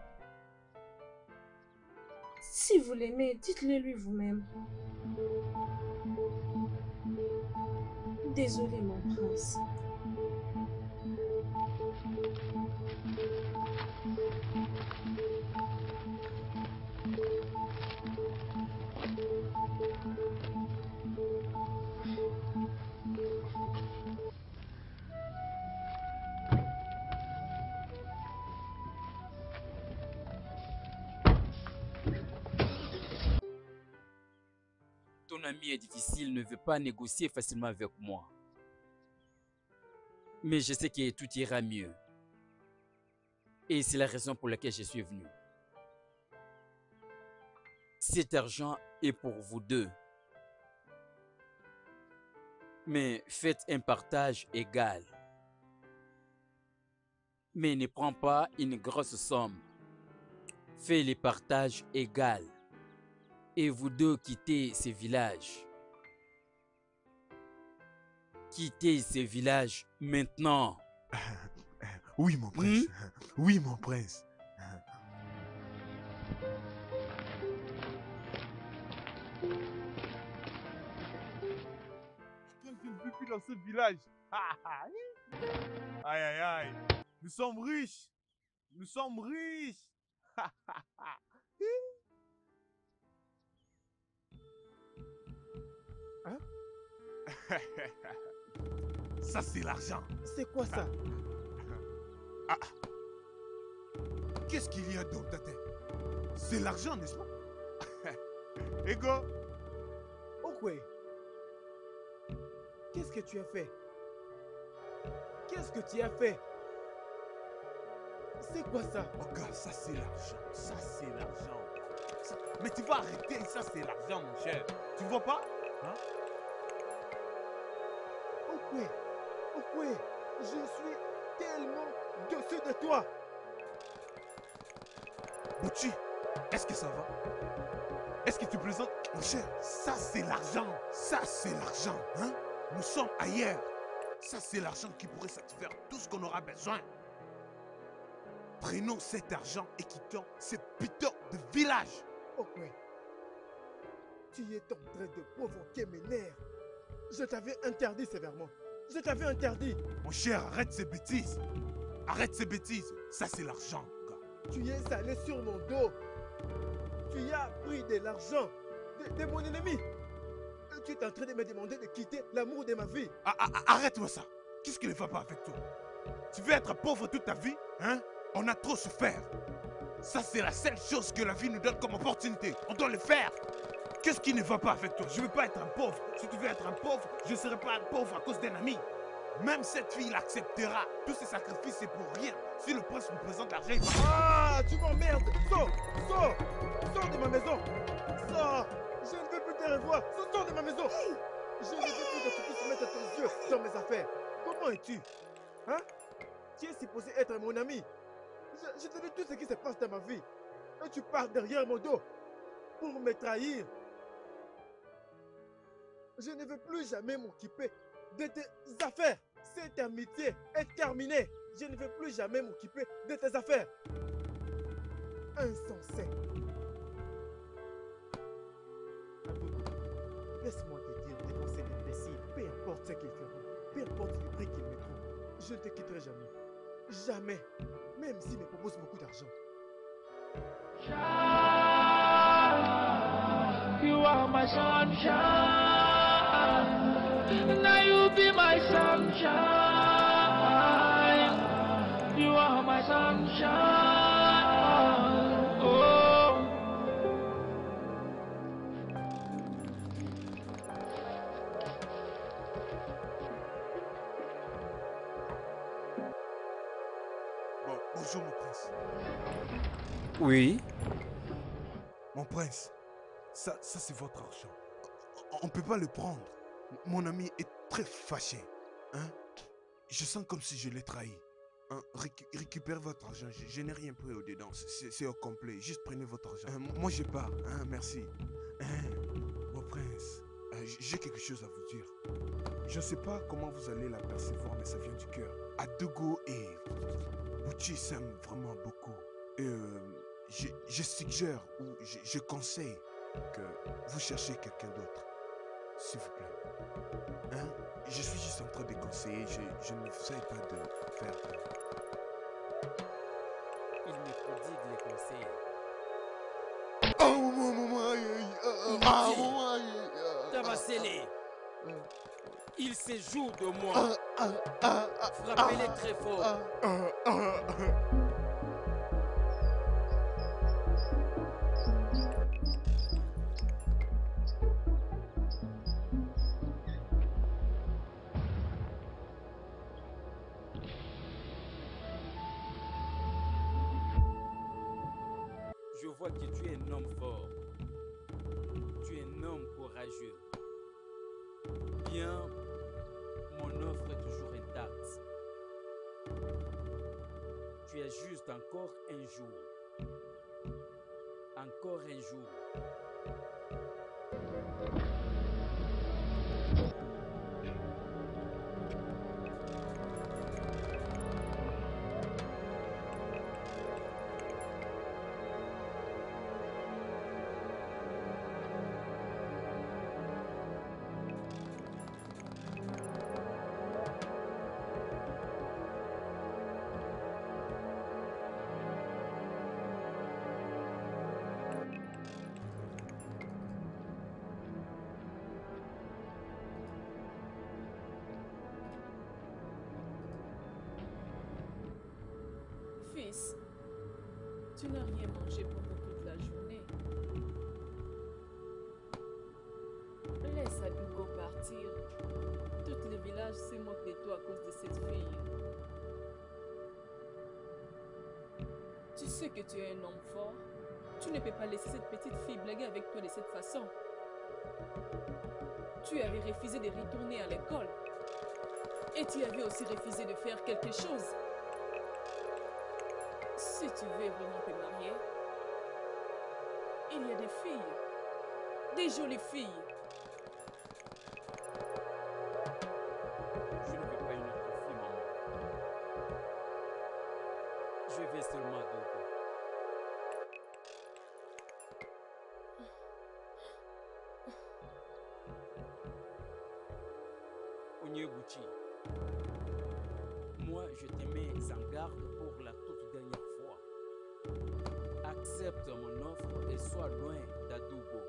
Si vous l'aimez, dites-le lui vous-même. Désolé, mon prince. Ton ami est difficile, ne veut pas négocier facilement avec moi. Mais je sais que tout ira mieux. Et c'est la raison pour laquelle je suis venu. Cet argent est pour vous deux. Mais faites un partage égal. Mais ne prends pas une grosse somme. Fais les partages égaux. Et vous deux quittez ce village. Quittez ce village maintenant. Oui, mon prince. Oui, mon prince. Je ne vis plus dans ce village. Aïe, aïe, aïe. Nous sommes riches. Nous sommes riches. Hein? Ça, c'est l'argent. C'est quoi ça? Ah. Qu'est-ce qu'il y a dans ta tête? C'est l'argent, n'est-ce pas? Ego. Okwe. Qu'est-ce que tu as fait? Qu'est-ce que tu as fait? C'est quoi ça? Oh gars, ça c'est l'argent. Ça c'est l'argent. Mais tu vas arrêter, ça c'est l'argent, mon cher. Tu vois pas? Hein? Okwe. Okwe. Je suis tellement dessus de toi. Bouchi, est-ce que ça va? Est-ce que tu plaisantes? Mon cher, ça c'est l'argent. Ça c'est l'argent. Hein? Nous sommes ailleurs. Ça c'est l'argent qui pourrait satisfaire tout ce qu'on aura besoin. Prenons cet argent et quittons ce putain de village. Ok. Tu es en train de provoquer mes nerfs. Je t'avais interdit sévèrement. Je t'avais interdit. Mon cher, arrête ces bêtises. Arrête ces bêtises. Ça c'est l'argent, gars. Tu es allé sur mon dos. Tu as pris de l'argent de mon ennemi. Tu es en train de me demander de quitter l'amour de ma vie. Arrête-moi ça. Qu'est-ce qui ne va pas avec toi? Tu veux être pauvre toute ta vie? Hein? On a trop souffert. Ça, c'est la seule chose que la vie nous donne comme opportunité. On doit le faire. Qu'est-ce qui ne va pas avec toi? Je ne veux pas être un pauvre. Si tu veux être un pauvre, je ne serai pas un pauvre à cause d'un ami. Même cette fille l'acceptera. Tous ces sacrifices, c'est pour rien. Si le prince me présente l'argent, il va... Ah, tu m'emmerdes. Sors, sors, sors de ma maison. Sors. Je ne veux plus te revoir. Sors de ma maison. Je ne veux plus que tu puisses mettre tes yeux dans mes affaires. Comment es-tu? Hein? Tu es supposé être mon ami. Je te dis tout ce qui se passe dans ma vie. Et tu pars derrière mon dos pour me trahir. Je ne veux plus jamais m'occuper de tes affaires. Cette amitié est terminée. Je ne veux plus jamais m'occuper de tes affaires. Insensé. Laisse-moi te dire devant ces imbéciles, peu importe ce qu'ils feront, peu importe le prix qu'ils mettront, je ne te quitterai jamais. Jamais. Même s'ils me proposent beaucoup d'argent. You are my sunshine. Now you be my sunshine. You are my sunshine. Oh. Bon, bonjour mon prince. Oui. Mon prince, ça c'est votre argent. On ne peut pas le prendre. Mon ami est très fâché. Hein? Je sens comme si je l'ai trahi. Hein? Récupérez votre argent. Je n'ai rien pris au-dedans. C'est au complet. Juste prenez votre argent. Moi, je pars. Hein? Merci. Mon prince, j'ai quelque chose à vous dire. Je ne sais pas comment vous allez la percevoir, mais ça vient du cœur. Adougo et Butchi s'aiment vraiment beaucoup. Et je suggère ou je conseille que vous cherchiez quelqu'un d'autre. S'il vous plaît. Hein? Je suis juste en train de conseiller. Je ne sais pas de faire. Il me prodigue les conseils. Tabassez-les. Il se joue de moi. Frappez-les très fort. Je vois que tu es un homme fort. Tu es un homme courageux. Bien, mon offre est toujours intacte. Tu as juste encore un jour. Encore un jour. Fils, tu n'as rien mangé pendant toute la journée. Laisse Adougo partir. Tout le village se moque de toi à cause de cette fille. Tu sais que tu es un homme fort. Tu ne peux pas laisser cette petite fille blaguer avec toi de cette façon. Tu avais refusé de retourner à l'école. Et tu avais aussi refusé de faire quelque chose. Si tu veux vraiment te marier, il y a des filles, des jolies filles. Je ne veux pas une autre fille, maman. Je vais seulement Dogo. Onyebuchi, moi je te mets en garde pour la toute dernière fois. Accepte mon offre et sois loin d'Adougo.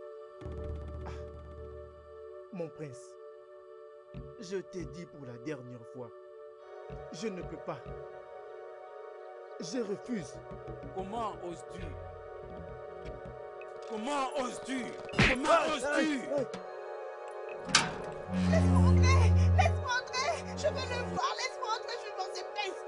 Mon prince, je t'ai dit pour la dernière fois, je ne peux pas. Je refuse. Comment oses-tu? Comment oses-tu? Comment oses-tu? Laisse-moi entrer! Laisse-moi entrer! Je veux le voir! Laisse-moi entrer! Je veux voir ses fesses!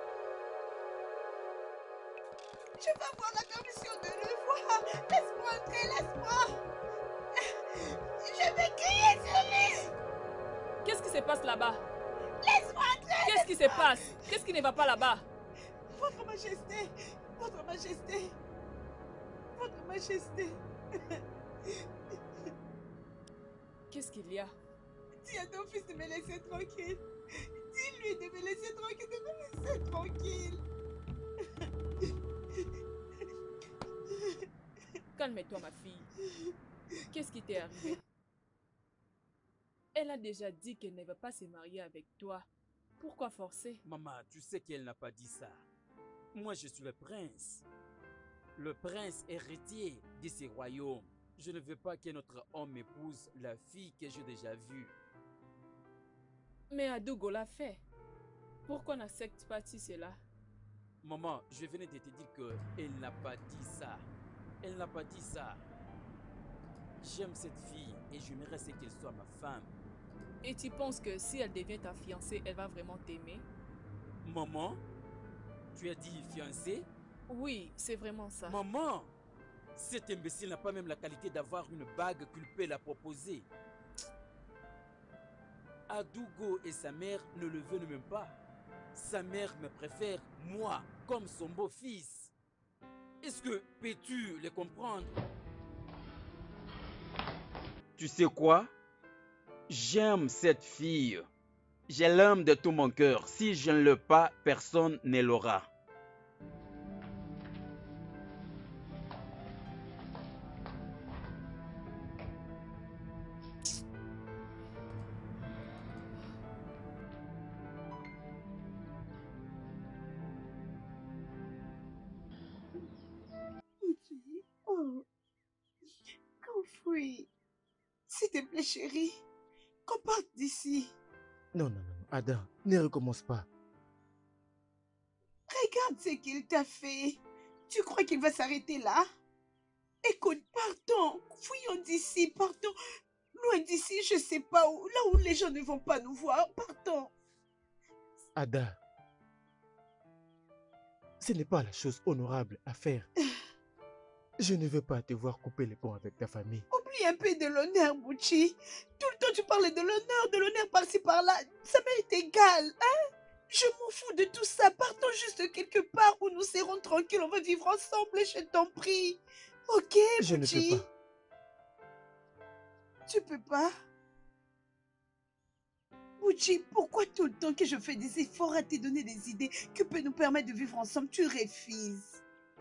Je veux avoir la permission de le voir! Laisse-moi entrer! Laisse-moi! Je vais crier sur lui! Qu'est-ce qui se passe là-bas? Laisse-moi entrer! Qu'est-ce qui se passe? Qu'est-ce qui ne va pas là-bas? Votre Majesté! Votre Majesté! Votre Majesté! Qu'est-ce qu'il y a? Dis à ton fils de me laisser tranquille. Dis-lui de me laisser tranquille, de me laisser tranquille. Calme-toi, ma fille. Qu'est-ce qui t'est arrivé? Elle a déjà dit qu'elle ne va pas se marier avec toi. Pourquoi forcer? Maman, tu sais qu'elle n'a pas dit ça. Moi, je suis le prince héritier de ce royaume. Je ne veux pas que notre homme épouse la fille que j'ai déjà vue. Mais Adougo l'a fait. Pourquoi n'acceptes pas-tu cela? Maman, je venais de te dire qu'elle n'a pas dit ça. Elle n'a pas dit ça. J'aime cette fille et j'aimerais qu'elle soit ma femme. Et tu penses que si elle devient ta fiancée, elle va vraiment t'aimer? Maman, tu as dit fiancée? Oui, c'est vraiment ça. Maman, cet imbécile n'a pas même la qualité d'avoir une bague qu'il peut la proposer. Adougo et sa mère ne le veulent même pas. Sa mère me préfère, moi, comme son beau-fils. Est-ce que peux-tu les comprendre? Tu sais quoi? J'aime cette fille. Je l'aime de tout mon cœur. Si je ne l'aime pas, personne ne l'aura. Oh, Godfrey, s'il te plaît, chérie, qu'on parte d'ici. Non, non, non, Ada, ne recommence pas. Regarde ce qu'il t'a fait. Tu crois qu'il va s'arrêter là? Écoute, partons, fuyons d'ici, partons. Loin d'ici, je sais pas où, là où les gens ne vont pas nous voir, partons. Ada, ce n'est pas la chose honorable à faire. Je ne veux pas te voir couper les ponts avec ta famille. Oublie un peu de l'honneur, Bouchi. Tout le temps, tu parles de l'honneur par-ci, par-là. Ça m'est égal, hein? Je m'en fous de tout ça. Partons juste quelque part où nous serons tranquilles. On va vivre ensemble, je t'en prie. Ok, Je Bouchi? ne peux pas. Tu peux pas? Bouchi, pourquoi tout le temps que je fais des efforts à te donner des idées qui peuvent nous permettre de vivre ensemble, tu refuses?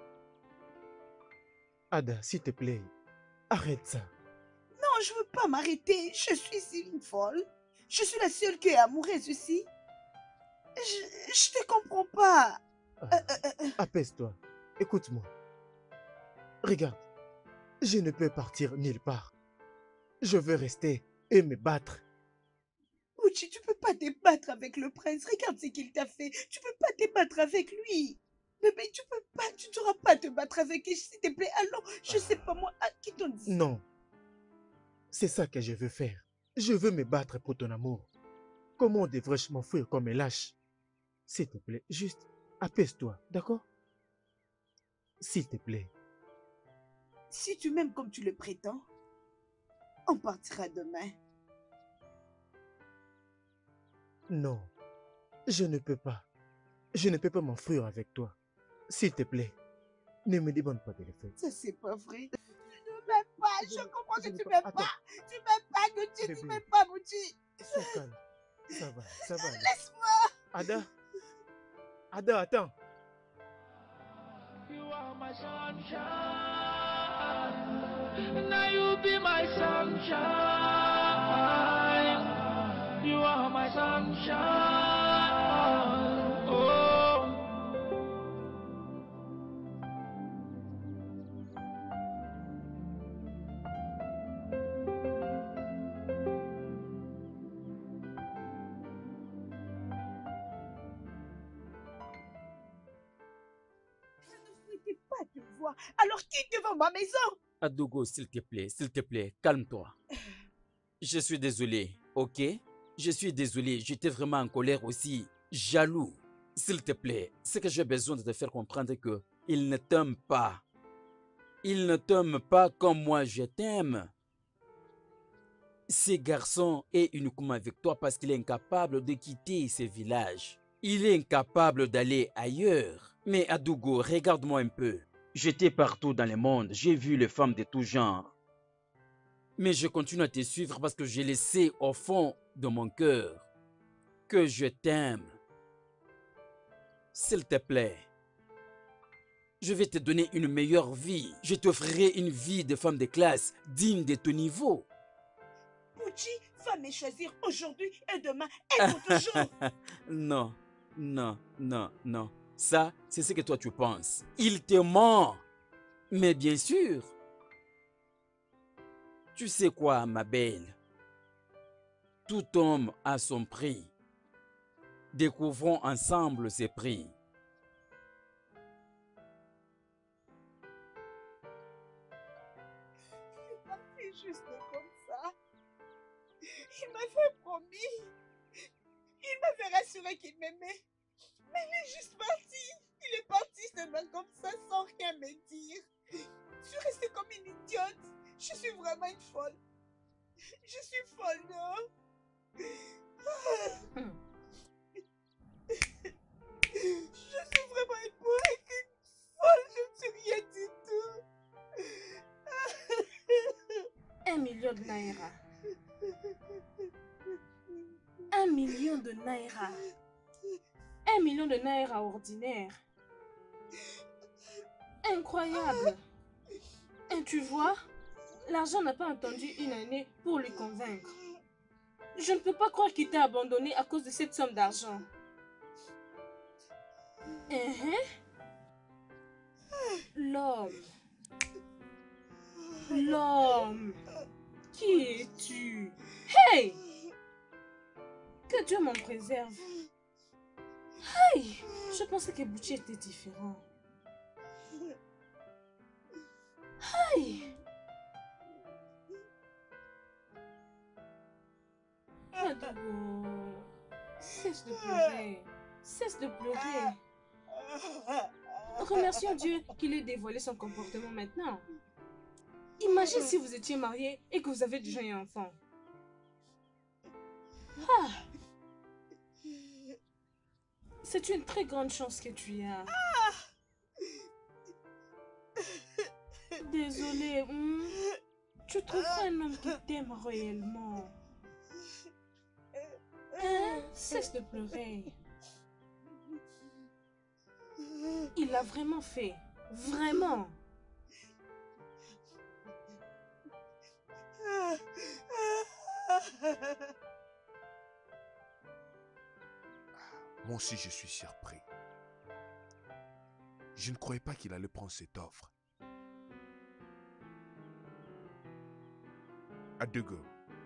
Ada, s'il te plaît, arrête ça. Non, je veux pas m'arrêter. Je suis une folle. Je suis la seule qui est amoureuse ici. Je te comprends pas. Apaise-toi. Écoute-moi. Regarde, je ne peux partir nulle part. Je veux rester et me battre. Bouchi, tu peux pas te battre avec le prince. Regarde ce qu'il t'a fait. Tu peux pas te battre avec lui. Bébé, tu peux pas, tu ne sauras pas te battre avec lui, s'il te plaît. Alors, je sais pas moi, qui t'ont dit? Non. C'est ça que je veux faire. Je veux me battre pour ton amour. Comment devrais-je m'enfuir comme un lâche? S'il te plaît, juste apaise-toi, d'accord? S'il te plaît. Si tu m'aimes comme tu le prétends, on partira demain. Non, je ne peux pas. Je ne peux pas m'enfuir avec toi. S'il te plaît, ne me demande pas de le faire. Ça, c'est pas vrai. Tu ne m'aimes pas. Je comprends que tu m'aimes pas. Tu m'aimes pas, Bouchi. Tu m'aimes pas, Bouchi. Sois calme. Ça va, ça va. Laisse-moi. Ada. Ada, attends. You are my sunshine. Now you be my sunshine. You are my sunshine. Oh. Pas te voir. Alors quitte devant ma maison. Adougo, s'il te plaît, calme-toi. Je suis désolé, ok? Je suis désolé, j'étais vraiment en colère aussi, jaloux. S'il te plaît, c'est que j'ai besoin de te faire comprendre que il ne t'aime pas. Il ne t'aime pas comme moi je t'aime. Ce garçon est uniquement avec toi parce qu'il est incapable de quitter ce village. Il est incapable d'aller ailleurs. Mais Adougo, regarde-moi un peu. J'étais partout dans le monde, j'ai vu les femmes de tout genre. Mais je continue à te suivre parce que j'ai laissé au fond de mon cœur que je t'aime. S'il te plaît, je vais te donner une meilleure vie. Je t'offrirai une vie de femme de classe digne de ton niveau. Bouchi va me choisir aujourd'hui et demain et pour toujours. Non, non, non, non. Ça, c'est ce que toi tu penses. Il te ment. Mais bien sûr. Tu sais quoi, ma belle? Tout homme a son prix. Découvrons ensemble ses prix. Il est parti juste comme ça. Il m'avait promis. Il m'avait rassuré qu'il m'aimait. Mais il est juste parti. Il est parti seulement comme ça sans rien me dire. Je suis restée comme une idiote. Je suis vraiment une folle. Je suis folle, non? Je suis vraiment une folle. Je ne suis rien du tout. 1 million de naira. naira. 1 million de naira ordinaire. Incroyable. Et tu vois, l'argent n'a pas attendu une année pour lui convaincre. Je ne peux pas croire qu'il t'a abandonné à cause de cette somme d'argent. L'homme. L'homme. Qui es-tu? Hey! Que Dieu m'en préserve. Hey! Je pensais que Bouchi était différent. Hey! Adogo, cesse de pleurer. Cesse de pleurer. Remercions Dieu qu'il ait dévoilé son comportement maintenant. Imagine si vous étiez mariés et que vous avez déjà un enfant. Ah. C'est une très grande chance que tu as. Désolée, tu trouveras un homme qui t'aime réellement. Cesse de pleurer. Il l'a vraiment fait. Vraiment. Moi aussi, je suis surpris. Je ne croyais pas qu'il allait prendre cette offre. Adogo,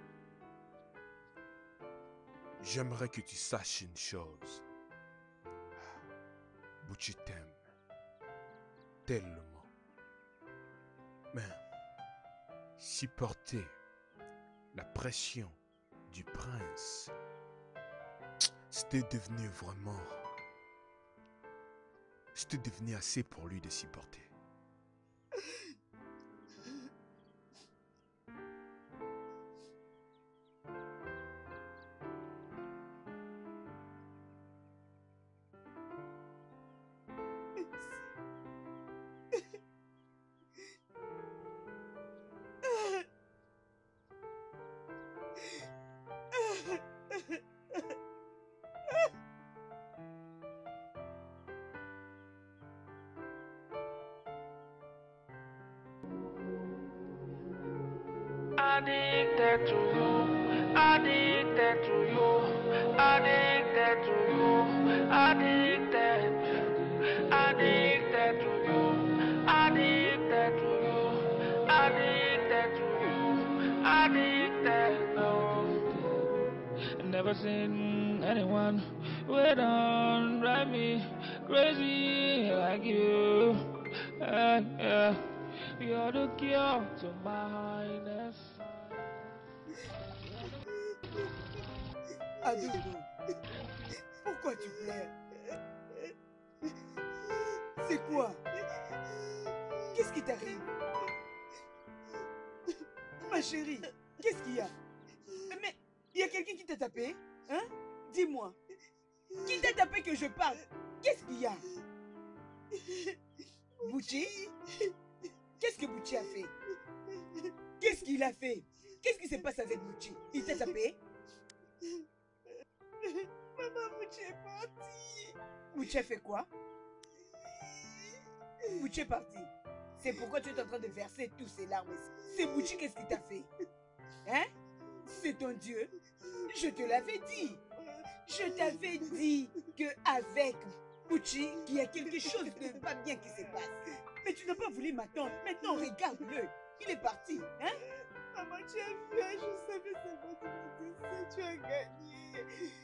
j'aimerais que tu saches une chose. Bouchi t'aime tellement. Mais supporter la pression du prince, c'était devenu vraiment... C'était devenu assez pour lui de supporter. Addicted to you, addicted to you, addicted to you, addicted, addicted to you, addicted to you, addicted to you, addicted. No, never seen anyone who don't drive me crazy like you. Yeah. You're the cure to my highness. Adogo, pourquoi tu pleures? C'est quoi? Qu'est-ce qui t'arrive? Ma chérie, qu'est-ce qu'il y a? Mais il y a quelqu'un qui t'a tapé? Hein? Dis-moi. Qui t'a tapé que je parle? Qu'est-ce qu'il y a? Bouchi? Qu'est-ce que Bouchi a fait? Qu'est-ce qu'il a fait? Qu'est-ce qui se passe avec Bouchi? Il t'a tapé? Maman, Bouchi est parti. Bouchi a fait quoi? Bouchi est parti. C'est pourquoi tu es en train de verser tous ces larmes. C'est Bouchi, qu'est-ce qu'il t'a fait? Hein? C'est ton Dieu. Je te l'avais dit. Je t'avais dit qu'avec Bouchi, il y a quelque chose de pas bien qui se passe. Mais tu n'as pas voulu m'attendre. Maintenant, regarde-le. Il est parti. Hein? Maman, tu as fait. Je savais seulement que tu me disais. Tu as gagné.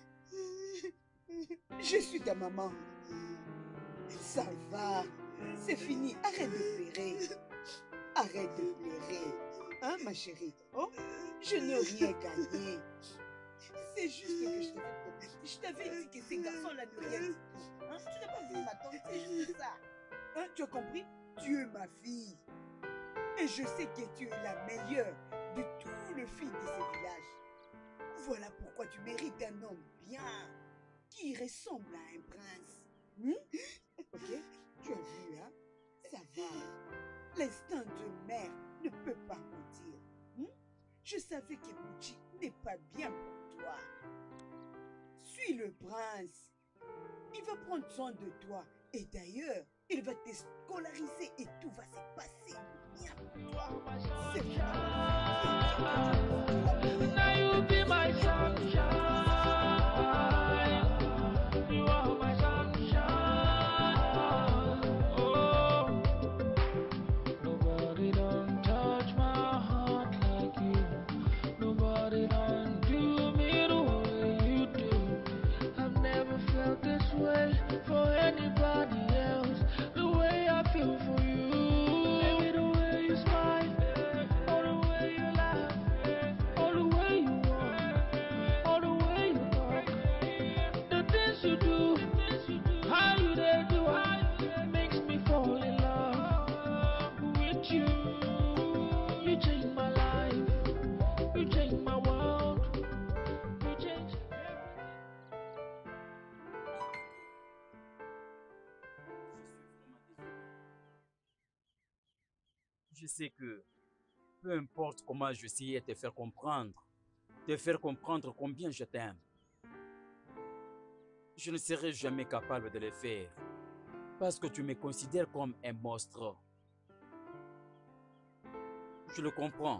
Je suis ta maman. Ça va. C'est fini. Arrête de pleurer. Arrête de pleurer. Hein, ma chérie? Oh, je n'ai rien gagné. C'est juste que je t'avais dit que ces garçons-là ne rien du tout. Hein? Tu n'as pas voulu m'attendre. C'est juste ça. Hein? Tu as compris? Tu es ma fille. Et je sais que tu es la meilleure de tous les filles de ce village. Voilà pourquoi tu mérites un homme bien, qui ressemble à un prince. Ok? Tu as vu, hein? Ça va. L'instinct de mère ne peut pas mentir. Je savais que Bouchi n'est pas bien pour toi. Suis le prince. Il va prendre soin de toi. Et d'ailleurs, il va te scolariser et tout va se passer bien pour toi. C'est Now you be my sunshine. You are my sunshine. Oh, nobody don't touch my heart like you. Nobody don't do me the way you do. I've never felt this way for anybody else. The way I feel for you. Maybe the way you smile, or the way you laugh, or the way you walk, or the way you talk. The things you do, how you they do it, makes me fall in love with you. You changed my life, you changed my world, you changed Je sais que peu importe comment j'essayais de te faire comprendre combien je t'aime, je ne serai jamais capable de le faire parce que tu me considères comme un monstre. Je le comprends,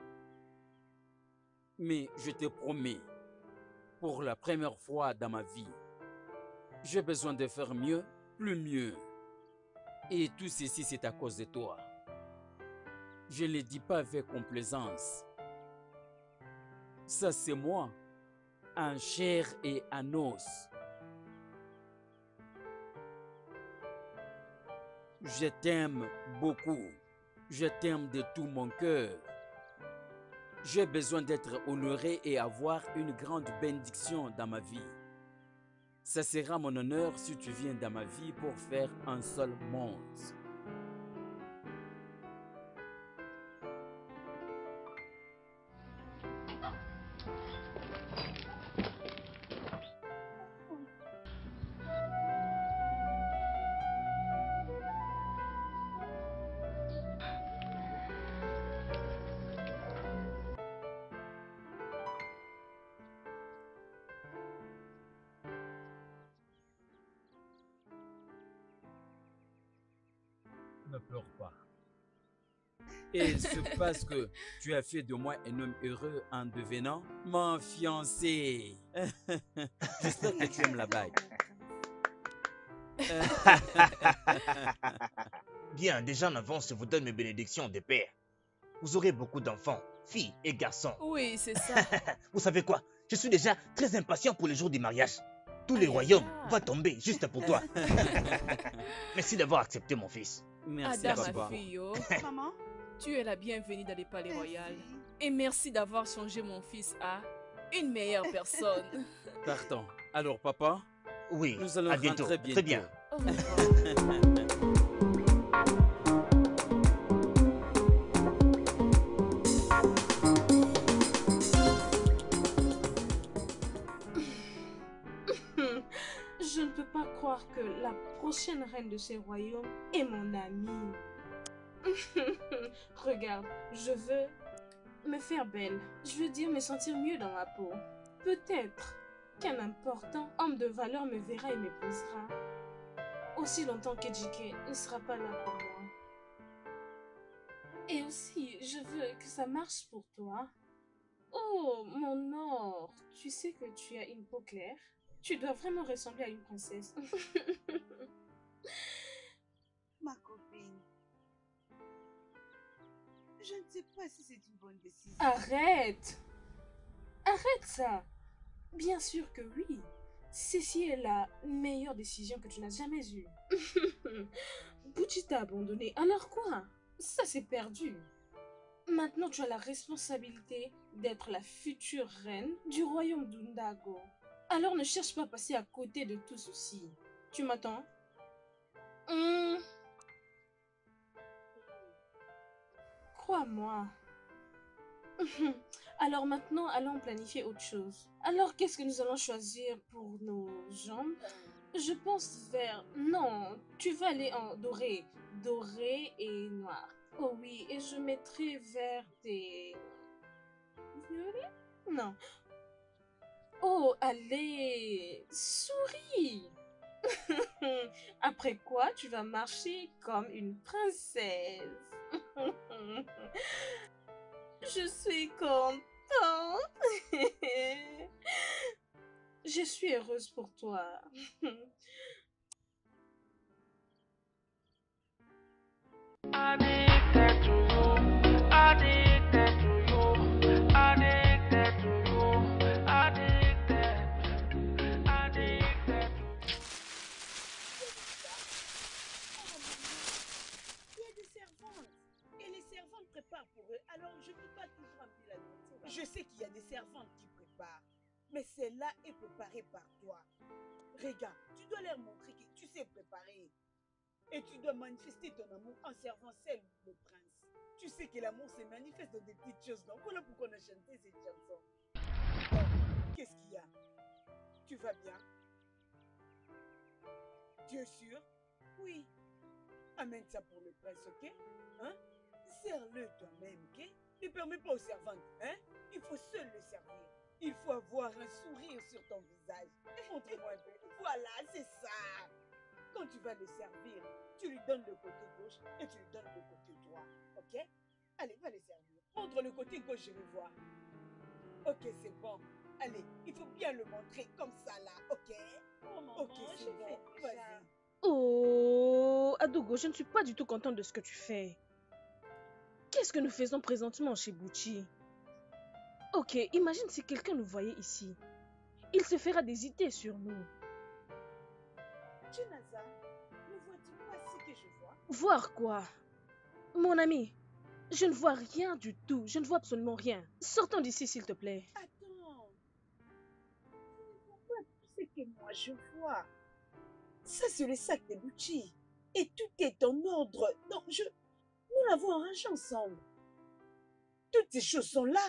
mais je te promets, pour la première fois dans ma vie, j'ai besoin de faire mieux, plus mieux. Et tout ceci, c'est à cause de toi. Je ne le dis pas avec complaisance. Ça, c'est moi, en chair et en os. Je t'aime beaucoup. Je t'aime de tout mon cœur. J'ai besoin d'être honoré et avoir une grande bénédiction dans ma vie. Ça sera mon honneur si tu viens dans ma vie pour faire un seul monde. Ne pleure pas. Et c'est parce que tu as fait de moi un homme heureux en devenant mon fiancé. J'espère que tu aimes la bague. Bien, déjà en avance, je vous donne mes bénédictions de père. Vous aurez beaucoup d'enfants, filles et garçons. Oui, c'est ça. Vous savez quoi? Je suis déjà très impatient pour le jour du mariage. Tous les royaumes vont tomber juste pour toi. Merci d'avoir accepté mon fils. Merci, Ada, papa. ma fille, oh. Maman, Tu es la bienvenue dans les palais royaux. Et merci d'avoir changé mon fils à une meilleure personne. Partons. Alors, papa, oui, nous allons à bientôt. rentrer bientôt. Très bien. Au revoir. Je ne peux pas croire que la prochaine reine de ces royaumes est mon amie. Regarde, je veux me faire belle. Je veux dire me sentir mieux dans ma peau. Peut-être qu'un important homme de valeur me verra et m'épousera. Aussi longtemps que JK ne sera pas là pour moi. Et aussi, je veux que ça marche pour toi. Oh, mon or, tu sais que tu as une peau claire. Tu dois vraiment ressembler à une princesse. ma copine, je ne sais pas si c'est une bonne décision. Arrête! Arrête ça! Bien sûr que oui. Ceci est la meilleure décision que tu n'as jamais eue. Bouchi t'a abandonné. Alors quoi? Ça c'est perdu. Maintenant tu as la responsabilité d'être la future reine du royaume d'Undago. Alors ne cherche pas à passer à côté de tout ceci. Tu m'attends? Crois-moi. Alors maintenant, allons planifier autre chose. Alors qu'est-ce que nous allons choisir pour nos jambes? Je pense vert. Non, tu vas aller en doré. Doré et noir. Oh oui, et je mettrai vert et... violet? Non. Oh, allez, souris. Après quoi, tu vas marcher comme une princesse. Je suis contente. Je suis heureuse pour toi. Addicted to you, addicted to you, addicted to you, addicted, addicted. Il y a des servantes. Et les servantes préparent pour eux. Alors je ne peux pas toujours amener la nourriture. Je sais qu'il y a des servantes qui préparent. Mais celle-là est préparée par toi. Regarde, tu dois leur montrer que tu sais préparer. Et tu dois manifester ton amour en servant celle le prince. Tu sais que l'amour se manifeste dans des petites choses. Donc voilà pourquoi on a chanté cette chanson. Donc, qu'est-ce qu'il y a? Tu vas bien? Tu es sûr? Oui. Amène ça pour le prince, ok? Hein? Sers-le toi-même, ok? Ne permets pas aux servantes, hein? Il faut seul le servir. Il faut avoir un sourire sur ton visage. Montre-moi un peu. Voilà, c'est ça. Quand tu vas le servir, tu lui donnes le côté gauche et tu lui donnes le côté droit. Ok? Allez, va le servir. Montre le côté gauche, je veux voir. Ok, c'est bon. Allez, il faut bien le montrer comme ça là, ok? Oh, maman, ok, c'est bon. Vas-y. Oh, Adougo, je ne suis pas du tout contente de ce que tu fais. Qu'est-ce que nous faisons présentement chez Bouchi? Ok, imagine si quelqu'un nous voyait ici. Il se fera des idées sur nous. Chinaza, ne vois-tu pas ce que je vois? Voir quoi? Mon ami, je ne vois rien du tout. Je ne vois absolument rien. Sortons d'ici, s'il te plaît. Attends. Tu ne vois pas tout ce que moi je vois. Ça, c'est le sac de Bouchi. Et tout est en ordre. Donc, nous l'avons arrangé ensemble. Toutes ces choses sont là.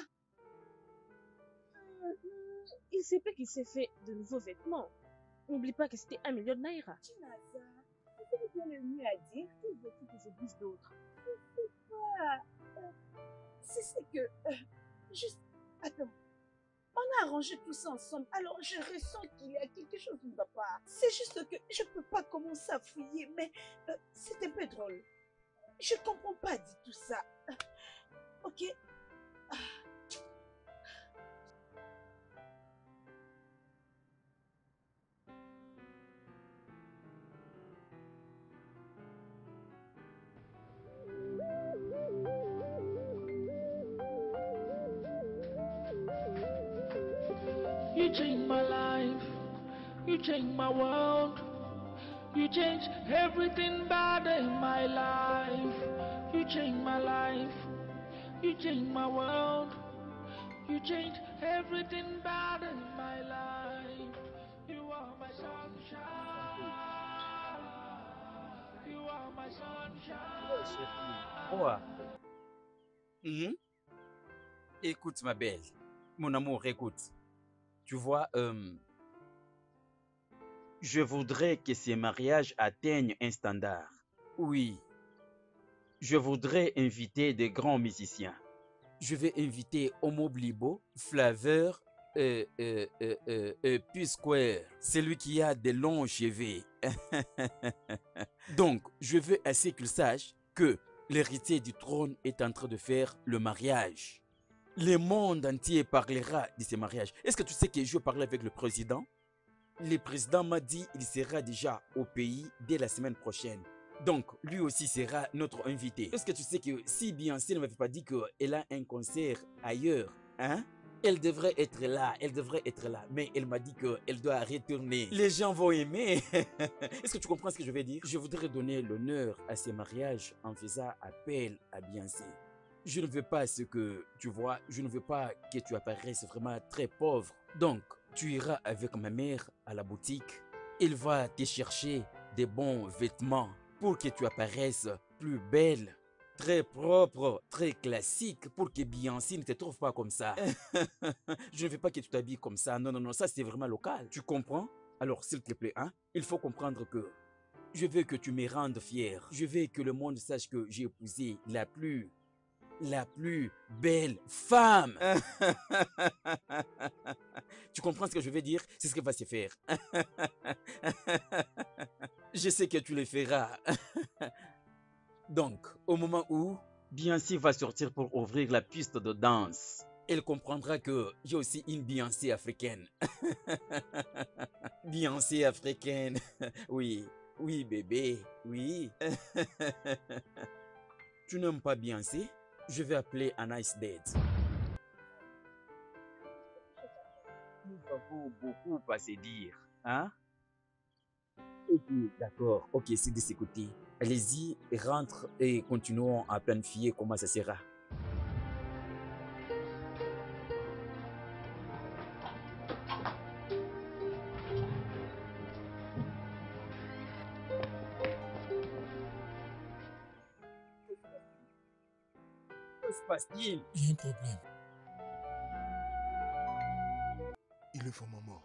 Il se peut qu'il s'est fait de nouveaux vêtements. N'oublie pas que c'était 1 million de naira. Chinaza, c'est bien le mieux à dire. Que veux-tu que je dise d'autre? Je sais pas. C'est que... juste... Attends. On a arrangé tout ça ensemble. Alors, je ressens qu'il y a quelque chose qui ne va pas. C'est juste que je ne peux pas commencer à fouiller, mais c'est un peu drôle. Je ne comprends pas dit tout ça. Ok. You changed my life, you changed my world, you changed everything bad in my life. You changed my life, you changed my world, you changed everything bad in my life. You are my sunshine, you are my sunshine. Quoi? Écoute, ma belle, mon amour, écoute. Tu vois, je voudrais que ces mariages atteignent un standard. Oui. Je voudrais inviter des grands musiciens. Je vais inviter Homo Blibo, Flaveur, P-Square, celui qui a des longs cheveux. Donc, je veux assez qu'il sache que l'héritier du trône est en train de faire le mariage. Le monde entier parlera de ce mariage. Est-ce que tu sais que je parlais avec le président? Le président m'a dit qu'il sera déjà au pays dès la semaine prochaine. Donc, lui aussi sera notre invité. Est-ce que tu sais que si Beyoncé ne m'avait pas dit qu'elle a un concert ailleurs, hein? Elle devrait être là, mais elle m'a dit qu'elle doit retourner. Les gens vont aimer. Est-ce que tu comprends ce que je veux dire? Je voudrais donner l'honneur à ces mariages en faisant appel à Beyoncé. Je ne veux pas ce que tu vois, je ne veux pas que tu apparaisses vraiment très pauvre. Donc, tu iras avec ma mère à la boutique. Elle va te chercher des bons vêtements pour que tu apparaisses plus belle, très propre, très classique, pour que Beyoncé ne te trouve pas comme ça. Je ne veux pas que tu t'habilles comme ça. Non, non, non, ça c'est vraiment local. Tu comprends? Alors, s'il te plaît, hein, il faut comprendre que je veux que tu me rendes fier. Je veux que le monde sache que j'ai épousé la plus belle femme. Tu comprends ce que je veux dire? C'est ce qui va se faire. Je sais que tu le feras. Donc, au moment où Beyoncé va sortir pour ouvrir la piste de danse, elle comprendra que j'ai aussi une Beyoncé africaine. Beyoncé africaine. Oui, oui bébé, oui. Tu n'aimes pas Beyoncé? Je vais appeler un Nice Date. Nous avons beaucoup à se dire, hein? Ok, d'accord. Ok, c'est de ce côté. Allez-y, rentre et continuons à planifier comment ça sera. Que se passe-t-il? Il y a un problème. Il est vraiment mort.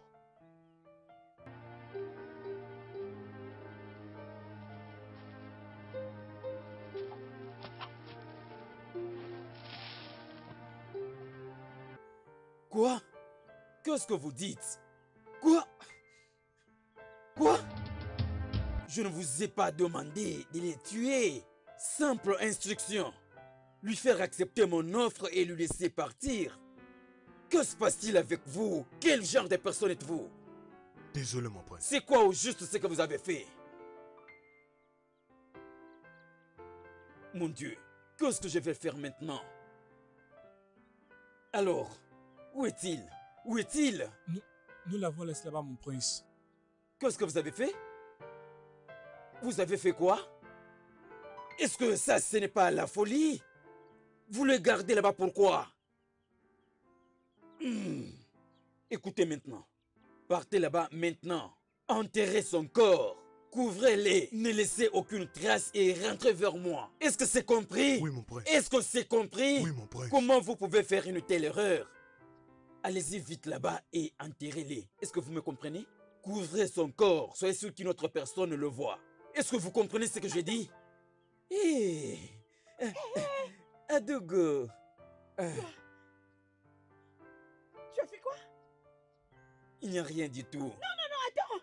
Quoi? Qu'est-ce que vous dites? Quoi? Quoi? Je ne vous ai pas demandé de les tuer. Simple instruction. Lui faire accepter mon offre et lui laisser partir. Que se passe-t-il avec vous? Quel genre de personne êtes-vous? Désolé, mon prince. C'est quoi au juste ce que vous avez fait? Mon Dieu, qu'est-ce que je vais faire maintenant? Alors, où est-il? Où est-il? Nous l'avons laissé là-bas, mon prince. Qu'est-ce que vous avez fait? Vous avez fait quoi? Est-ce que ça, ce n'est pas la folie? Vous le gardez là-bas pourquoi? Écoutez maintenant. Partez là-bas maintenant. Enterrez son corps. Couvrez-les. Ne laissez aucune trace et rentrez vers moi. Est-ce que c'est compris? Oui, mon prince. Est-ce que c'est compris? Oui, mon prince. Comment vous pouvez faire une telle erreur? Allez-y vite là-bas et enterrez-les. Est-ce que vous me comprenez? Couvrez son corps. Soyez sûr qu'une autre personne le voit. Est-ce que vous comprenez ce que je dis? Hé! Adougo. Tu as fait quoi? Il n'y a rien du tout. Non, attends.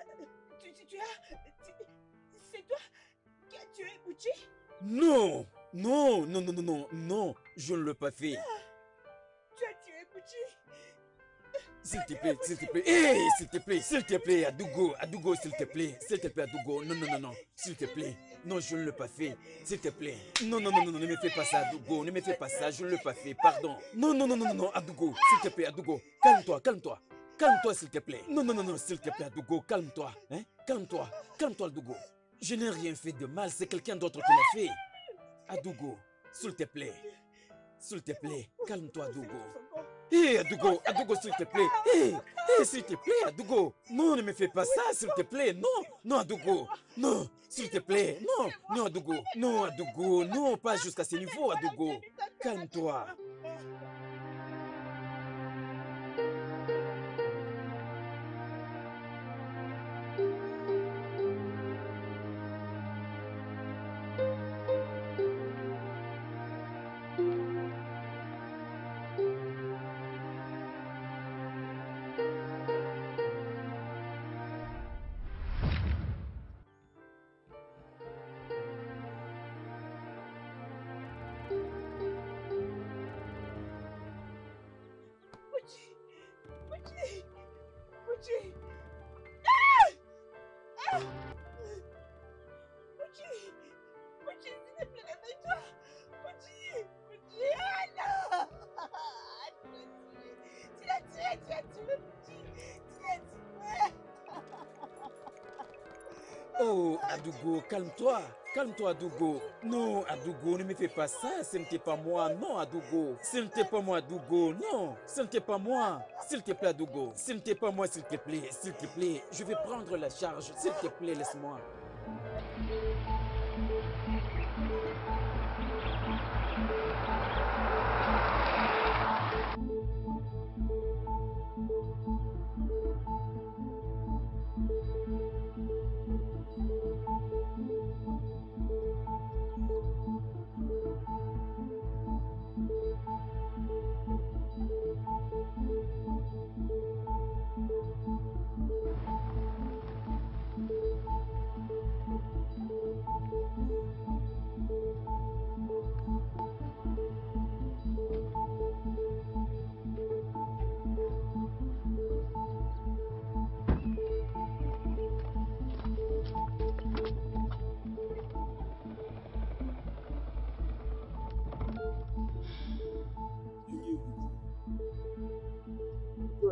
C'est toi qui as tué Bouchi? Non! Non, non, non, non, non, non, je ne l'ai pas fait. Tu as tué Bouchi? S'il te plaît, hey, s'il te plaît, Adougo, s'il te plaît, Adougo, non, non, non, non, s'il te plaît, non, je ne l'ai pas fait, s'il te plaît, non, non, non, non, ne me fais pas ça, Adougo, ne me fais pas ça, je ne l'ai pas fait, pardon, non, non, non, non, non, Adougo, s'il te plaît, Adougo, calme-toi, s'il te plaît, non, non, non, non, s'il te plaît, Adougo, calme-toi, hein, calme-toi, Adougo, je n'ai rien fait de mal, c'est quelqu'un d'autre qui l'a fait, Adougo, s'il te plaît, calme-toi, Adougo. Hé, Adougo, s'il te plaît. Hé, s'il te plaît, Adougo. Non, ne me fais pas ça, s'il te plaît. Non, Adougo. Non, s'il te plaît. Non, Adougo. Non, Adougo. Non, pas jusqu'à ce niveau, Adougo. Calme-toi. Bouchi! Bouchi, s'il te plaît, réveille-toi! Bouchi! Ah non! Tu l'as tué, Bouchi! Tu l'as tué! Oh, Adougo, calme-toi, Adougo. Non, Adougo, ne me fais pas ça, ce n'était pas moi, non, Adougo. Ce n'était pas moi, Adougo, non, ce n'était pas moi. S'il te plaît, Adougo, ce n'était pas moi, s'il te plaît, je vais prendre la charge, s'il te plaît, laisse-moi.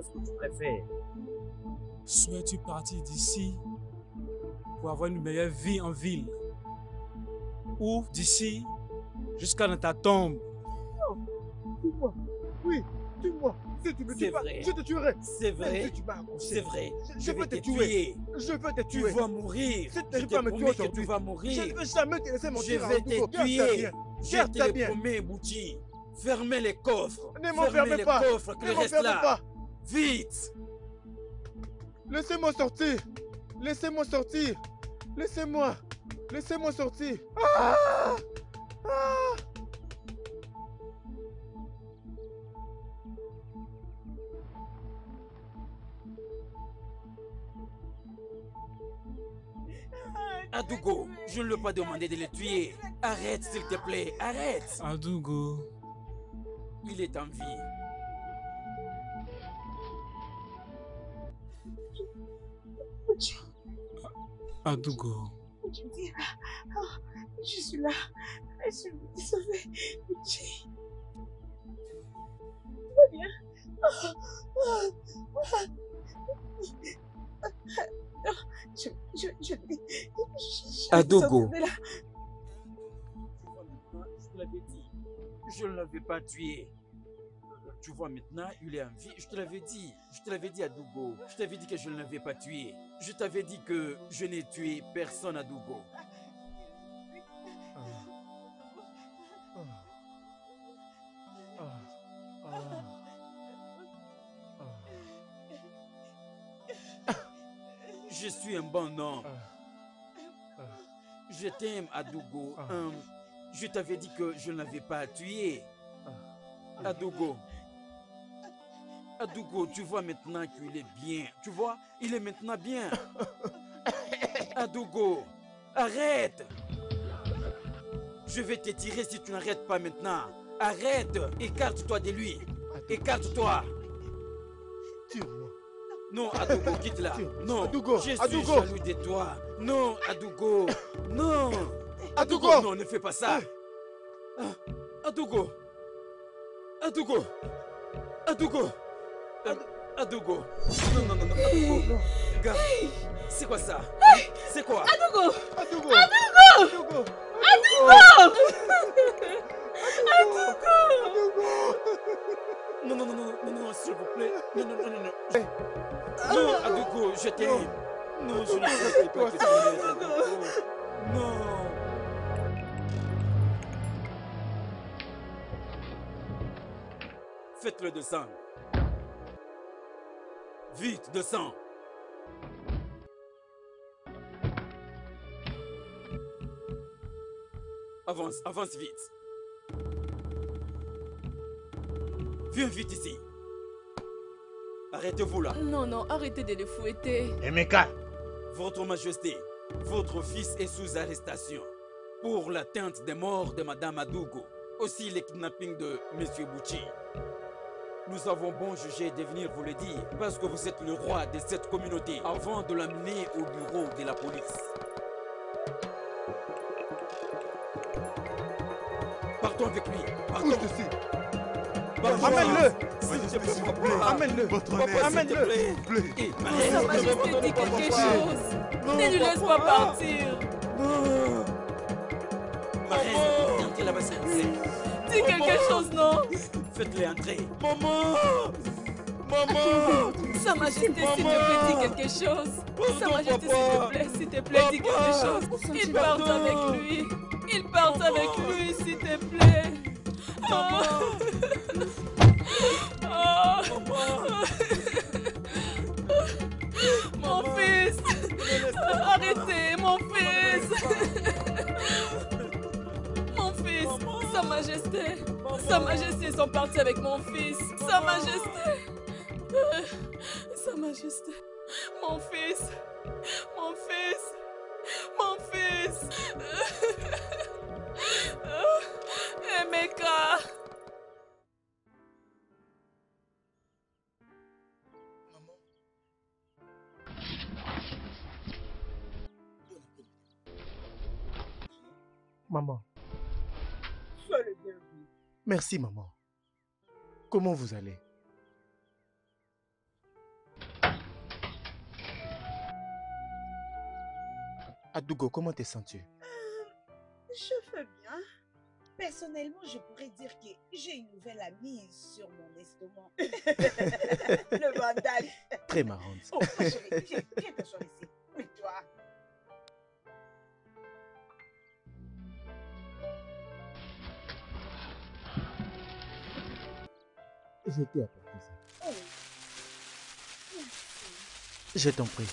ce que tu préfères. Souhaites-tu partir d'ici pour avoir une meilleure vie en ville? Ou d'ici jusqu'à dans ta tombe? Non, tue-moi. Oui, tue-moi. Si tu me tues pas, je te tuerai. C'est vrai. Si tu m'as accroché, C'est vrai. Je vais te tuer. Je vais te tuer. Tu vas mourir. Si tu Je n'arrives te pas à me tuer promets que aujourd'hui, tu vas mourir. je ne vais jamais te laisser mentir. Je vais te tuer. Je Garde te ta le bien. promets, Bouchi. Fermez les coffres. Ne m'enfermez les pas. coffres qui Ne restent m'enfermez là. pas. Vite. Laissez-moi sortir. Laissez-moi sortir. Laissez-moi. Laissez-moi sortir. Ah! Ah! Adougo, je ne lui ai pas demandé de le tuer. Arrête, s'il te plaît, arrête. Adougo. Il est en vie. Adougo. Je dis, je suis là. Je suis sauvée. Tout va bien. Adougo. Je te l'avais dit. Je ne l'avais pas tué. Tu vois maintenant, il est en vie. Je te l'avais dit. Je te l'avais dit, Adougo. Je t'avais dit que je ne l'avais pas tué. Je t'avais dit que je n'ai tué personne, Adougo. Je suis un bon homme. Je t'aime, Adougo. Je t'avais dit que je ne l'avais pas tué. Adougo. Adougo, tu vois maintenant qu'il est bien. Tu vois, il est maintenant bien. Adougo, arrête. Je vais te tirer si tu n'arrêtes pas maintenant. Arrête. Écarte-toi de lui. Écarte-toi. Tire-moi. Non, Adougo, quitte-la. Non, Adougo, je suis Adougo. jaloux de toi. Non, Adougo. Non. Adougo. Non, ne fais pas ça. Adougo. Adougo. Adougo. Adougo. Non, non, non, non, Adougo. Gars, c'est quoi ça? C'est quoi? Adougo. Adougo. Adougo. Adougo. Non, non, non, non, non, non, s'il vous plaît. Non, non, non, non, non. Non, Adougo, je t'aime. Non, je ne sais pas que tu m'aimes, Adougo. Non. Faites-le descendre. Vite, descends. Avance, avance vite. Viens vite ici. Arrêtez-vous là. Non, non, arrêtez de le fouetter. Emeka. Votre Majesté, votre fils est sous arrestation pour l'atteinte des morts de Madame Adougo, aussi le kidnapping de Monsieur Bouchi. Nous avons bon jugé de venir vous le dire parce que vous êtes le roi de cette communauté avant de l'amener au bureau de la police. Partons avec lui. Partons. Amène-le. Amène-le. Amène-le. Sa Majesté dit quelque chose. Ne lui laisse pas partir. Ma reine, entrez là-bas, Dis quelque chose, non? Faites-les entrer. Maman! Maman! Sa Majesté, s'il te plaît, dis quelque chose. Sa Majesté, s'il te plaît, dis quelque chose. Ils partent avec lui. Ils partent avec lui, s'il te plaît. Mon fils! Arrêtez, mon fils! Mon fils! Sa Majesté! Sa Majesté, ils sont partis avec mon fils! Sa Majesté! Sa Majesté! Mon fils! Mon fils! Mon fils! Emeka! Maman. Sois le bienvenu. Merci, maman. Comment vous allez? Adougo, comment te sens-tu? Je vais bien. Personnellement, je pourrais dire que j'ai une nouvelle amie sur mon estomac. Le vandale. Très marrante. Oh, ma chérie, viens t'asseoir ici. Oui, toi. Je t'ai apporté ça. Oh. Je t'en prie.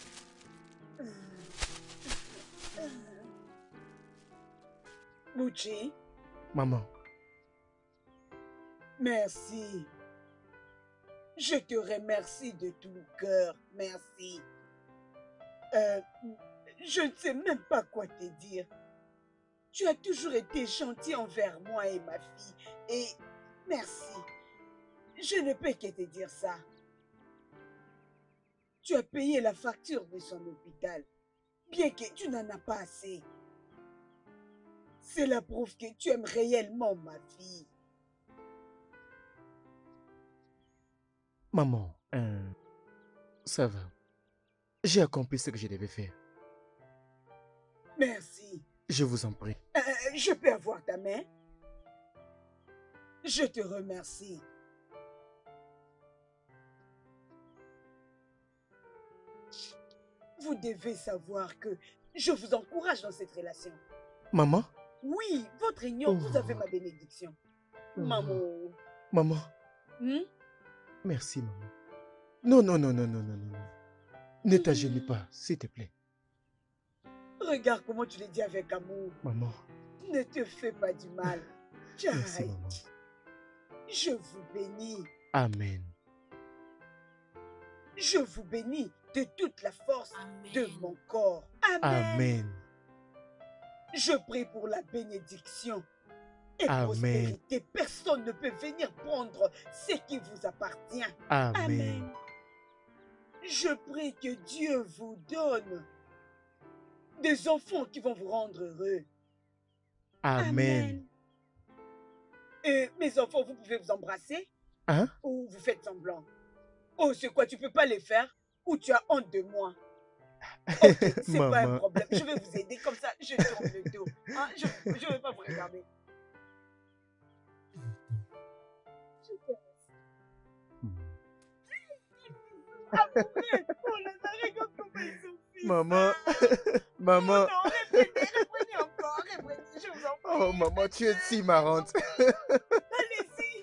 Bouchi, Maman, merci. Je te remercie de tout cœur. Merci. Je ne sais même pas quoi te dire. Tu as toujours été gentil envers moi et ma fille. Et merci. Je ne peux que te dire ça. Tu as payé la facture de son hôpital, bien que tu n'en as pas assez. C'est la preuve que tu aimes réellement ma fille. maman, ça va. J'ai accompli ce que je devais faire. Merci. Je vous en prie. Je peux avoir ta main? Je te remercie. Vous devez savoir que je vous encourage dans cette relation. Maman? Oui, votre union, vous avez ma bénédiction. Maman. Maman, merci, maman. Non, non, non, non, non, non, non. Ne t'agenouille pas, s'il te plaît. Regarde comment tu le dis avec amour. Maman. Ne te fais pas du mal. Merci, maman. Je vous bénis. Amen. Je vous bénis de toute la force de mon corps. Amen. Amen. Je prie pour la bénédiction et Amen. prospérité. Personne ne peut venir prendre ce qui vous appartient. Amen. Je prie que Dieu vous donne des enfants qui vont vous rendre heureux. Amen. Et mes enfants, vous pouvez vous embrasser? Hein? Ou vous faites semblant? Oh, c'est quoi? Tu peux pas les faire? Ou tu as honte de moi? Ok, c'est pas un problème. Je vais vous aider. Comme ça, je tourne le dos. Hein? Je ne vais pas vous regarder. Je te remercie. Oh là là, regarde comment ils sont fils. Maman. Maman. Non, reprenez encore. Reprenez, je vous en prie. Oh, maman, tu es si marrante. Allez-y.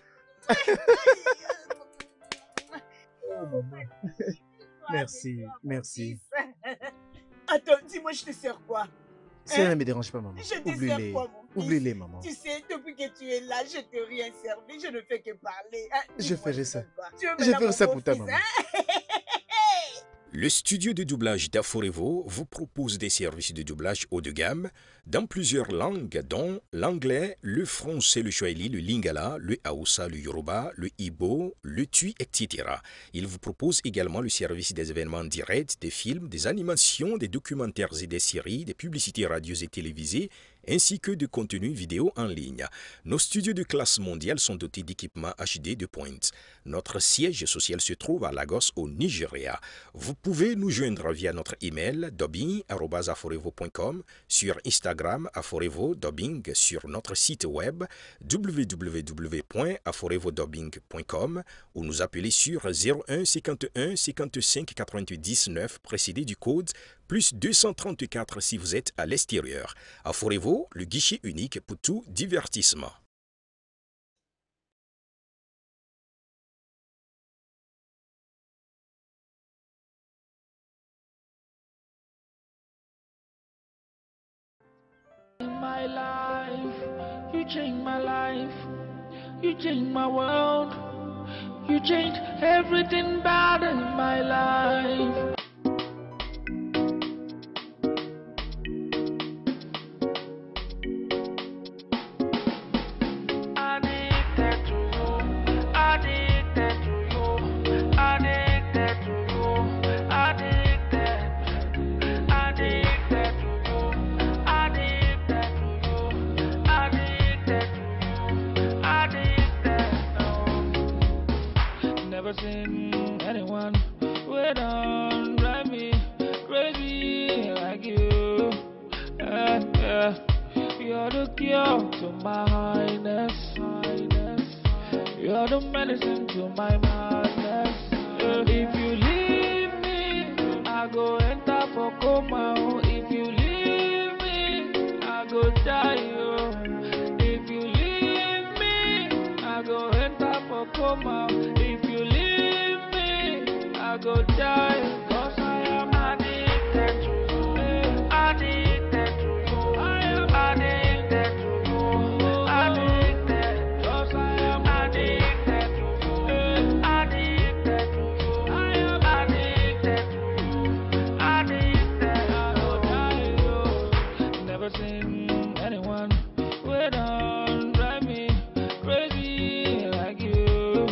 Oh, maman. Merci, merci. Attends, dis-moi, je te sers quoi? Ça ne me dérange pas, maman. Je te sers Oublie-les. quoi, mon fils? Oublie-les, maman. Tu sais, depuis que tu es là, je t'ai rien servi, je ne fais que parler. Hein? Je ferai ça. Tu veux Je maintenant ferai ça mon pour ta fils, maman. hein? Le studio de doublage d'Aforevo vous propose des services de doublage haut de gamme dans plusieurs langues, dont l'anglais, le français, le swahili, le lingala, le haoussa, le yoruba, le ibo, le tui, etc. Il vous propose également le service des événements directs, des films, des animations, des documentaires et des séries, des publicités radios et télévisées, ainsi que de contenus vidéo en ligne. Nos studios de classe mondiale sont dotés d'équipements HD de pointe. Notre siège social se trouve à Lagos, au Nigeria. Vous pouvez nous joindre via notre email dubbing@aforevo.com, sur Instagram Aforevo Dubbing, sur notre site web www.aforevodubbing.com ou nous appeler sur 01 51 55 99 précédé du code plus 234 si vous êtes à l'extérieur. Aforevo, le guichet unique pour tout divertissement. In my life, you changed my life, you changed my world, you changed everything bad in my life. Never seen anyone with You're the cure to my highness. You're the medicine to my madness. If you leave me, I go enter for coma. If you leave me, I go die. If you leave me, I go enter for coma. If you leave me, I go die. 'Cause I am addicted to you. Addicted to you. I am addicted to you. Addicted. 'Cause I am addicted to you. Addicted to you. I am addicted to you. Addicted. I go die. Never seen anyone who don't drive me crazy like you.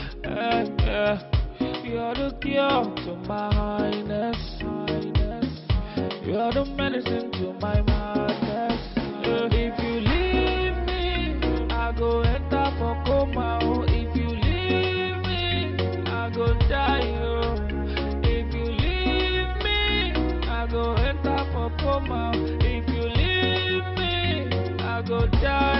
You're the cure to my highness. You're the medicine to my madness. If you leave me, I go enter for coma. If you leave me, I go die. If you leave me, I go enter for coma. If you leave me, I go die.